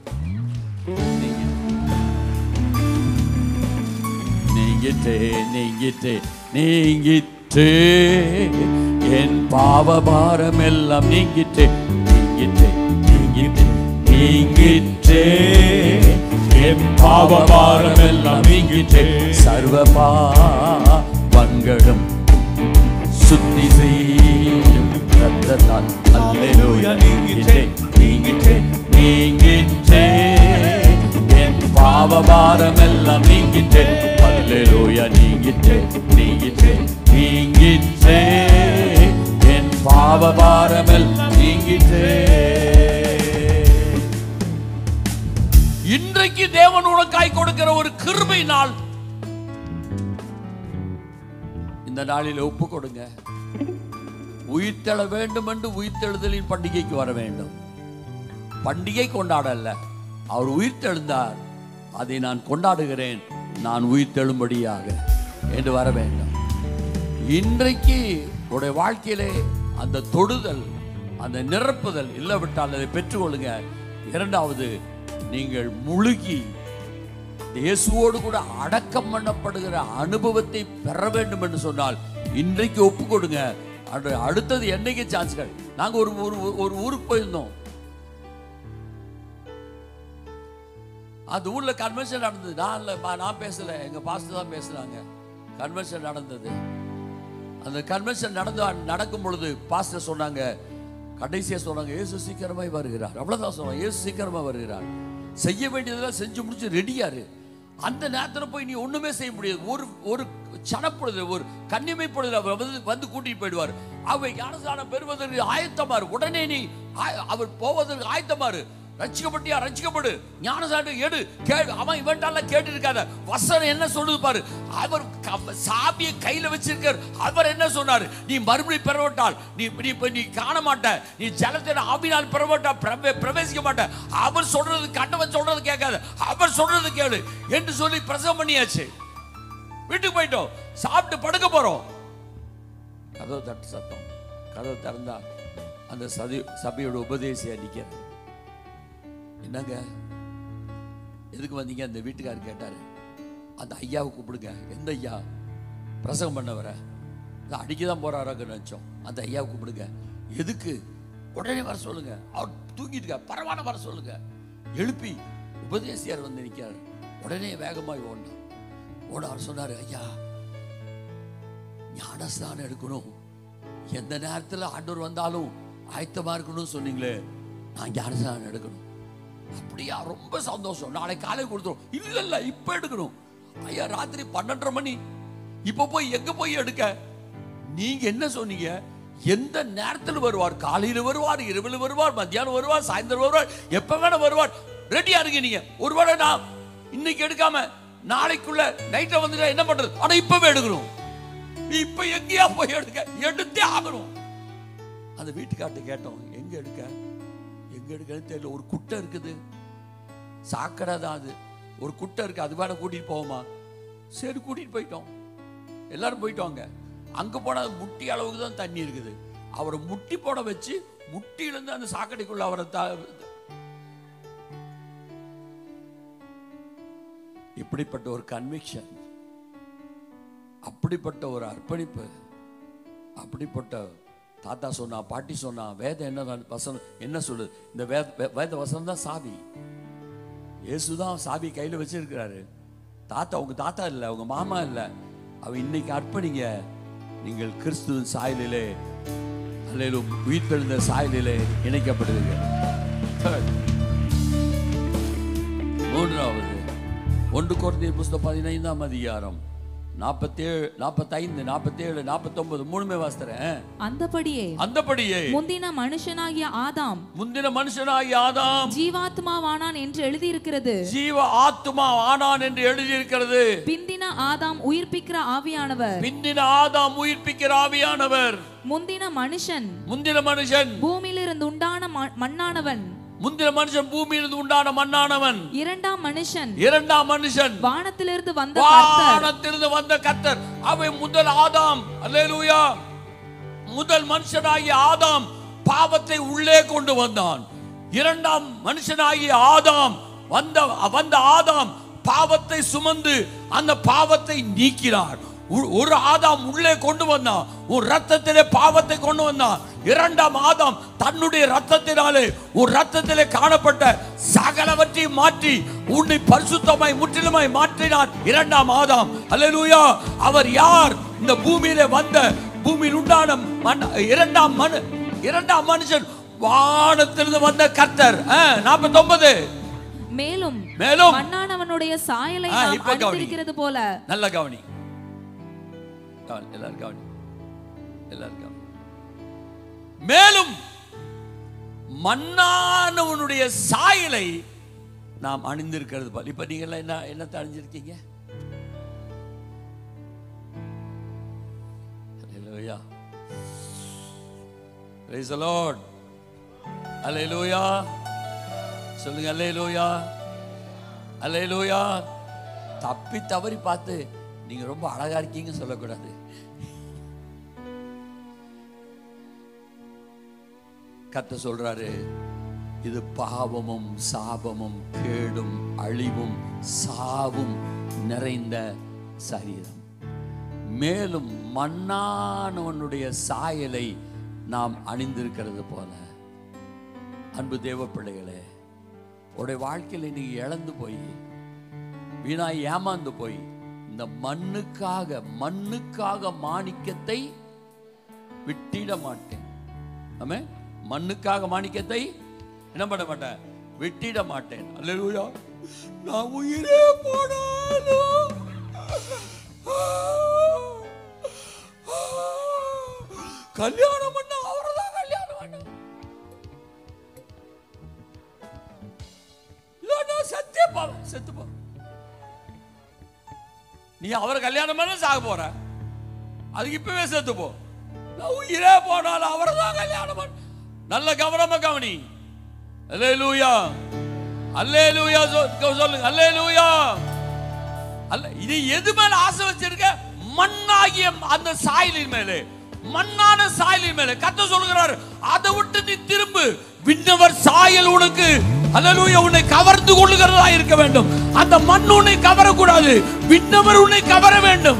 நீங்கிட்டே நீங்கிட்டே நீங்கிட்டே என் பாவ பாரம் எல்லாம் நீங்கிட்டே நீங்கிட்டே நீங்கிட்டே நீங்கிட்டே என் பாவ பாரம் எல்லாம் நீங்கிட்டே சர்வ பாவங்களும் சுத்தி செய்யும் ரத்தத்தால் அல்லேலூயா நீங்கிட்டே நீங்கிட்டே நீங்கிட்டே என் பாவ பாரம் எல்லாம் நீங்கிட்டே அல்லேலூயா நீங்கிட்டே நீங்கிட்டே நீங்கிட்டே என் பாவ பாரம் எல்லாம் நீங்கிட்டே. இன்றைக்கு தேவன் உனக்காய் கொடுக்கிற ஒரு கிருபை நாள். இந்த நாளில் ஒப்பு கொடுங்க. உயிர்த்தெழ வேண்டும் என்று உயிர்த்தெழுதலின் பண்டிகைக்கு வர வேண்டும். பண்டிகை கொண்டாடல்ல, அவர் உயிர்த்தெழுந்தார், அதை நான் கொண்டாடுகிறேன், நான் உயிர்த்தெழும்படியாக என்று வர வேண்டும். இன்றைக்கு உடைய வாழ்க்கையிலே அந்த தொடுதல், அந்த நிரப்புதல் இல்லாவிட்டால் அதை பெற்றுக்கொள்ளுங்க. இரண்டாவது, நீங்கள் முழுகி இயேசுவோடு கூட அடக்கம் பண்ணப்படுகிற அனுபவத்தை பெற வேண்டும் என்று சொன்னால் இன்றைக்கு ஒப்பு கொடுங்க. அடுத்தது என்னைக்கு சான்ஸ்கள். நாங்க ஒரு ஒரு ஊருக்கு போயிருந்தோம். அந்த ஊர்ல கன்வென்ஷன் நடந்தது. நான் இல்ல, நான் பேசல, எங்க பாஸ்டர் தான் பேசுறாங்க. கன்வென்ஷன் நடந்தது. அந்த கன்வென்ஷன் நடந்து நடக்கும் பொழுது பாஸ்டர் சொன்னாங்க, கடைசியா சொன்னாங்க, இயேசு சீக்கிரமாய் வருகிறார். அவ்வளவுதான் சொன்னாங்க, இயேசு சீக்கிரமா வருகிறார். செய்ய வேண்டியதெல்லாம் செஞ்சு முடிச்சு ரெடியாரு. அந்த நேரத்தில் போய் நீ ஒண்ணுமே செய்ய முடியாது. ஒரு ஒரு சனப்பொழுது, ஒரு கன்னிமை பொழுது அவர் வந்து வந்து கூட்டிட்டு போயிடுவார். அவை ஞானஸ்நானம் பெறுவதற்கு ஆயத்தமாறு. உடனே நீ அவர் போவதற்கு ஆயத்தமாறு. ரட்சிக்கப்பட்டியா, ரட்சிக்கப்படு, ஞானஸ்நானம் எடு, கேடு. அவன் இவன்டால கேட்டு இருக்காத. வசனம் என்ன சொல்லுது பாரு. அவர் சாபியை கையில வச்சிருக்கார். அவர் என்ன சொன்னாரு, நீ மறுபடியும் பெறவிட்டால் நீ நீ காண மாட்ட, நீ ஜலத்தின் ஆவினால் பெறவிட்டா பிரவேசிக்க மாட்ட. அவர் சொல்றது கண்டவன் சொல்றது கேட்காத, அவர் சொல்றது கேளு என்று சொல்லி பிரசவம் பண்ணியாச்சு. வீட்டுக்கு போயிட்டோம், சாப்பிட்டு படுக்க போறோம். கதவு தட்டு சத்தம். கதவு திறந்தா அந்த சதி சபையோட உபதேசியா நிக்கிறார். என்னங்க எதுக்கு வந்தீங்க? அந்த வீட்டுக்காரர் கேட்டாரு. அந்த ஐயாவை கூப்பிடுங்க. எந்த ஐயா? பிரசங்கம் பண்ணவர அடிக்கதான் போறாராங்க நினைச்சோம். அந்த ஐயாவை கூப்பிடுங்க. எதுக்கு? உடனே வர சொல்லுங்க. அவர் தூங்கிட்டு பரவாயில்ல, வர சொல்லுங்க. எழுப்பி உபதேசியார் வந்து நிற்கிறார். உடனே வேகமாய் ஓடினார். ஓட அவர் சொன்னாரு, ஐயா ஞானஸ்நானம் எடுக்கணும், எந்த நேரத்தில் ஆண்டவர் வந்தாலும் ஆயத்தமா இருக்கணும் சொன்னீங்களே, நான் ஞானஸ்நானம் எடுக்கணும். அப்படியா? ரொம்ப சந்தோஷம், நாளை காலை கொடுத்துரும். இல்ல இல்ல இப்ப எடுக்கணும். ஐயா ராத்திரி பன்னெண்டரை மணி, இப்ப போய் எங்க போய் எடுக்க? நீங்க என்ன சொன்னீங்க? எந்த நேரத்தில் வருவார்? காலையில வருவார், இரவுல வருவார், மத்தியானம் வருவார், சாயந்தரம் வருவார், எப்ப வேணா வருவார். ரெடியா இருங்க. நீங்க ஒருவேளை நான் இன்னைக்கு எடுக்காம நாளைக்குள்ள நைட்ல வந்துட்டா என்ன பண்றது? ஆனா இப்பவே எடுக்கணும். இப்ப எங்கேயா போய் எடுக்க? எடுத்தே ஆகணும். அந்த வீட்டுக்கார்ட்ட கேட்டோம், எங்க எடுக்க? எங்க எடுக்கன்னு தெரியல. ஒரு குட்டை இருக்குது, சாக்கடை தான் அது. ஒரு குட்டை இருக்கு, அது வேணா கூட்டிட்டு போவோமா? சரி கூட்டிட்டு போயிட்டோம். எல்லாரும் போயிட்டோங்க. அங்க போனா முட்டி அளவுக்கு தான் தண்ணி இருக்குது. அவரை முட்டி போட வச்சு முட்டியிலிருந்து அந்த சாக்கடைக்குள்ள அவரை இப்படிப்பட்ட ஒரு கன்விக்ஷன், அப்படிப்பட்ட ஒரு அர்ப்பணிப்பு, அப்படிப்பட்ட தாத்தா சொன்னா, பாட்டி சொன்னா, வேதம் என்ன வசனம் என்ன சொல்லுது? இந்த வேத வேத வசனம் தான் சாவி. இயேசுதான் சாவி கையில வச்சிருக்கிறாரு. தாத்தா உங்க தாத்தா இல்லை, உங்க மாமா இல்லை. அவ இன்னைக்கு அர்ப்பணிங்க. நீங்கள் கிறிஸ்துவின் சாயலிலே, அல்லேலூயா, உயிர்த்தெழுந்த சாயலிலே இணைக்கப்படுவீங்க. மூன்றாவது, ஒன்று கொரிந்தியர் புத்தகம் பதினைந்தாம் அதிகாரம் நாற்பத்தேழு நாற்பத்தைந்து நாற்பத்தேழு நாற்பத்தொன்பது மூணுமே வாசிக்கிறேன். அந்தபடியே அந்தபடியே முந்தின மனுஷனாகிய ஆதாம் முந்தின மனுஷனாகிய ஆதாம் ஜீவாத்மாவானான் என்று எழுதியிருக்கிறது. ஜீவ ஆத்மா ஆனான் என்று எழுதியிருக்கிறது. பிந்தின ஆதாம் உயிர்ப்பிக்கிற ஆவியானவர். பிந்தின ஆதாம் உயிர்ப்பிக்கிற ஆவியானவர். முந்தின மனுஷன் முந்தின மனுஷன் பூமியிலிருந்து உண்டான மண்ணானவன். முந்தின மனுஷன் பூமியிலிருந்து உண்டான மண்ணானவன். இரண்டாம் மனுஷன் இரண்டாம் மனுஷன் வானத்திலிருந்து வந்த கர்த்தர். வானத்திலிருந்து வந்த கர்த்தர். அவன் முதல் ஆதாம். அல்லேலூயா. முதல் மனுஷனாகிய ஆதாம் பாவத்தை உள்ளே கொண்டு வந்தான். இரண்டாம் மனுஷனாகிய ஆதாம் வந்த வந்த ஆதாம் பாவத்தை சுமந்து அந்த பாவத்தை நீக்கினார். ஒரு ஆதாம் உள்ளே கொண்டு வந்தான், ஒரு ரத்தத்திலே பாவத்தை கொண்டு வந்தான். இரண்டாம் ஆதாம் தன்னுடைய ரத்தத்தினாலே ஒரு ரத்தத்திலே காணப்பட்ட சகலவற்றை மாற்றி உன்னை பரிசுத்தமாய் முற்றிலுமாய் மாற்றினார் இரண்டாம் ஆதாம். அல்லேலூயா. அவர் யார்? இந்த பூமியிலே வந்த பூமியில் உண்டான இரண்டாம் மனு இரண்டாம் மனுஷன் வானத்திலிருந்து வந்த கர்த்தர். நாற்பத்தி ஒன்பது. மேலும் மேலும் மண்ணானவனுடைய சாயலை அணிந்திருக்கிறது போல. நல்ல கவனி, எல்லாரும் கவனி, எல்லாரும் கவனி. மேலும் மண்ணானவனுடைய சாயலை நாம் அணிந்திருக்கிறது போல. இப்ப நீங்க எல்லாம் என்ன என்னத்தை அணிஞ்சிருக்கீங்க? அல்லேலூயா. Praise the Lord. அல்லேலூயா. சொல்லுங்க அல்லேலூயா. அல்லேலூயா. தப்பி தவறி பார்த்து நீங்க ரொம்ப அழகா இருக்கீங்க சொல்லக்கூடாது. கர்த்தர் சொல்றாரு, இது பாவமும் சாபமும் கேடும் அழிவும் சாவும் நிறைந்த சரீரம். மேலும் மண்ணானவனுடைய சாயலை நாம் அணிந்திருக்கிறது போல. அன்பு தேவ பிள்ளைகளே, உடைய வாழ்க்கையில் நீங்க இழந்து போய் வீணாய் ஏமாந்து போய் இந்த மண்ணுக்காக மண்ணுக்காக மாணிக்கத்தை விட்டிட மாட்டேன். ஆமே, மண்ணுக்காக மாணிக்கத்தை என்ன பண்ண மாட்டேன், விட்டிட மாட்டேன். அல்லேலூயா. நான் உயிரே போனாலும் கல்யாணம் பண்ண அவர்தான் கல்யாணம் பண்ண, சத்திய பாவம் செத்து போ. நீ அவரை கல்யாணம் பண்ண சாக போற, அதுக்கு இப்பவே செத்து போ. நான் உயிரே போனாலும் அவரை தான் கல்யாணம் பண்ண. நல்ல கவனமா கவனி. அல்லேலூயா. அல்லேலூயா சொல்லுங்க. அல்லேலூயா. அல்ல, இது எது மேல ஆசை வச்சிருக்க? மண்ணாகிய அந்த சாயலின் மேலே, மண்ணான சாயலின் மேலே. கர்த்தர் சொல்கிறார், அதை விட்டு நீ திரும்பு. விண்ணவர் சாயல் உனக்கு அல்லேலூயா உன்னை கவர்ந்து கொள்ளுகிறதா இருக்க வேண்டும். அந்த மண் உன்னை கவரக்கூடாது, விண்ணவர் உன்னை கவர வேண்டும்.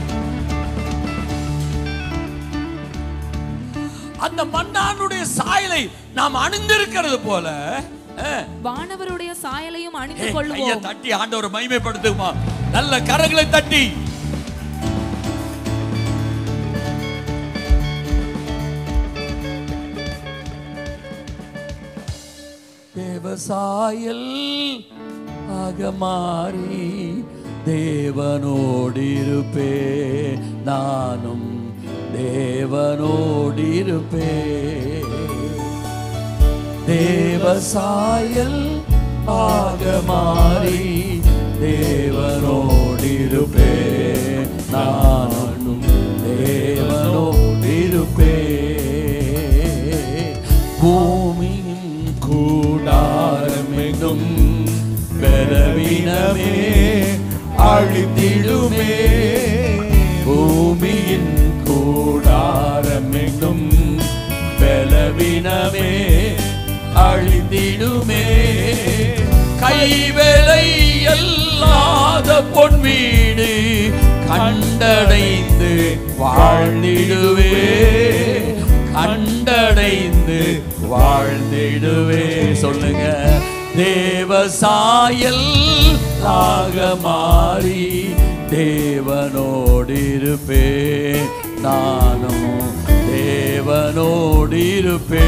அந்த மண்ணானுடைய சாயலை நாம் அணிந்திருக்கிறது போல வானவருடைய சாயலையும் அணிந்து கொள்வோம். கையை தட்டி ஆண்டவரை மகிமைப்படுத்துமா. நல்ல கரங்களை தட்டி தேவசாயல் ஆக மாறி தேவனோடிருப்பே, நானும் தேவனோடிருப்பே. தேவசாயல் ஆக மாறி தேவனோடிருப்பே, நானும் தேவனோடிருப்பே. பூமியின் கூடாரமெங்கும் பலவீனமே அழித்திடுமே. பூமியின் கூடாரமெங்கும் பலவீனமே அழித்திடுமே. கைவேலை அல்லாத பொன் வீடு கண்டடைந்து வாழ்ந்திடுவே, கண்டடைந்து வாழ்ந்திடுவே. சொல்லுங்க. தேவசாயல் ஆக மாறி தேவனோடிருப்பே, நானும் தேவனோடிருப்பே.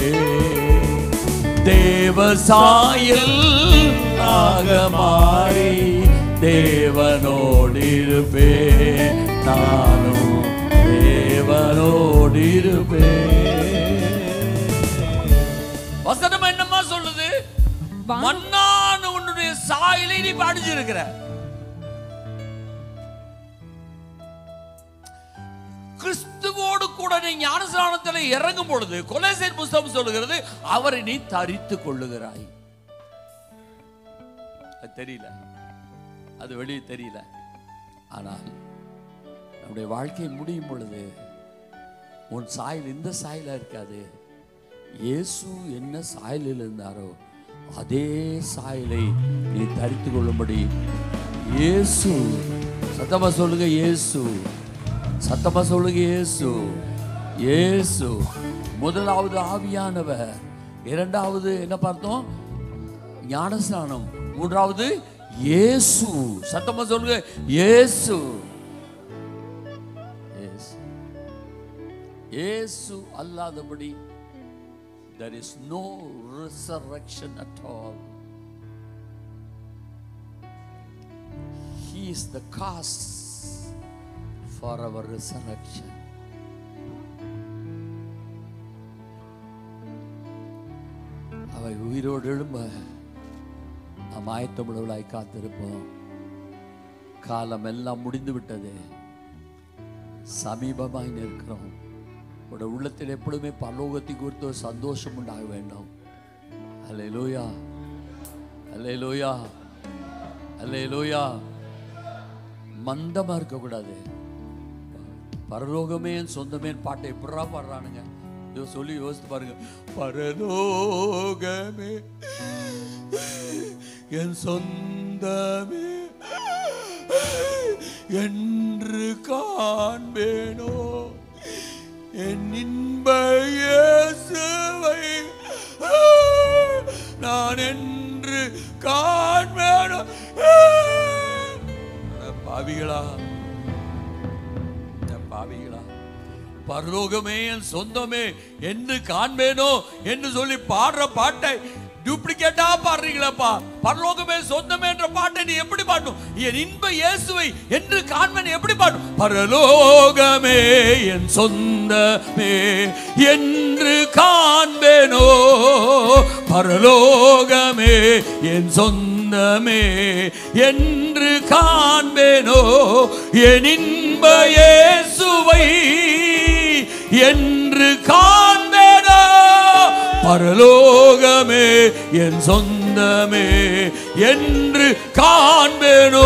தேவசாயல் ஆக மாறி தேவனோடிருப்பே, நானும் தேவனோடிருப்பே. வசனம் என்னமா சொல்லுது? மண்ணான உன்னுடைய சாயலை நீ அணிஞ்சிருக்கிற. கிறிஸ்துவோடு கூட நீ ஞானஸ்நானத்தில் மேலே இறங்கும் பொழுது கொலோசியர் புத்தகம் சொல்லுகிறது அவரை நீ தரித்து கொள்ளுகிறாய். அது தெரியல, அது வெளியே தெரியல. ஆனால் நம்முடைய வாழ்க்கை முடியும் பொழுது உன் சாயல் இந்த சாயலா இருக்காது. இயேசு என்ன சாயலில் இருந்தாரோ அதே சாயலை நீ தரித்து கொள்ளும்படி இயேசு, சத்தமா சொல்லுங்க இயேசு, சத்தமா சொல்லுங்க இயேசு. இயேசு முதலாவது ஆவியானவர், இரண்டாவது என்ன பார்த்தோம்? ஞானஸ்நானம். மூன்றாவது இயேசு. சத்தமா சொல்லுங்க இயேசு. இயேசு அல்லாதபடி there is no resurrection at all. He is the cause for our resurrection. அவை உயிரோடு எழும்ப நாம் ஆயத்தமுள்ளவர்களாய் காத்திருப்போம். காலம் எல்லாம் முடிந்து விட்டது, சமீபமாய் நிற்கிறோம். உடைய உள்ளத்தில் எப்பொழுதுமே பரலோகத்தை குறித்து ஒரு சந்தோஷம் உண்டாக வேண்டும். அல்லேலூயா, அல்லேலூயா, அல்லேலூயா. மந்தமா இருக்கக்கூடாது. பரலோகமே என் சொந்தமே பாட்டை எப்படா பாடுறானுங்க சொல்லி யோசித்து பாருங்க. பரலோகமே என் சொந்தமே என்று காண்பேனோ என் இன்ப இயேசுவை நான் என்று காண்பேனோ. பாவிகளா, பாவிகளா, பரலோகமே என் சொந்தமே என்று காண்பேனோ என்று சொல்லி பாடுற பாட்டை டூப்ளிகேட்டா பாடுறீங்களப்பா. பரலோகமே சொந்தமே என்ற பாட்டை நீ எப்படி பாடணும்? என் இன்ப இயேசுவை என்று காண்பேன் எப்படி பாடணும்? பரலோகமே என் சொந்தமே என்று காண்பேனோ, பரலோகமே என் சொந்தமே என்று காண்பேனோ, என் இன்ப இயேசுவை என்று காண்பேனோ, பரலோகமே என் சொந்தமே என்று காண்பேனோ.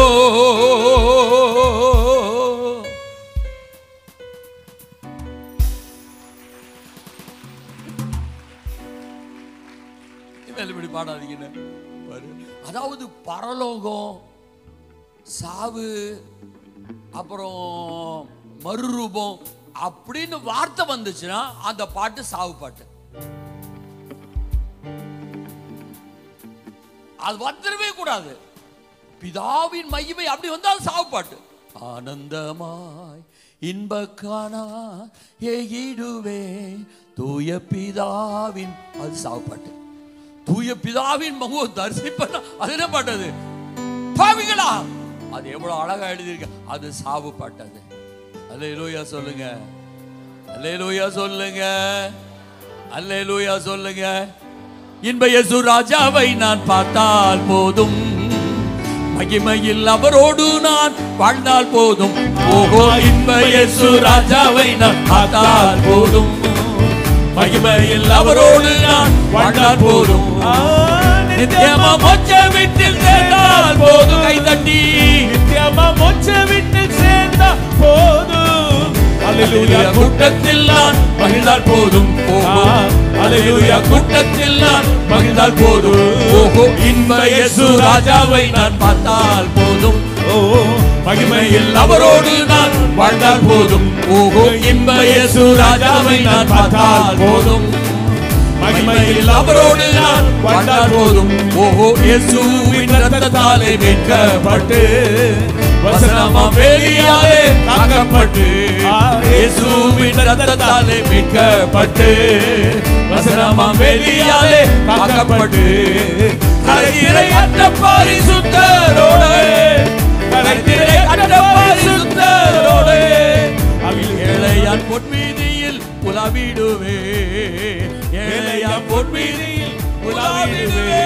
இப்படி பாடாதீங்க. அதாவது பரலோகம், சாவு, அப்புறம் மறுரூபம் அப்படின்னு வார்த்தை வந்துச்சுன்னா அந்த பாட்டு சாவு பாட்டு. அது வந்துடவே கூடாது. பிதாவின் மகிமை அப்படி வந்தால் சாவு பாட்டு. ஆனந்தமாய் இன்பக்கானா ஏகிடுவே தூய பிதாவின், அது சாவு பாட்டு. தூய பிதாவின் முகம் தரிசிப்பா அது என்ன பாட்டு? அது பாவிகளா, அது எவ்வளவு அழகா எழுதியிருக்க, அது சாவு பாட்டு. அது அல்லேலூயா சொல்லுங்க, அல்லேலூயா சொல்லுங்க, அல்லேலூயா சொல்லுங்க. இன்ப இயேசு ராஜாவை நான் பார்த்தால் போதும், மகிமையில் அவரோடு நான் வாழ்ந்தால் போதும். ஓஹோ, இன்ப இயேசு ராஜாவை நான் பார்த்தால் போதும், மகிமையில் அவரோடு நான் வாழ்ந்தால் போதும். நித்தியமா மோட்ச வீட்டில் சேர்ந்தால் போதும். கை தட்டி நித்தியமா மோட்ச வீட்டில் சேர்ந்தால் போதும். அல்லேலூயா, கூட்டத்தில் நான் மகிழ்ந்தால் போதும். அல்லேலூயா, கூட்டத்தில் நான் மகிழ்ந்தால் போதும். ஓஹோ, இன்ப இயேசு ராஜாவை நான் பார்த்தால் போதும், மகிமையில் அவரோடு நான் வாழ்ந்தால் போதும். ஓஹோ, இன்ப இயேசு ராஜாவை நான் பார்த்தால் போதும், மகிமையில் அவரோடு நான் வாழ்ந்தால் போதும். ஓஹோ, இயேசுவின் இரத்தத்தாலே மீட்கப்பட்டு வசனமாம் வேலியாலே காக்கப்பட்டு, இயேசுவின் இரத்தத்தாலே மீட்கப்பட்டு வசனமாம் வேலியாலே காக்கப்பட்டு, கரைதிரை அற்ற பரிசுத்தரோடு, கரைதிரை அற்ற பரிசுத்தரோடு ஏழையான் பொன்மீதியில் உலாவிடுவே, ஏழையான் பொன்மீதியில் உலாவிடுவே.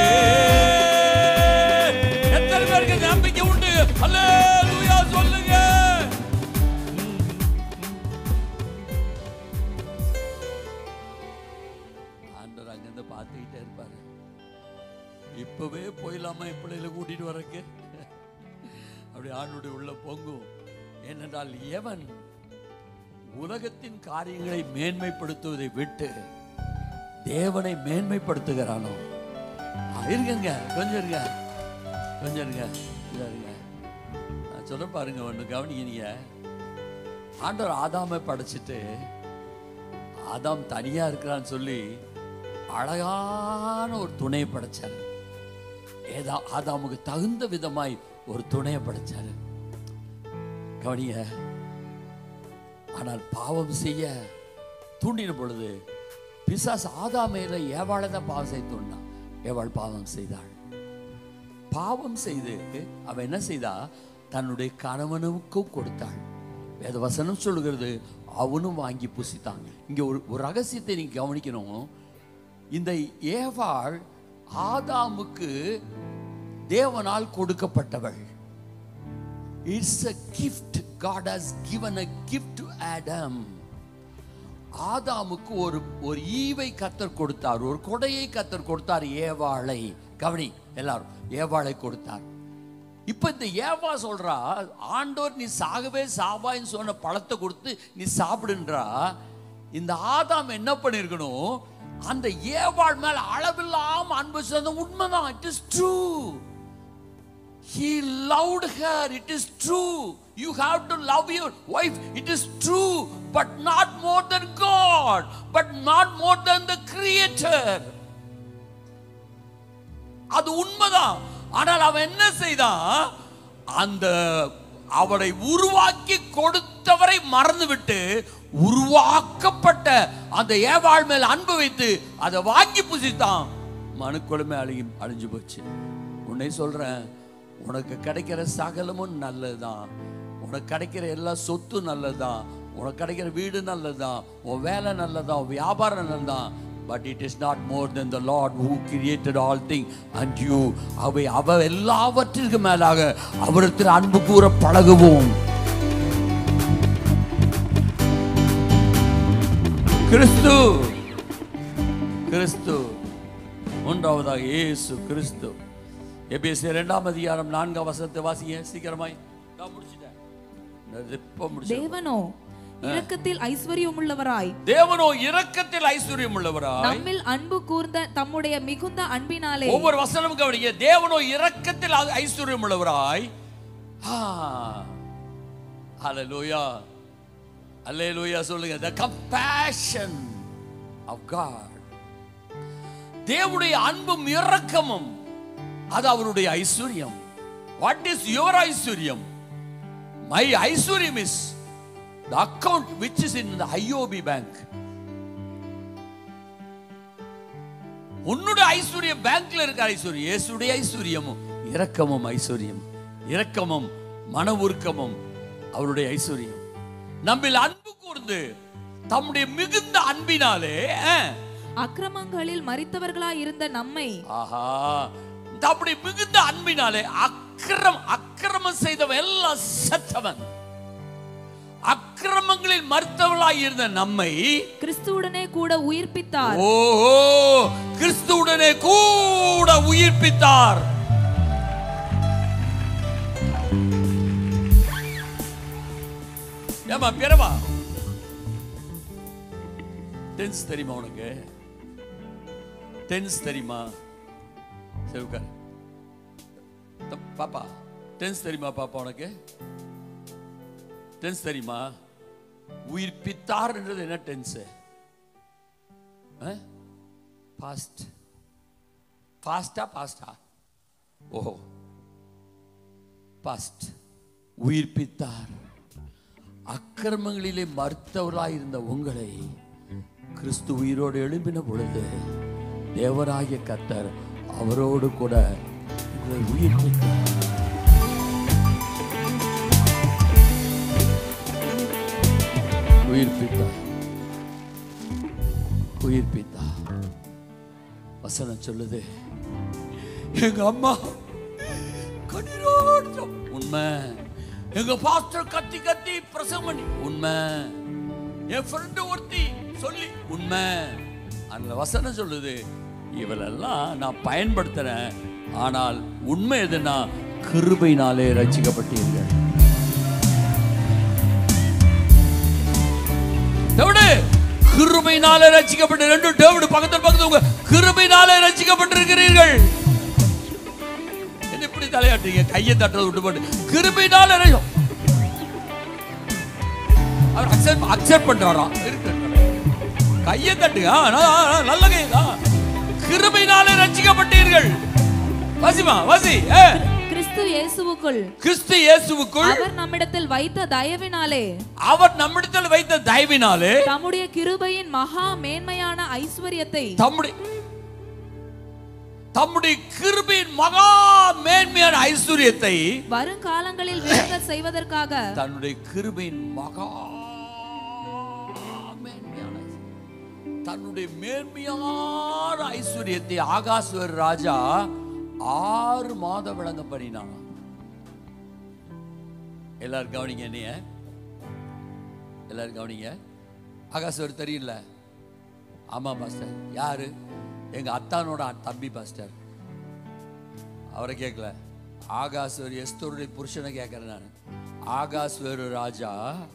எத்தனை பேருக்கு நம்பிக்கை உண்டு? அல்லேலூயா சொல்லுங்க. அங்கிருந்து பார்த்துக்கிட்டே இருப்பாரு. இப்பவே போயிடலாமா பிள்ளைகளை கூட்டிட்டு வரக்கு? அப்படி ஆண்டுடைய உள்ள பொங்கும். ஏனென்றால் எவன் உலகத்தின் காரியங்களை மேன்மைப்படுத்துவதை விட்டு தேவனை மேன்மைப்படுத்துகிறானோ, இருங்க கொஞ்சம் இருங்க கொஞ்சம் இருங்க இருங்க நான் சொல்ல பாருங்க, ஒன்று கவனிங்க. ஆண்டவர் ஆதாமை படைச்சிட்டு ஆதாம் தனியா இருக்கிறான்னு சொல்லி அழகான ஒரு துணையை படைச்சாரு. ஏதா ஆதாமுக்கு தகுந்த விதமாய் ஒரு துணையை படைச்சாரு. கவனிங்க. ஆனால் பாவம் செய்ய தூண்டின பொழுது பிசாசு ஆதாமையில ஏவாளை தான் பாவம் செய்ய தூண்டினான். ஏவாள் பாவம் செய்தாள். பாவம் செய்து அவன் என்ன செய்தா? தன்னுடைய கணவனுக்கும் கொடுத்தாள். வேத வசனம் சொல்லுகிறது அவனும் வாங்கி புசித்தான். இங்க ஒரு ஒரு ரகசியத்தை நீங்க கவனிக்கணும். இந்த ஏவாள் ஆதாமுக்கு தேவனால் கொடுக்கப்பட்டவள். It's a gift. God has given a gift to Adam. ஆதாமுக்கு ஒரு ஒரு ஈவை கர்த்தர் கொடுத்தார், ஒரு கொடையை கர்த்தர் கொடுத்தார், ஏவாளை. கவனி எல்லாரும், ஏவாளை கொடுத்தார். இப்ப இந்த ஏவா சொல்றா, ஆண்டவர் நீ சாகவே சாவாயின்னு சொன்ன பழத்தை கொடுத்து நீ சாப்பிடுன்றா. இந்த ஆதாம் என்ன பண்ணிருக்கணும்? அந்த ஏவாள் மேல அளவில்லாம அன்பு செஞ்ச. உண்மைதான். It is true. He loved her. It is true. You have to love your wife. It is true. But not more than God. But not more than the Creator. அது உண்மைதான். ஆனால் அவன் என்ன செய்தான்? அந்த அவளை உருவாக்கி கொடுத்தவரை மறந்துவிட்டு உருவாக்கப்பட்ட அந்த ஏவாள் மேல் அன்பு வைத்து அதை வாங்கி புசித்தான். மனுக்குழுமே அழகி அழிஞ்சு போச்சு. உன்னை சொல்றேன், உனக்கு கிடைக்கிற சகலமும் நல்லதுதான். உனக்கு கிடைக்கிற எல்லா சொத்து நல்லதுதான். உனக்கு கிடைக்கிற வீடு நல்லதுதான். உன் வேலை நல்லதான். உன் வியாபாரம் நல்லதான். But it is not more than the Lord who created all things and you. அவை அவ எல்லாவற்றிற்கு மேலாக அவரிடத்தில் அன்பு கூற பழகுவோம். கிறிஸ்து கிறிஸ்து மூன்றாவதாக இயேசு கிறிஸ்து. எபேசியர் இரண்டாம் அதிகாரம் நான்காம் வசனத்தை வாசிங்க சீக்கிரமாய். நான் முடிச்சிட்டேன். இப்ப முடிச்சேன். தேவனோ இரக்கத்தில் ஐஸ்வரியம் உள்ளவராய் தேவனோ இரக்கத்தில் ஐஸ்வரியம் உள்ளவராய் நம்மில் அன்பு கூர்ந்த தம்முடைய மிகுந்த அன்பினாலே. ஒவ்வொரு வசனமும் கவனிங்க. தேவனோ இரக்கத்தில் ஐஸ்வரியம் உள்ளவராய். ஹalleluya ஹalleluya சொல்லுங்க. the compassion of God. தேவனுடைய அன்பும் இரக்கமும் அது அவருடைய ஐஸ்வரியம். what is your ஐஸ்வரியம்? my ஐஸ்வரியம் is the account which is in the I O B bank. உன்னுடைய ஐஸ்வரியம் பேங்க்ல இருக்க ஐஸ்வரியம். இயேசுடைய ஐஸ்வரியமும் இரக்கமும் ஐஸ்வரியம். இரக்கமும் மன உருக்கமும் அவருடைய ஐஸ்வரியம். நம்மில் அன்பு கூர்ந்து தம்முடைய மிகுந்த அன்பினாலே அக்கிரமங்களில் மரித்தவர்களாய் இருந்த நம்மை. ஆஹா, தம்முடைய மிகுந்த அன்பினாலே அக்கிரம் அக்கிரமம் செய்தவன் எல்லாம் செத்தவன். அக்கிரமங்களில் மரித்தவர்களாய் இருந்த நம்மை கிறிஸ்துவுடனே கூட உயிர்ப்பித்தார். ஓ கிறிஸ்துவுடனே கூட உயிர்ப்பித்தார். ஏமா பேரவா டென்ஸ் தெரியுமா உனக்கு? டென்ஸ் தெரியுமா? சரி உட்கார். பாப்பா டென்ஸ் தெரியுமா? பாப்பா உனக்கு டென்ஸ் தெரியுமா? உயிர்ப்பித்தார் என்றது என்ன டென்ஸ்? பாஸ்ட். பாஸ்டா பாஸ்டா? ஓஹோ, பாஸ்ட். உயிர்ப்பித்தார். அக்கிரமங்களிலே மறுத்தவராய் இருந்த உங்களை கிறிஸ்து உயிரோடு எழும்பின பொழுது தேவராகிய கர்த்தர் அவரோடு கூட உங்களை உயிர்ப்பித்தார். உயிர்ப்பித்தார் உயிர்ப்பித்தார். வசனம் சொல்லுது, எங்க அம்மா கண்ணீரோடு உண்மை, எங்க பாஸ்டர் கத்தி கத்தி பிரசங்கம் பண்ணி உண்மை, என் ஃப்ரெண்டு ஒருத்தி சொல்லி உண்மை. அந்த வசனம் சொல்லுது, இவளெல்லாம் நான் பயன்படுத்துறேன், ஆனால் உண்மை எதுனா கிருபையினாலே ரட்சிக்கப்பட்டீர்கள். கிருபையினாலே ரட்சிக்கப்பட்ட ரெண்டு டேவிட் பக்கத்துல பக்கத்துல உங்க கிருபையினாலே ரட்சிக்கப்பட்டிருக்கிறீர்கள். என்ன இப்படி தலையாட்டுறீங்க? கையை தட்டுறது விட்டு போட்டு கிருபையினாலே அவர் அக்செப்ட் அக்செப்ட் பண்றாராம். கையை தட்டுங்க, நல்ல கைதான். கிருபையினாலே ரட்சிக்கப்பட்டீர்கள். வாசிமா வாசி. கிறிஸ்து இயேசுவுக்குள் கிறிஸ்து இயேசுவுக்குள் அவர் நம்மிடத்தில் வைத்த தயவினாலே அவர் நம்மிடத்தில் வைத்த தயவினாலே தம்முடைய கிருபையின் மகா மேன்மையான ஐஸ்வரியத்தை தம்முடைய தம்முடைய கிருபையின் மகா மேன்மையான ஐஸ்வரியத்தை வருங்காலங்களில் விளங்க செய்வதற்காக தன்னுடைய கிருபையின் மகா மேன்மையான தன்னுடைய மேன்மையான ஐஸ்வரியத்தை ஆகாஸ்வர் ராஜா ஆறு மாதம் விளங்க பண்ணினான். எல்லாரும் கவனிங்க, நீ எல்லாரும் கவனிங்க. ஆகாஸ்வர் தெரியல? ஆமா பாஸ்டர். யாரு? எங்க அத்தானோட தம்பி பாஸ்டர். அவரை கேட்கல, ஆகாஸ்வர் எஸ்தருடைய புருஷனை கேட்கிறேன் நான். ஆகாஸ்வர் ராஜா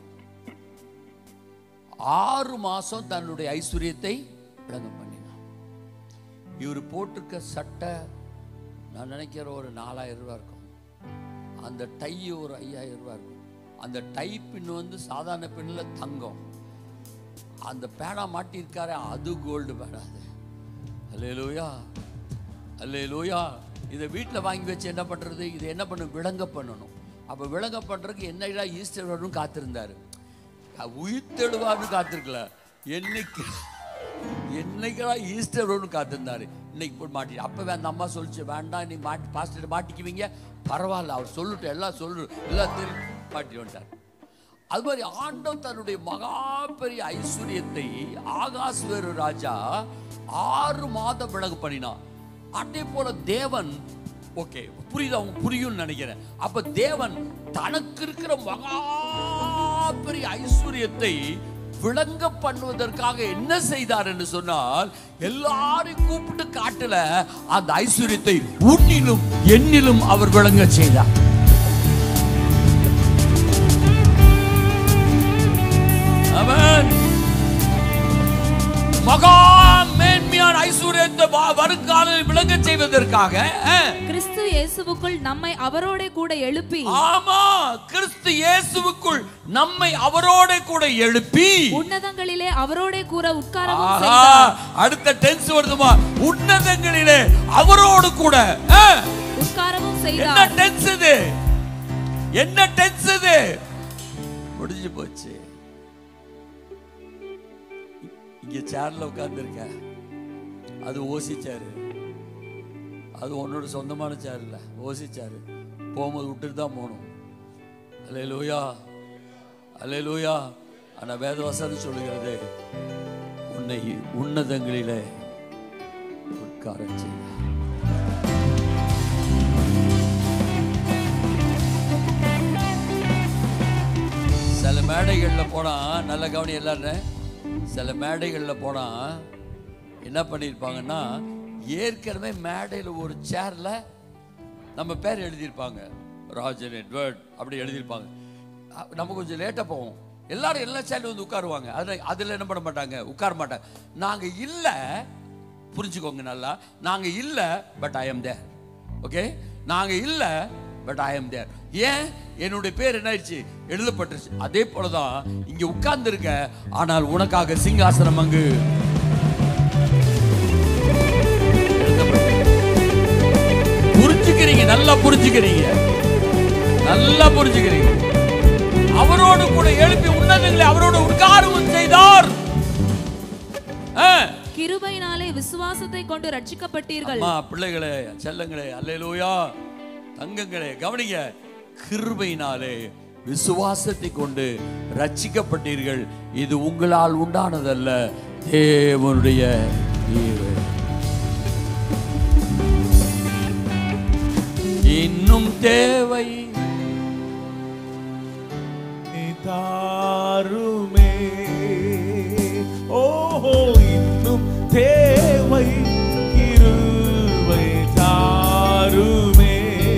ஆறு மாசம் தன்னுடைய ஐஸ்வர்யத்தை விளங்க பண்ணினான். இவர் போட்டிருக்க சட்டை நான் நினைக்கிற ஒரு நாலாயிரம் ரூபாய் இருக்கும். அந்த டை ஒரு ஐயாயிரம் ரூபாய் இருக்கும். அந்த டை பின் வந்து சாதாரண பின்னில் தங்கம். அந்த பேனா மாட்டியிருக்காரு, அது கோல்டு பேனா. அது அல்லேலூயா, அல்லேலூயா. இதை வீட்டில் வாங்கி வச்சு என்ன பண்ணுறது? இதை என்ன பண்ண விளங்க பண்ணணும். அப்போ விளங்க பண்ணுறதுக்கு என்னைடா ஈஸ்டர் வரணும் காத்திருந்தார். உயிர்த்தெழுவான்னு காத்திருக்கல, என்னைக்கு என்னைக்கா ஈஸ்டர் வரணும் காத்திருந்தாரு. இன்னைக்கு போய் மாட்டி அப்போ அந்த அம்மா சொல்லிச்சு, வேண்டாம் நீ மாட்டி பாஸ்டர் மாட்டிக்குவீங்க, பரவாயில்ல அவர் சொல்லிட்டு எல்லாம் சொல்லு எல்லாம் தெரியும் மாட்டி வந்துட்டார். அது மாதிரி ஆண்டவன் தன்னுடைய மகா பெரிய ஐஸ்வர்யத்தை ஆகாஸ்வேரு ராஜா ஆறு மாதம் விலகு பண்ணினான். அதே போல தேவன், ஓகே புரியுது, அவங்க புரியும்னு நினைக்கிறேன். அப்ப தேவன் தனக்கு இருக்கிற மகா பெரிய ஐஸ்வர்யத்தை விளங்க பண்ணுவதற்காக என்ன செய்தார் என்று சொன்னால், எல்லாரையும் கூப்பிட்டு காட்டல, அந்த ஐஸ்வர்யத்தை உன்னிலும் என்னிலும் அவர் விளங்க செய்தார். ஆமென். மகா மேன்மையான ஐஸ்வர்யத்தை வருங்காலில் விளங்க செய்வதற்காக கிறிஸ்து இயேசுவுக்குள் நம்மை அவரோட கூட எழுப்பி, ஆமா கிறிஸ்து இயேசுவுக்குள் நம்மை அவரோட கூட எழுப்பி உன்னதங்களிலே அவரோட கூட உட்காரவும் செய்தார். அடுத்த டென்ஸ் வருதுமா, உன்னதங்களிலே அவரோடு கூட உட்காரவும் செய்தார். என்ன டென்ஸ் இது? என்ன டென்ஸ் இது? முடிஞ்சு போச்சு. இங்க சேர்ல உட்கார்ந்து இருக்க, அது ஓசி சேரு, அது உன்னோட சொந்தமான சேர் இல்ல, ஓசி சேரு. போகும்போது விட்டுட்டு தான் போகணும். அல்லேலூயா, அல்லேலூயா. ஆனா வேதவசனம் சொல்லுகிறது, உன்னை உன்னதங்களிலே உட்கார செய்ய. சில மேடைகள்ல போனா, நல்ல கவனி எல்லாரும், சில மேடைகளில் போனால் என்ன பண்ணியிருப்பாங்கன்னா, ஏற்கனவே மேடையில் ஒரு சேரில் நம்ம பேர் எழுதியிருப்பாங்க, ராஜன் எட்வர்ட் அப்படி எழுதியிருப்பாங்க. நம்ம கொஞ்சம் லேட்டாக போவோம், எல்லாரும் எல்லா சேர்ல வந்து உட்காருவாங்க. அதில் அதில் என்ன பண்ண மாட்டாங்க, உட்கார மாட்டாங்க. நாங்கள் இல்லை, புரிஞ்சுக்கோங்க நல்லா, நாங்கள் இல்லை but I am there. Okay, நாங்கள் இல்லை பட் ஐ எம் தேர். ஏன்? என்னுடைய பேர் என்ன ஆயிடுச்சு, எழுதப்பட்டுருச்சு. அதே போலதான் இங்க உட்கார்ந்து இருக்க, ஆனால் உனக்காக சிங்காசனம் அங்கு புரிஞ்சுக்கிறீங்க, நல்லா புரிஞ்சுக்கிறீங்க, நல்லா புரிஞ்சுக்கிறீங்க. அவரோடு கூட எழுப்பி உன்னதங்களை அவரோடு உட்காரவும் செய்தார். கிருபையினாலே விசுவாசத்தை கொண்டு ரட்சிக்கப்பட்டீர்கள். அம்மா பிள்ளைகளே, செல்லங்களே, அல்லேலூயா, தங்கங்களே கவனிங்க. கிருபையினாலே விசுவாசத்தை கொண்டு ரட்சிக்கப்பட்டீர்கள். இது உங்களால் உண்டானதல்ல, தேவனுடைய ஈவு. இன்னும் தேவை தாருமே, ஓஹோ இன்னும் தேவை கிருபை தாருமே.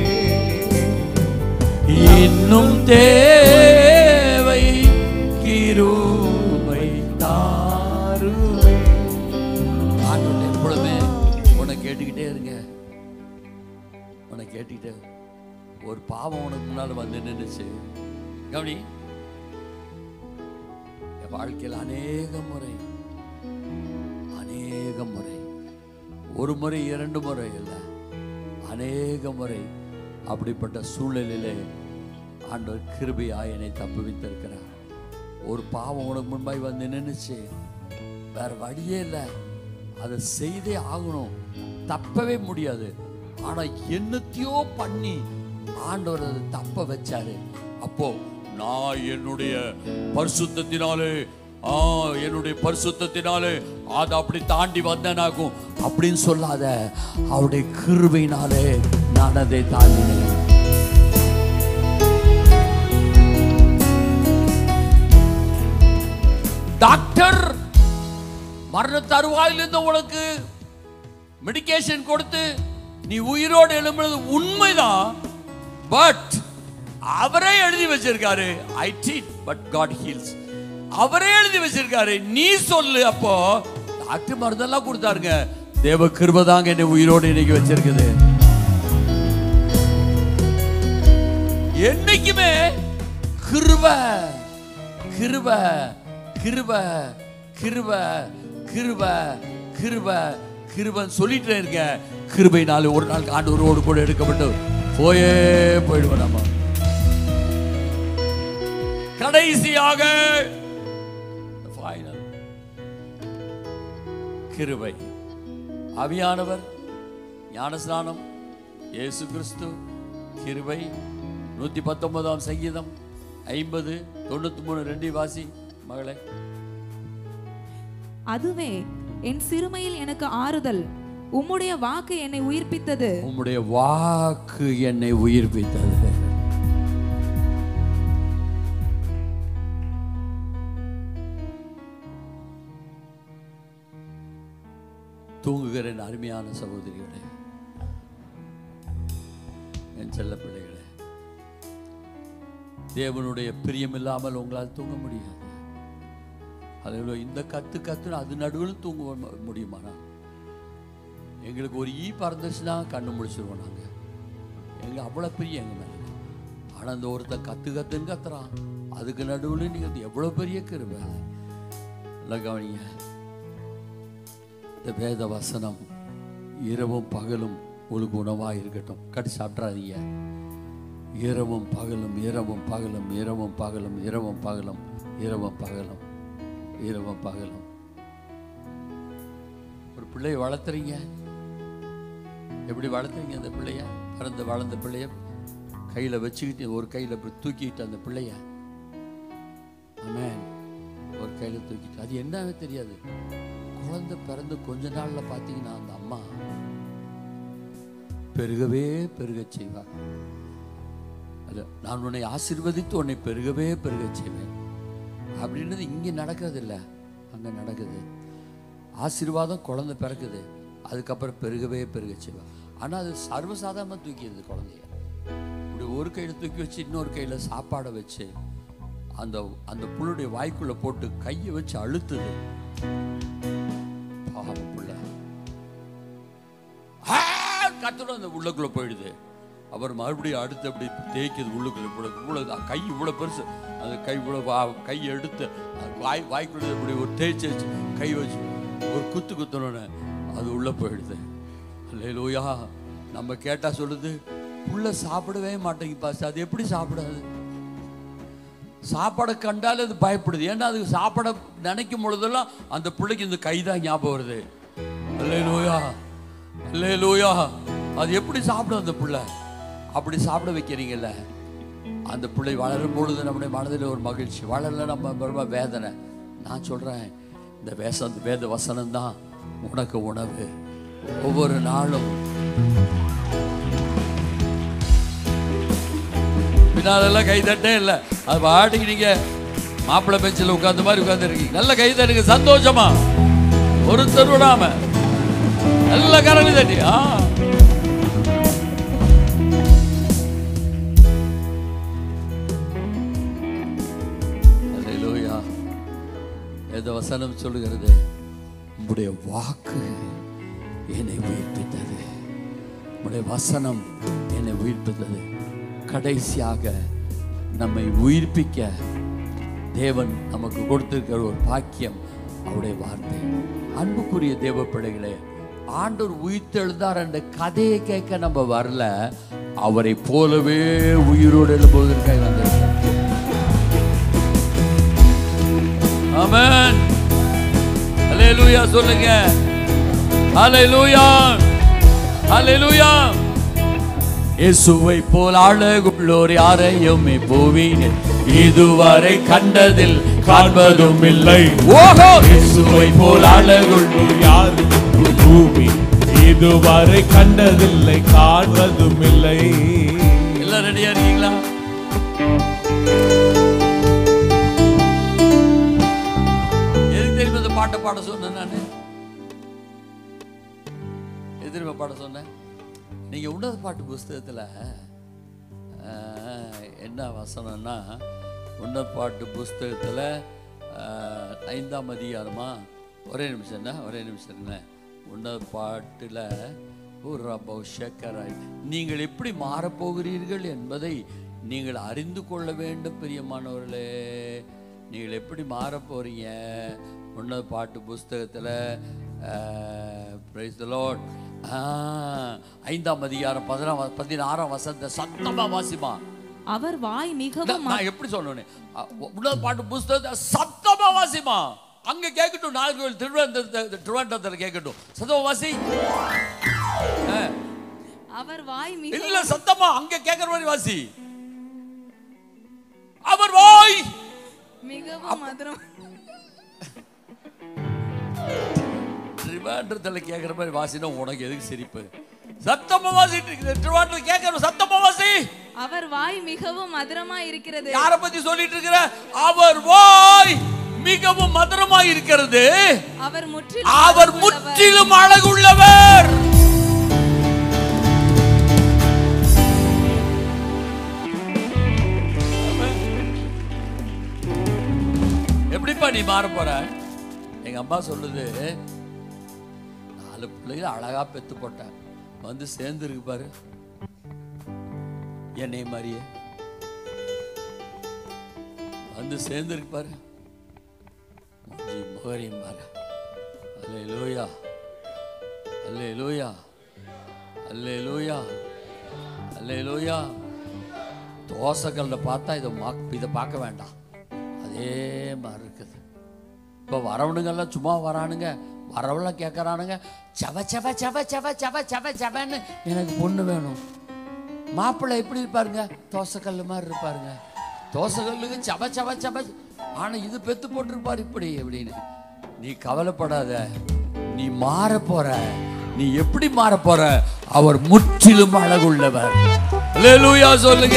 இன்னும் தேவை கிருபை தாருமே. ஆண்டவரே எப்பொழுதுமே உன்னை கேட்டுக்கிட்டே இருங்க, உன்னை கேட்டுக்கிட்டே. ஒரு பாவம் உனக்கு முன்னால வந்து நின்றுச்சு, கவனி. என் வாழ்க்கையில் அநேக முறை அநேக முறை ஒரு முறை இரண்டு முறை இல்லை, அநேக முறை அப்படிப்பட்ட சூழ்நிலையிலே ஆண்டவர் கிருபையாய் என்னை தப்புவித்திருக்கிறார். ஒரு பாவம் உனக்கு முன்பாய் வந்து நின்றுச்சு, வேற வழியே இல்லை, அதை செய்தே ஆகணும், தப்பவே முடியாது. ஆனா என்னத்தையோ பண்ணி ஆண்டவர் அதை தப்ப வச்சாரு. அப்போ நான் என்னுடைய பரிசுத்தத்தினாலே ஆ என்னுடைய பரிசுத்தத்தினாலே அதை அப்படி தாண்டி வந்தேனாகும் அப்படின்னு சொல்லாத. அவருடைய கிருபையினாலே நான் அதை தாண்டினேன். டாக்டர் மரண தருவாயிலிருந்து உனக்கு மெடிகேஷன் கொடுத்து நீ உயிரோடு எழும்புறது உண்மைதான். பட் அவரே எழுதி வச்சிருக்காரு, I treat but God heals. அவரே எழுதி வச்சிருக்காரு, நீ சொல்லு. அப்போ டாக்டர் மருந்தெல்லாம் கொடுத்தாருங்க, தேவ கிருபை தாங்க என்னை உயிரோடு இன்னைக்கு வச்சிருக்குது. என்னைக்குமே கிருபை கிருபை கிருபை கிருபை கிருபை கிருபை கிருபைன்னு சொல்லிட்டே இருக்க. கிருபைனால ஒரு நாள் ஆண்டவரோடு கூட எடுக்கப்பட்டு போயே போயிடுவோம். நம்ம கடைசியாக கிருபை, ஆவியானவர், ஞானஸ்நானம், இயேசு கிறிஸ்து, கிருபை. நூத்தி பத்தொன்பதாம் சங்கீதம் ஐம்பது தொண்ணூத்தி மூணு ரெண்டு வாசி மகளே. அதுவே என் சிறுமையில் எனக்கு ஆறுதல், உம்முடைய வாக்கு என்னை உயிர்ப்பித்தது. உம்முடைய வாக்கு என்னை உயிர்ப்பித்தது. தூங்குகிற என் அருமையான சகோதரிகளே, என் செல்ல பிள்ளைகளே, தேவனுடைய பிரியம் இல்லாமல் உங்களால் தூங்க முடியாது. அதுல இந்த கத்து கத்து அது நடுவில் தூங்க முடியுமாண்ணா? எங்களுக்கு ஒரு ஈ பறந்துச்சுன்னா கண்ணு முடிச்சிருவோம் நாங்க. எங்க அவ்வளவு பெரிய எங்க மேல. ஆனா அந்த ஒருத்த கத்து கத்துன்னு கத்துறான், அதுக்கு நடுவில் நீங்க எவ்வளவு பெரிய கிருபை. கவனிங்க, இந்த வேத வசனம் இரவும் பகலும் உங்களுக்கு உணவாக இருக்கட்டும். கட்டி சாப்பிட்றாதீங்க. இரவும் பகலும் இரவும் பகலும் இரவும் பகலும் இரவும் பகலும் இரவும் பகலும் இரவும் பகலும். ஒரு பிள்ளையை வளர்த்துறீங்க, எப்படி வளர்த்துறீங்க? அந்த பிள்ளைய பிறந்த வளர்ந்த பிள்ளைய கையில் வச்சுக்கிட்டு ஒரு கையில் இப்படி தூக்கிட்டு அந்த பிள்ளைய ஆமென் ஒரு கையில் தூக்கிட்டு, அது என்னவே தெரியாது. குழந்தை பிறந்து கொஞ்ச நாள்ல பார்த்தீங்கன்னா அந்த அம்மா பெருகவே பெருக செய்வார். அது நான் உன்னை ஆசீர்வதித்து உன்னை பெருகவே பெருக செய்வேன் அப்படின்றது இங்கே நடக்கிறது இல்லை, அங்கே நடக்குது. ஆசீர்வாதம் குழந்தை பிறக்குது, அதுக்கப்புறம் பெருகவே பெருக செய்வார். ஆனால் அது சர்வசாதாரணமாக தூக்கிடுது குழந்தைய. இப்படி ஒரு கையில் தூக்கி வச்சு இன்னொரு கையில் சாப்பாடை வச்சு அந்த அந்த புள்ளுடைய வாய்க்குள்ள போட்டு கையை வச்சு அழுத்துது. பாவம் புள்ள கத்தோட அந்த உள்ளக்குள்ள போயிடுது. அவர் மறுபடியும் அடுத்து அப்படி தேய்க்குது உள்ளுக்குள்ள. இவ்வளவு கை இவ்வளவு பெருசு, அந்த கை இவ்வளவு கை எடுத்து வாய் வாய்க்குள்ள இப்படி ஒரு தேய்ச்சி வச்சு கை வச்சு ஒரு குத்து குத்தணுன்னு அது உள்ள போயிடுது. அல்லேலூயா. நம்ம கேட்டா சொல்லுது, புள்ள சாப்பிடவே மாட்டேங்க பாஸ். அது எப்படி சாப்பிடாது? சாப்பாடை கண்டாலே அது பயப்படுது. ஏன்னா அது சாப்பாடை நினைக்கும் பொழுதெல்லாம் அந்த பிள்ளைக்கு இந்த கைதான் ஞாபகம் வருது. அல்லேலூயா அல்லேலூயா. அது எப்படி சாப்பிடும் அந்த பிள்ளை? அப்படி சாப்பிட வைக்கிறீங்கல்ல, அந்த பிள்ளை வளரும் பொழுது நம்முடைய மனதில் ஒரு மகிழ்ச்சி, வளரல நம்ம வேதனை. நான் சொல்றேன், இந்த வேச வேத வசனம் தான் உனக்கு உணவு. ஒவ்வொரு நாளும் பின்னாலெல்லாம் கை தட்டே இல்லை, அது பாட்டுக்கு நீங்க மாப்பிள்ளை பெஞ்சில் உட்கார்ந்த மாதிரி உட்கார்ந்து இருக்கீங்க. நல்ல கை தட்டுங்க சந்தோஷமா, ஒருத்தர் விடாம. நல்ல கரங்களை தட்டி. ஆ அல்லேலூயா. இந்த வசனம் சொல்லுகிறது, உம்முடைய வாக்கு என்னை உயிர்ப்பித்தது, உம்முடைய வசனம் என்னை உயிர்ப்பித்தது. கடைசியாக நம்மை உயிர்ப்பிக்க தேவன் நமக்கு கொடுத்திருக்கிற ஒரு பாக்கியம் அவருடைய வார்த்தை. அன்புக்குரிய தேவ பிள்ளைகளே, ஆண்டவர் உயிர்த்தெழுந்தார் என்ற கதையை கேட்க நம்ம வரல, அவரை போலவே உயிரோடு எழுப்புவதற்காக வந்திருக்கிறார். ஆமென். அல்லேலூயா சொல்லுங்க. அல்லேலூயா, அல்லேலூயா. இயேசுவை போல் அழகுள்ளோர் யாரையும் பூவின் இதுவரை கண்டதில் காண்பதும் இல்லை. ஓஹோ, இயேசுவை போல் அழகுள்ளோர் யாரும் பூமி இதுவரை கண்டதில்லை, காண்பதும் இல்லை. எல்லாம் ரெடியா இருக்கீங்களா? எதுக்கு தெரியுமா இந்த பாட்டை பாட சொன்னேன் நான்? எது தெரியுமா பாட சொன்னேன்? நீங்க உன்னத பாட்டு புஸ்தகத்துல என்ன வசனம்னா, உன்னத பாட்டு புஸ்தகத்துல ஐந்தாம் அதிகாரமா, ஒரே நிமிஷம் என்ன ஒரே நிமிஷம் என்ன உன்னத பாட்டுல ஒரு பௌஷக்கராய் நீங்கள் எப்படி மாறப்போகிறீர்கள் என்பதை நீங்கள் அறிந்து கொள்ள வேண்டும் பிரியமானவர்களே. நீங்கள் எப்படி மாற போறீங்க? உன்னத பாட்டு புஸ்தகத்துல பிரைஸ் தி லார்ட் ஐந்தாம் அதிகாரம் பதினாறாம் பதினாறாம் வசனத்தை சத்தமா வாசிமா. அவர் வாய் மிகவும், நான் எப்படி சொன்னேன்? உன்னத பாட்டு புஸ்தகத்தை சத்தமா வாசிமா. அங்க கேட்கட்டும், நாகர்கோவில் திருவனந்தபுரத்துல திருவனந்தபுரத்துல கேட்கட்டும். சத்தமா வாசி. அவர் வாய் மிகவும், இல்ல சத்தமா அங்க கேட்கிற மாதிரி வாசி. அவர் வாய் மிகவும் மதுரம். திருவனந்தபுரத்துல கேட்கிற மாதிரி வாசினா உனக்கு எதுக்கு சிரிப்பு? சத்தமா வாசிட்டு திருவனந்தபுரத்துல கேட்கிற சத்தமா வாசி. அவர் வாய் மிகவும் மதுரமா இருக்கிறது. யாரை பத்தி சொல்லிட்டு இருக்கிற? அவர் வாய் மிகவும் மதுரமாய் இருக்கிறது. அவர் முற்றிலும் அவர் முற்றிலும் அழகுள்ளவர். எப்படிப்பா நீ மாற போற? எங்க அம்மா சொல்லுது, நாலு பிள்ளைகள் அழகா பெத்து போட்ட வந்து சேர்ந்து இருக்கு பாரு என்னை மாதிரியே வந்து சேர்ந்து இருக்கு பாரு மகரியம் பாரு. அல்லேலூயா, அல்லேலூயா, அல்லேலூயா, அல்லேலூயா. தோசைக்கல்ல பார்த்தா இதை இதை பார்க்க வேண்டாம், அதே மாதிரி இருக்குது. இப்போ வரவனுங்கெல்லாம் சும்மா வரானுங்க, வரவெல்லாம் கேட்குறானுங்க, சவ சவ சவ சவ சவ சவ சவன்னு எனக்கு பொண்ணு வேணும். மாப்பிள்ளை எப்படி இருப்பாருங்க? தோசைக்கல் மாதிரி இருப்பாருங்க. தோசைக்கல்லுக்கு சவ சவ சவ, ஆனால் இது பெத்து போட்டிருப்பார் இப்படி அப்படின்னு. நீ கவலைப்படாத, நீ மாற போற. நீ எப்படி மாற போற? அவர் முற்றிலும் அழகுள்ளவர். அல்லேலூயா சொல்லுங்க.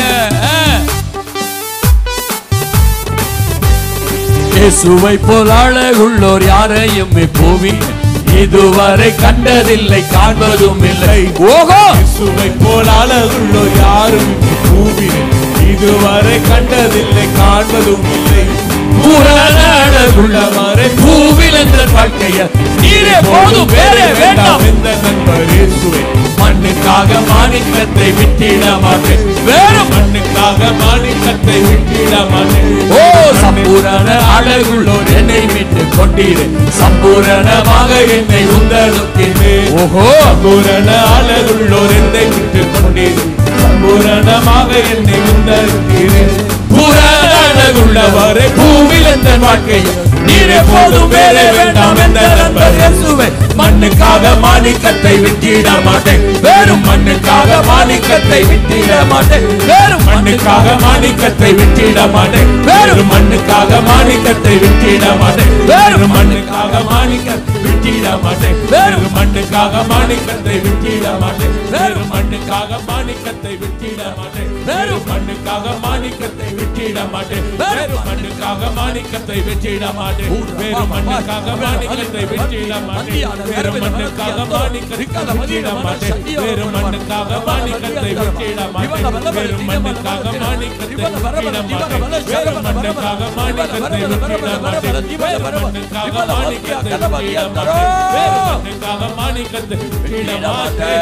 இயேசுவை போல் அழகுள்ளோர் யாரையும் பூமி இதுவரை கண்டதில்லை, காண்பதும் இல்லை. ஓஹோ, இயேசுவை போல் அழகுள்ளோர் யாரும் பூமி இதுவரை கண்டதில்லை, காண்பதும் இல்லை. பூரண அழகுள்ளவரை பூவில் என்ற வாழ்க்கைய நீரே போதும், வேறே வேண்டாம். இந்த நண்பர் இயேசுவை மண்ணுக்காக மாணிக்கத்தை விட்டிட மாட்டேன், வேறு மண்ணுக்காக மாணிக்கத்தை விட்டிட மாட்டேன். ஓ சம்பூரண அழகுள்ளோர் என்னை மீட்டு கொண்டீரே, சம்பூரணமாக என்னை உந்தலுக்கின்றே. ஓஹோ, சம்பூரண அழகுள்ளோர் என்னை விட்டு கொண்டீரே, சம்பூரணமாக என்னை உந்தலுக்கிறேன். பூரண அழகுள்ளவரை பூவில் என்ற வாழ்க்கையை நீரே போதும், வேறே வேண்டாம். என்ற நண்பர் இயேசுவை மண்ணுக்காக மாணிக்கத்தை விட்டிட மாட்டேன், வேறும் மண்ணுக்காக மாணிக்கத்தை விட்டிட மாட்டேன், வேறும் மண்ணுக்காக மாணிக்கத்தை விட்டிட மாட்டேன், வேறும் மண்ணுக்காக மாணிக்கத்தை விட்டிட மாட்டேன், வேறு மண்ணுக்காக மாணிக்கத்தை விட்டிட மாட்டேன், வேறு மண்ணுக்காக மாணிக்கத்தை விட்டிட மாட்டேன், வேறு மண்ணுக்காக மாணிக்கத்தை விட்டிட மாட்டேன், வேறு மண்ணுக்காக மாணிக்கத்தை விட்டிட மாட்டேன், வேறு மண்ணுக்காக மாணிக்கத்தை விட்டிட மாட்டேன், வேறு மண்ணுக்காக மாணிக்கத்தை விட்டிட மாட்டேன், வேறு மண்ணுக்காக மாணிக்கத்தை விட்டிட மாட்டேன் வேறு மண்ணுக்காக மாணிக்கத்தை விட்டிட மாட்டேன் வேறு மண்ணுக்காக மாணிக்கத்தை விட்டிட மாட்டேன் வேறு மண்ணுக்காக மாணிக்கத்தை விட்டிட மாட்டேன் வேறு மண்ணுக்காக மாணிக்கத்தை விட்டிட மாட்டேன் வேறு மண்ணுக்காக மாணிக்கத்தை விட்டிட மாட்டேன்.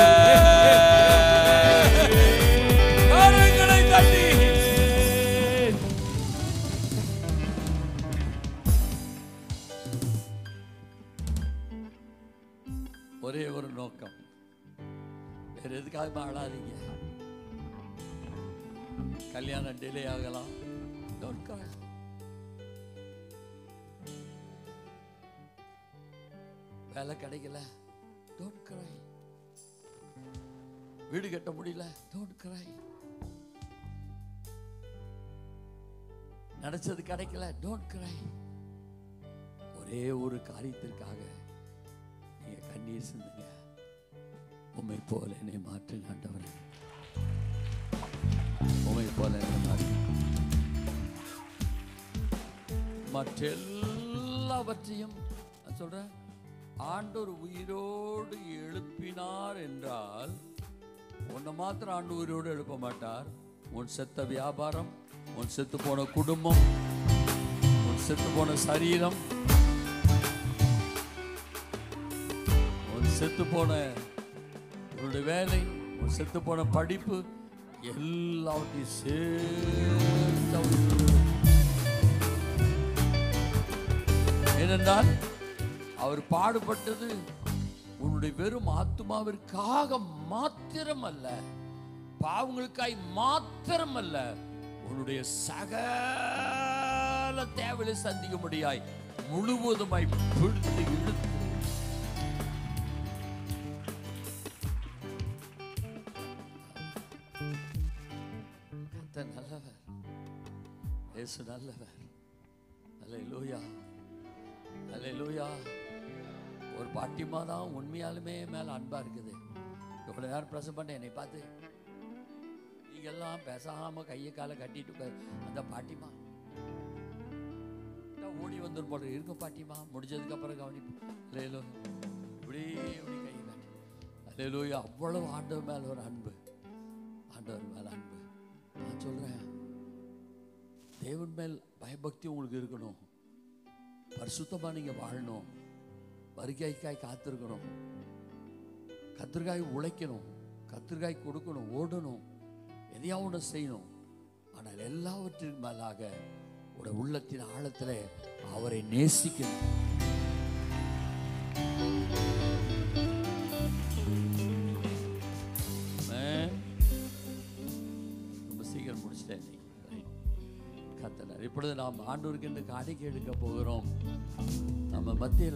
கரங்களை தட்டி ஒரே ஒரு நோக்கம், வேற எதுக்காக ஆடாதீங்க. கல்யாணம் டிலே ஆகலாம், வேலை கிடைக்கல, டோன்ட் கிரை. வீடு கட்ட முடியல, டோன்ட் கிரை. நினைச்சது கிடைக்கல, டோன்ட் கிரை. ஒரே ஒரு காரியத்திற்காக நீங்க கண்ணீர் சிந்துங்க. உம்மை போல என்னை மாற்றுங்க ஆண்டவரே, உம்மை போல என்னை மாற்றுங்க. மற்ற எல்லாவற்றையும் நான் சொல்றேன், ஆண்டவர் உயிரோடு எழுப்பினார் என்றால் உன்னை மாத்திரம் ஆண்டு உயிரோடு எழுப்ப மாட்டார். உன் செத்த வியாபாரம், உன் செத்து போன குடும்பம், உன் செத்து போன சரீரம், உன் செத்து போன உன்னுடைய வேலை, உன் செத்து போன படிப்பு எல்லாவற்றையும் சேர்த்து. ஏனென்றால் அவர் பாடுபட்டது உன்னுடைய வெறும் ஆத்துமாவிற்காக மாத்திரம் அல்ல, பாவங்களுக்காய் மாத்திரம் அல்ல, உன்னுடைய சகல தேவையை சந்திக்க முடியாய் முழுவதுமாய் பிடித்து இழுத்து. கர்த்தர் நல்லவர், இயேசு நல்லவர். அல்லேலூயா, அல்லேலூயா. ஒரு பாட்டிமா தான் உண்மையாலுமே மேல அன்பா இருக்குது. இவ்வளவு நேரம் பிரசவம் பண்ண என்னை பார்த்து நீங்க எல்லாம் பேசாம கையை காலை கட்டிட்டு அந்த பாட்டிமா ஓடி வந்துடும் போல இருக்கும். பாட்டிமா முடிஞ்சதுக்கு அப்புறம் கவனிப்போம். அல்லேலூயா, இப்படி இப்படி கையை காட்டி. அல்லேலூயா, அவ்வளவு ஆண்டவர் மேல ஒரு அன்பு, ஆண்டவர் மேல அன்பு. நான் சொல்றேன், தேவன் மேல் பயபக்தி உங்களுக்கு இருக்கணும், பரிசுத்தமா நீங்க வாழணும், வருகைக்காய் காத்திருக்கணும், கத்திரிக்காய் உழைக்கணும், கத்திரிக்காய் கொடுக்கணும், ஓடணும், எதையாவது ஒன்று செய்யணும். ஆனால் எல்லாவற்றிற்கு மேலாக உடைய உள்ளத்தின் ஆழத்தில் அவரை நேசிக்கணும். ரொம்ப சீக்கிரம் முடிச்சிட்டேன். கத்தனர் இப்பொழுது நாம் ஆண்டவருக்கு என்று காணிக்கை எடுக்க போகிறோம். நம்ம மத்தியில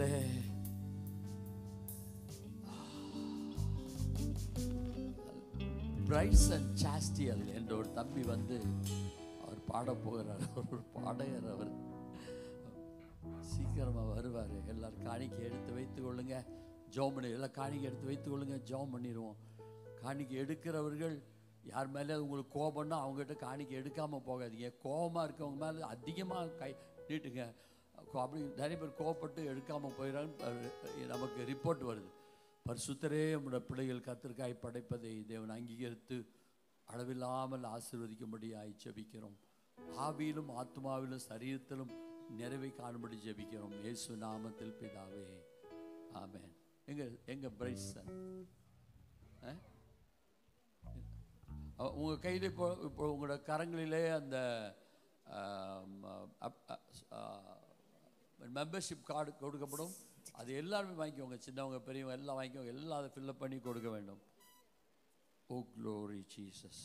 பிரைட்ஸ் அண்ட் சாஸ்டியல் என்ற ஒரு தம்பி வந்து அவர் பாட போகிறார். ஒரு பாடகர், அவர் சீக்கிரமா வருவார். எல்லாரும் காணிக்கை எடுத்து வைத்துக் கொள்ளுங்க, ஜெபம் பண்ணி எல்லாம் காணிக்கை எடுத்து வைத்துக் கொள்ளுங்க, ஜெபம் பண்ணிடுவோம். காணிக்கை எடுக்கிறவர்கள் யார் மேலே உங்களுக்கு கோபம்னா அவங்ககிட்ட காணிக்கை எடுக்காமல் போகாதீங்க. கோபமாக இருக்கவங்க மேலே அதிகமாக கை நீட்டுங்க. அப்படி நிறைய பேர் கோபப்பட்டு எடுக்காமல் போயிடறாங்க. நமக்கு ரிப்போர்ட் வருது. பரிசுத்தரே நம்முடைய பிள்ளைகள் கத்திரிக்காய் படைப்பதை தேவன் அங்கீகரித்து அளவில்லாமல் ஆசீர்வதிக்கும்படியாய் ஜெபிக்கிறோம். ஆவியிலும் ஆத்மாவிலும் சரீரத்திலும் நிறைவை காணும்படி ஜெபிக்கிறோம். இயேசு நாமத்தில் பிதாவே, ஆமென். எங்க எங்க பிரைசன் உங்க கையில் இப்போ இப்போ உங்களோட கரங்களிலே அந்த மெம்பர்ஷிப் கார்டு கொடுக்கப்படும். அது எல்லாருமே வாங்கிக்கோங்க, சின்னவங்க பெரியவங்க எல்லாம் வாங்கிக்கோங்க. எல்லாம் அதை ஃபில்அப் பண்ணி கொடுக்க வேண்டும். Oh glory Jesus.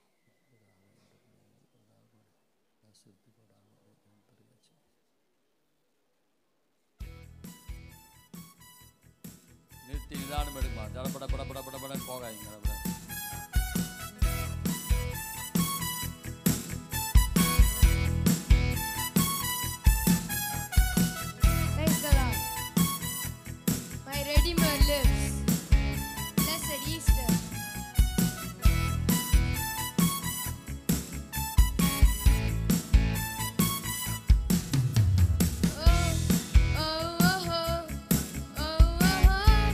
நிறுத்தி நிதானம் எடுக்குமா, தடப்பட பட பட பட பட போகாதீங்க. Redeemer lives. Blessed Easter. Oh, oh, oh, oh, oh, oh, oh.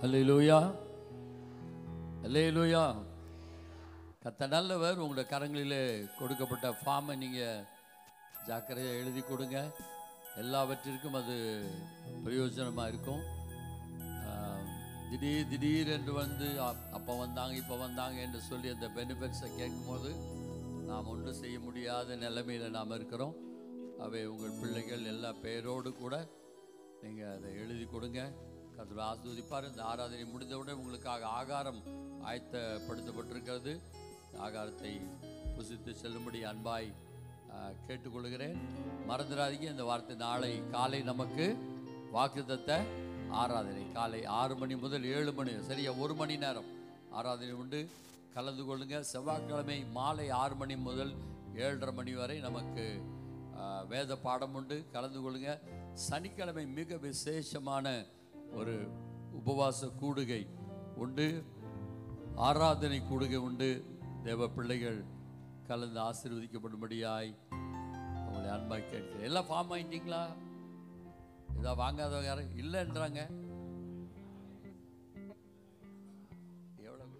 அல்லேலூயா, அல்லேலூயா. கர்த்தர் நல்லவர். உங்களுடைய கரங்களிலே கொடுக்கப்பட்ட ஃபார்மை நீங்கள் ஜாக்கிரதையாக எழுதி கொடுங்க. எல்லாவற்றிற்கும் அது பிரயோஜனமாக இருக்கும். திடீர் திடீர் என்று வந்து அப்போ வந்தாங்க இப்போ வந்தாங்க என்று சொல்லி அந்த பெனிஃபிட்ஸை கேட்கும்போது நாம் ஒன்றும் செய்ய முடியாத நிலைமையில் நாம் இருக்கிறோம். அவை உங்கள் பிள்ளைகள் எல்லா பேரோடு கூட நீங்கள் அதை எழுதி கொடுங்க. கர்த்தர் ஆசீர்வதிப்பார். இந்த ஆராதனை முடிந்தவுடன் உங்களுக்காக ஆகாரம் ஆயத்தப்படுத்தப்பட்டிருக்கிறது. ஆகாரத்தை புசித்து செல்லும்படி அன்பாய் கேட்டுக்கொள்கிறேன். மறந்துடாதீங்க, இந்த வார்த்தை நாளை காலை நமக்கு வாக்குத்தத்த ஆராதனை காலை ஆறு மணி முதல் ஏழு மணி சரியா ஒரு மணி நேரம் ஆராதனை உண்டு. கலந்து கொள்ளுங்க. செவ்வாய்க்கிழமை மாலை ஆறு மணி முதல் ஏழரை மணி வரை நமக்கு வேத பாடம் உண்டு. கலந்து கொள்ளுங்க. சனிக்கிழமை மிக விசேஷமான ஒரு உபவாச கூடுகை உண்டு, ஆராதனை கூடுகை உண்டு. தேவ பிள்ளைகள் கலந்து ஆசீர்வதிக்கப்படும்படியாய் உங்களை அன்பாய் கேட்கிறேன். எல்லாம் ஃபார்ம் ஆயிட்டீங்களா? இதை வாங்காதவங்க யாரும் இல்லைன்றாங்க. எவ்வளவு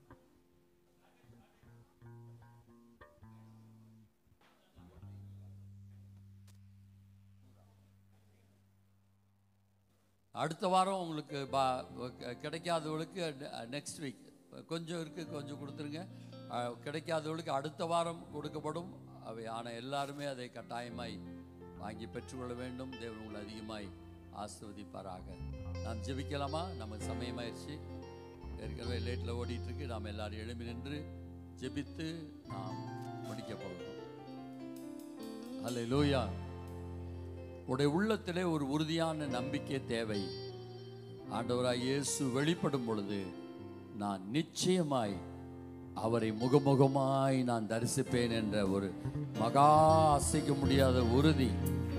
அடுத்த வாரம் உங்களுக்கு கிடைக்காதவங்களுக்கு நெக்ஸ்ட் வீக் கொஞ்சம் இருக்குது, கொஞ்சம் கொடுத்துருங்க. கிடைக்காதவர்களுக்கு அடுத்த வாரம் கொடுக்கப்படும். அவை ஆனால் எல்லாருமே அதை கட்டாயமாய் வாங்கி பெற்றுக்கொள்ள வேண்டும். தேவன் உங்களை அதிகமாய் ஆசீர்வதிப்பாராக. நாம் ஜெபிக்கலாமா? நமக்கு சமயமாயிடுச்சு. ஏற்கனவே லேட்டில் ஓடிட்டுருக்கு. நாம் எல்லாரும் எழும்பி நின்று ஜெபித்து நாம் முடிக்க போகிறோம். அல்லேலூயா. உடைய உள்ளத்திலே ஒரு உறுதியான நம்பிக்கை தேவை. ஆண்டவராய் இயேசு வெளிப்படும் பொழுது நான் நிச்சயமாய் அவரை முகமுகமாய் நான் தரிசிப்பேன் என்ற ஒரு மகா அசைக்க முடியாத உறுதி,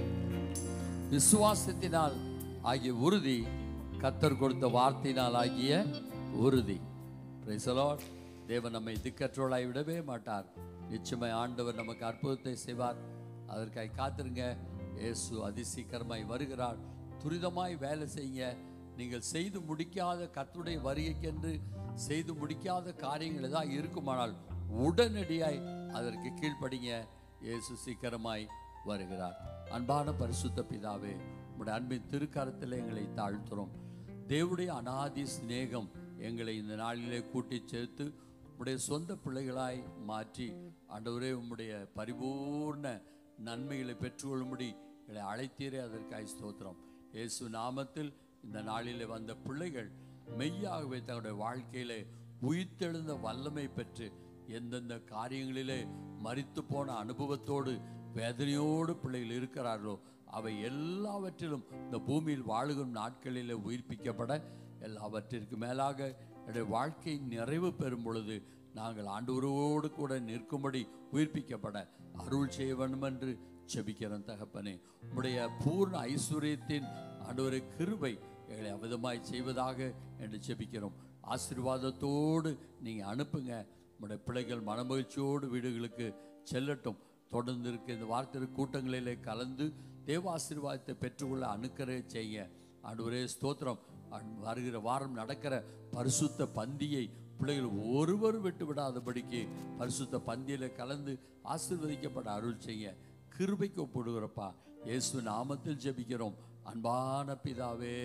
விசுவாசத்தினால் ஆகிய உறுதி, கர்த்தர் கொடுத்த வார்த்தையினால் ஆகிய உறுதி. Praise the lord. தேவன் நம்மை திக்கற்றோளாய் விடவே மாட்டார். நிச்சயமாய் ஆண்டவர் நமக்கு அற்புதத்தை செய்வார். அதற்காக காத்திருங்க. இயேசு அதிசீக்கிரமாய் வருகிறார். துரிதமாய் வேலை செய்யுங்க. நீங்கள் செய்து முடிக்காத கர்த்தருடைய வருகைக்கென்று செய்து முடிக்காத காரியங்கள் ஏதாவது இருக்குமானால் உடனடியாய் அதற்கு கீழ்ப்படிங்க. இயேசு சீக்கிரமாய் வருகிறார். அன்பான பரிசுத்த பிதாவே, உம்முடைய அன்பின் திருக்கரத்தில் எங்களை தாழ்த்துறோம். தேவனுடைய அநாதி சிநேகம் எங்களை இந்த நாளிலே கூட்டி சேர்த்து உம்முடைய சொந்த பிள்ளைகளாய் மாற்றி ஆண்டவரே உம்முடைய பரிபூர்ண நன்மைகளை பெற்றுக்கொள்ளும்படி எங்களை அழைத்தீரே, அதற்காய் ஸ்தோத்திரம். இயேசு நாமத்தில் இந்த நாளிலே வந்த பிள்ளைகள் மெய்யாகவே தங்களுடைய வாழ்க்கையிலே உயிர்த்தெழுந்த வல்லமை பெற்று எந்தெந்த காரியங்களிலே மரித்து போன அனுபவத்தோடு வேதனையோடு பிள்ளைகள் இருக்கிறார்களோ அவை எல்லாவற்றிலும் இந்த பூமியில் வாழும் நாட்களிலே உயிர்ப்பிக்கப்பட, எல்லாவற்றிற்கு மேலாக என்னுடைய வாழ்க்கை நிறைவு பெறும் பொழுது நாங்கள் ஆண்டவரோடு கூட நிற்கும்படி உயிர்ப்பிக்கப்பட அருள் செய்ய வேண்டும் என்று செபிக்கிறோம். தகப்பனே, உம்முடைய பூர்ண ஐஸ்வர்யத்தின் ஆண்டவரே கிருபை எங்களை அவிதமாய் செய்வதாக என்று செபிக்கிறோம். ஆசீர்வாதத்தோடு நீங்கள் அனுப்புங்க. உம்முடைய பிள்ளைகள் மனமகிழ்ச்சியோடு வீடுகளுக்கு செல்லட்டும். தொடர்ந்து இருக்க இந்த வார்த்தை கூட்டங்களிலே கலந்து தேவ ஆசீர்வாதத்தை பெற்றுக்கொள்ள அனுக்கரை செய்ய ஆண்டவரே ஸ்தோத்திரம். வருகிற வாரம் நடக்கிற பரிசுத்த பந்தியை பிள்ளைகள் ஒருவர் விட்டு விடாதபடிக்கு பரிசுத்த பந்தியில் கலந்து ஆசீர்வதிக்கப்பட அருள் செய்ய கிருபைக்கு ஒப்புடுகிறப்பா. இயேசு நாமத்தில் ஜெபிக்கிறோம் அன்பான பிதாவே,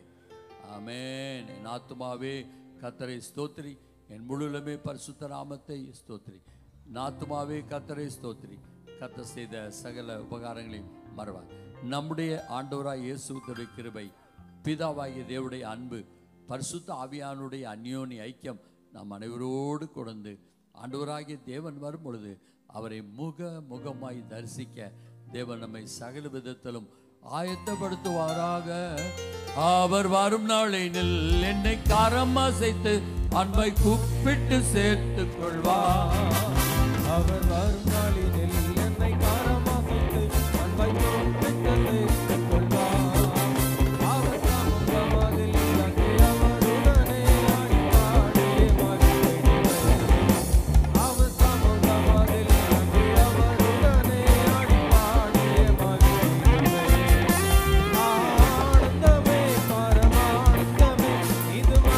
ஆமென். என் ஆத்துமாவே கர்த்தரை ஸ்தோத்திரி, என் முழுலமே பரிசுத்த நாமத்தை ஸ்தோத்திரி. என் ஆத்துமாவே கர்த்தரை ஸ்தோத்திரி, கர்த்தர் செய்த சகல உபகாரங்களையும் மறவார். நம்முடைய ஆண்டவராய் இயேசுவுடைய கிருபை, பிதாவாகிய தேவனுடைய அன்பு, பரிசுத்த ஆவியானுடைய அந்யோனி ஐக்கியம் நாம் அனைவரோடு கொண்டு ஆண்டவராகிய தேவன் வரும் பொழுது அவரை முக முகமாய் தரிசிக்க தேவன் நம்மை சகல விதத்திலும் ஆயத்தப்படுத்துவாராக. அவர் வரும் நாளினில் என்னை கரம் அசைத்து அன்பை கூப்பிட்டு சேர்த்து கொள்வார். அவர் வரும் நாளினில் என்னை கரம் அசைத்து அன்பை கூப்பிட்டு சேர்த்து கொள்வார். அவர் சமூகமதில் இறங்கி அவருடனே ஆடிப்பாடியே மகிழ்ந்திடுவேன். அவர் சமூகமதில் இறங்கி அவருடனே ஆடிப்பாடியே மகிழ்ந்திடுவேன். ஆனந்தமே பரமானந்தமே இது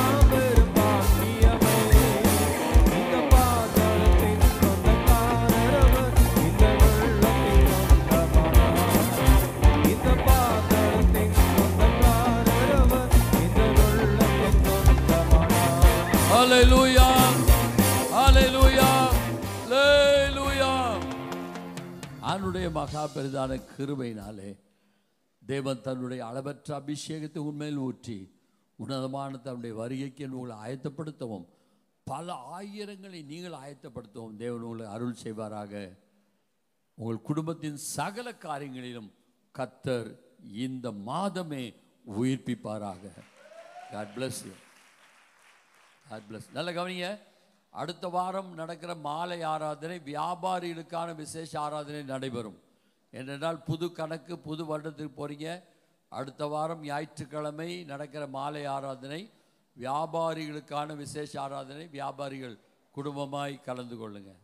அவனுடைய மகா பெரிதான கிருபையினாலே தேவன் தன்னுடைய அளவற்ற அபிஷேகத்தை உண்மையில் ஊற்றி உன்னதமான தன்னுடைய வருகைக்கு உங்களை ஆயத்தப்படுத்தவும் பல ஆயிரங்களை நீங்கள் ஆயத்தப்படுத்தவும் தேவன் உங்களை அருள் செய்வாராக. உங்கள் குடும்பத்தின் சகல காரியங்களிலும் கர்த்தர் இந்த மாதமே உயிர்ப்பிப்பாராக. God bless you. God bless. நல்ல கவனிங்க. அடுத்த வாரம் நடக்கிற மாலை ஆராதனை வியாபாரிகளுக்கான விசேஷ ஆராதனை நடைபெறும். ஏனென்றால் புது கணக்கு புது வருடத்துக்கு போறீங்க. அடுத்த வாரம் ஞாயிற்றுக்கிழமை நடக்கிற மாலை ஆராதனை வியாபாரிகளுக்கான விசேஷ ஆராதனை. வியாபாரிகள் குடும்பமாய் கலந்து கொள்ளுங்க.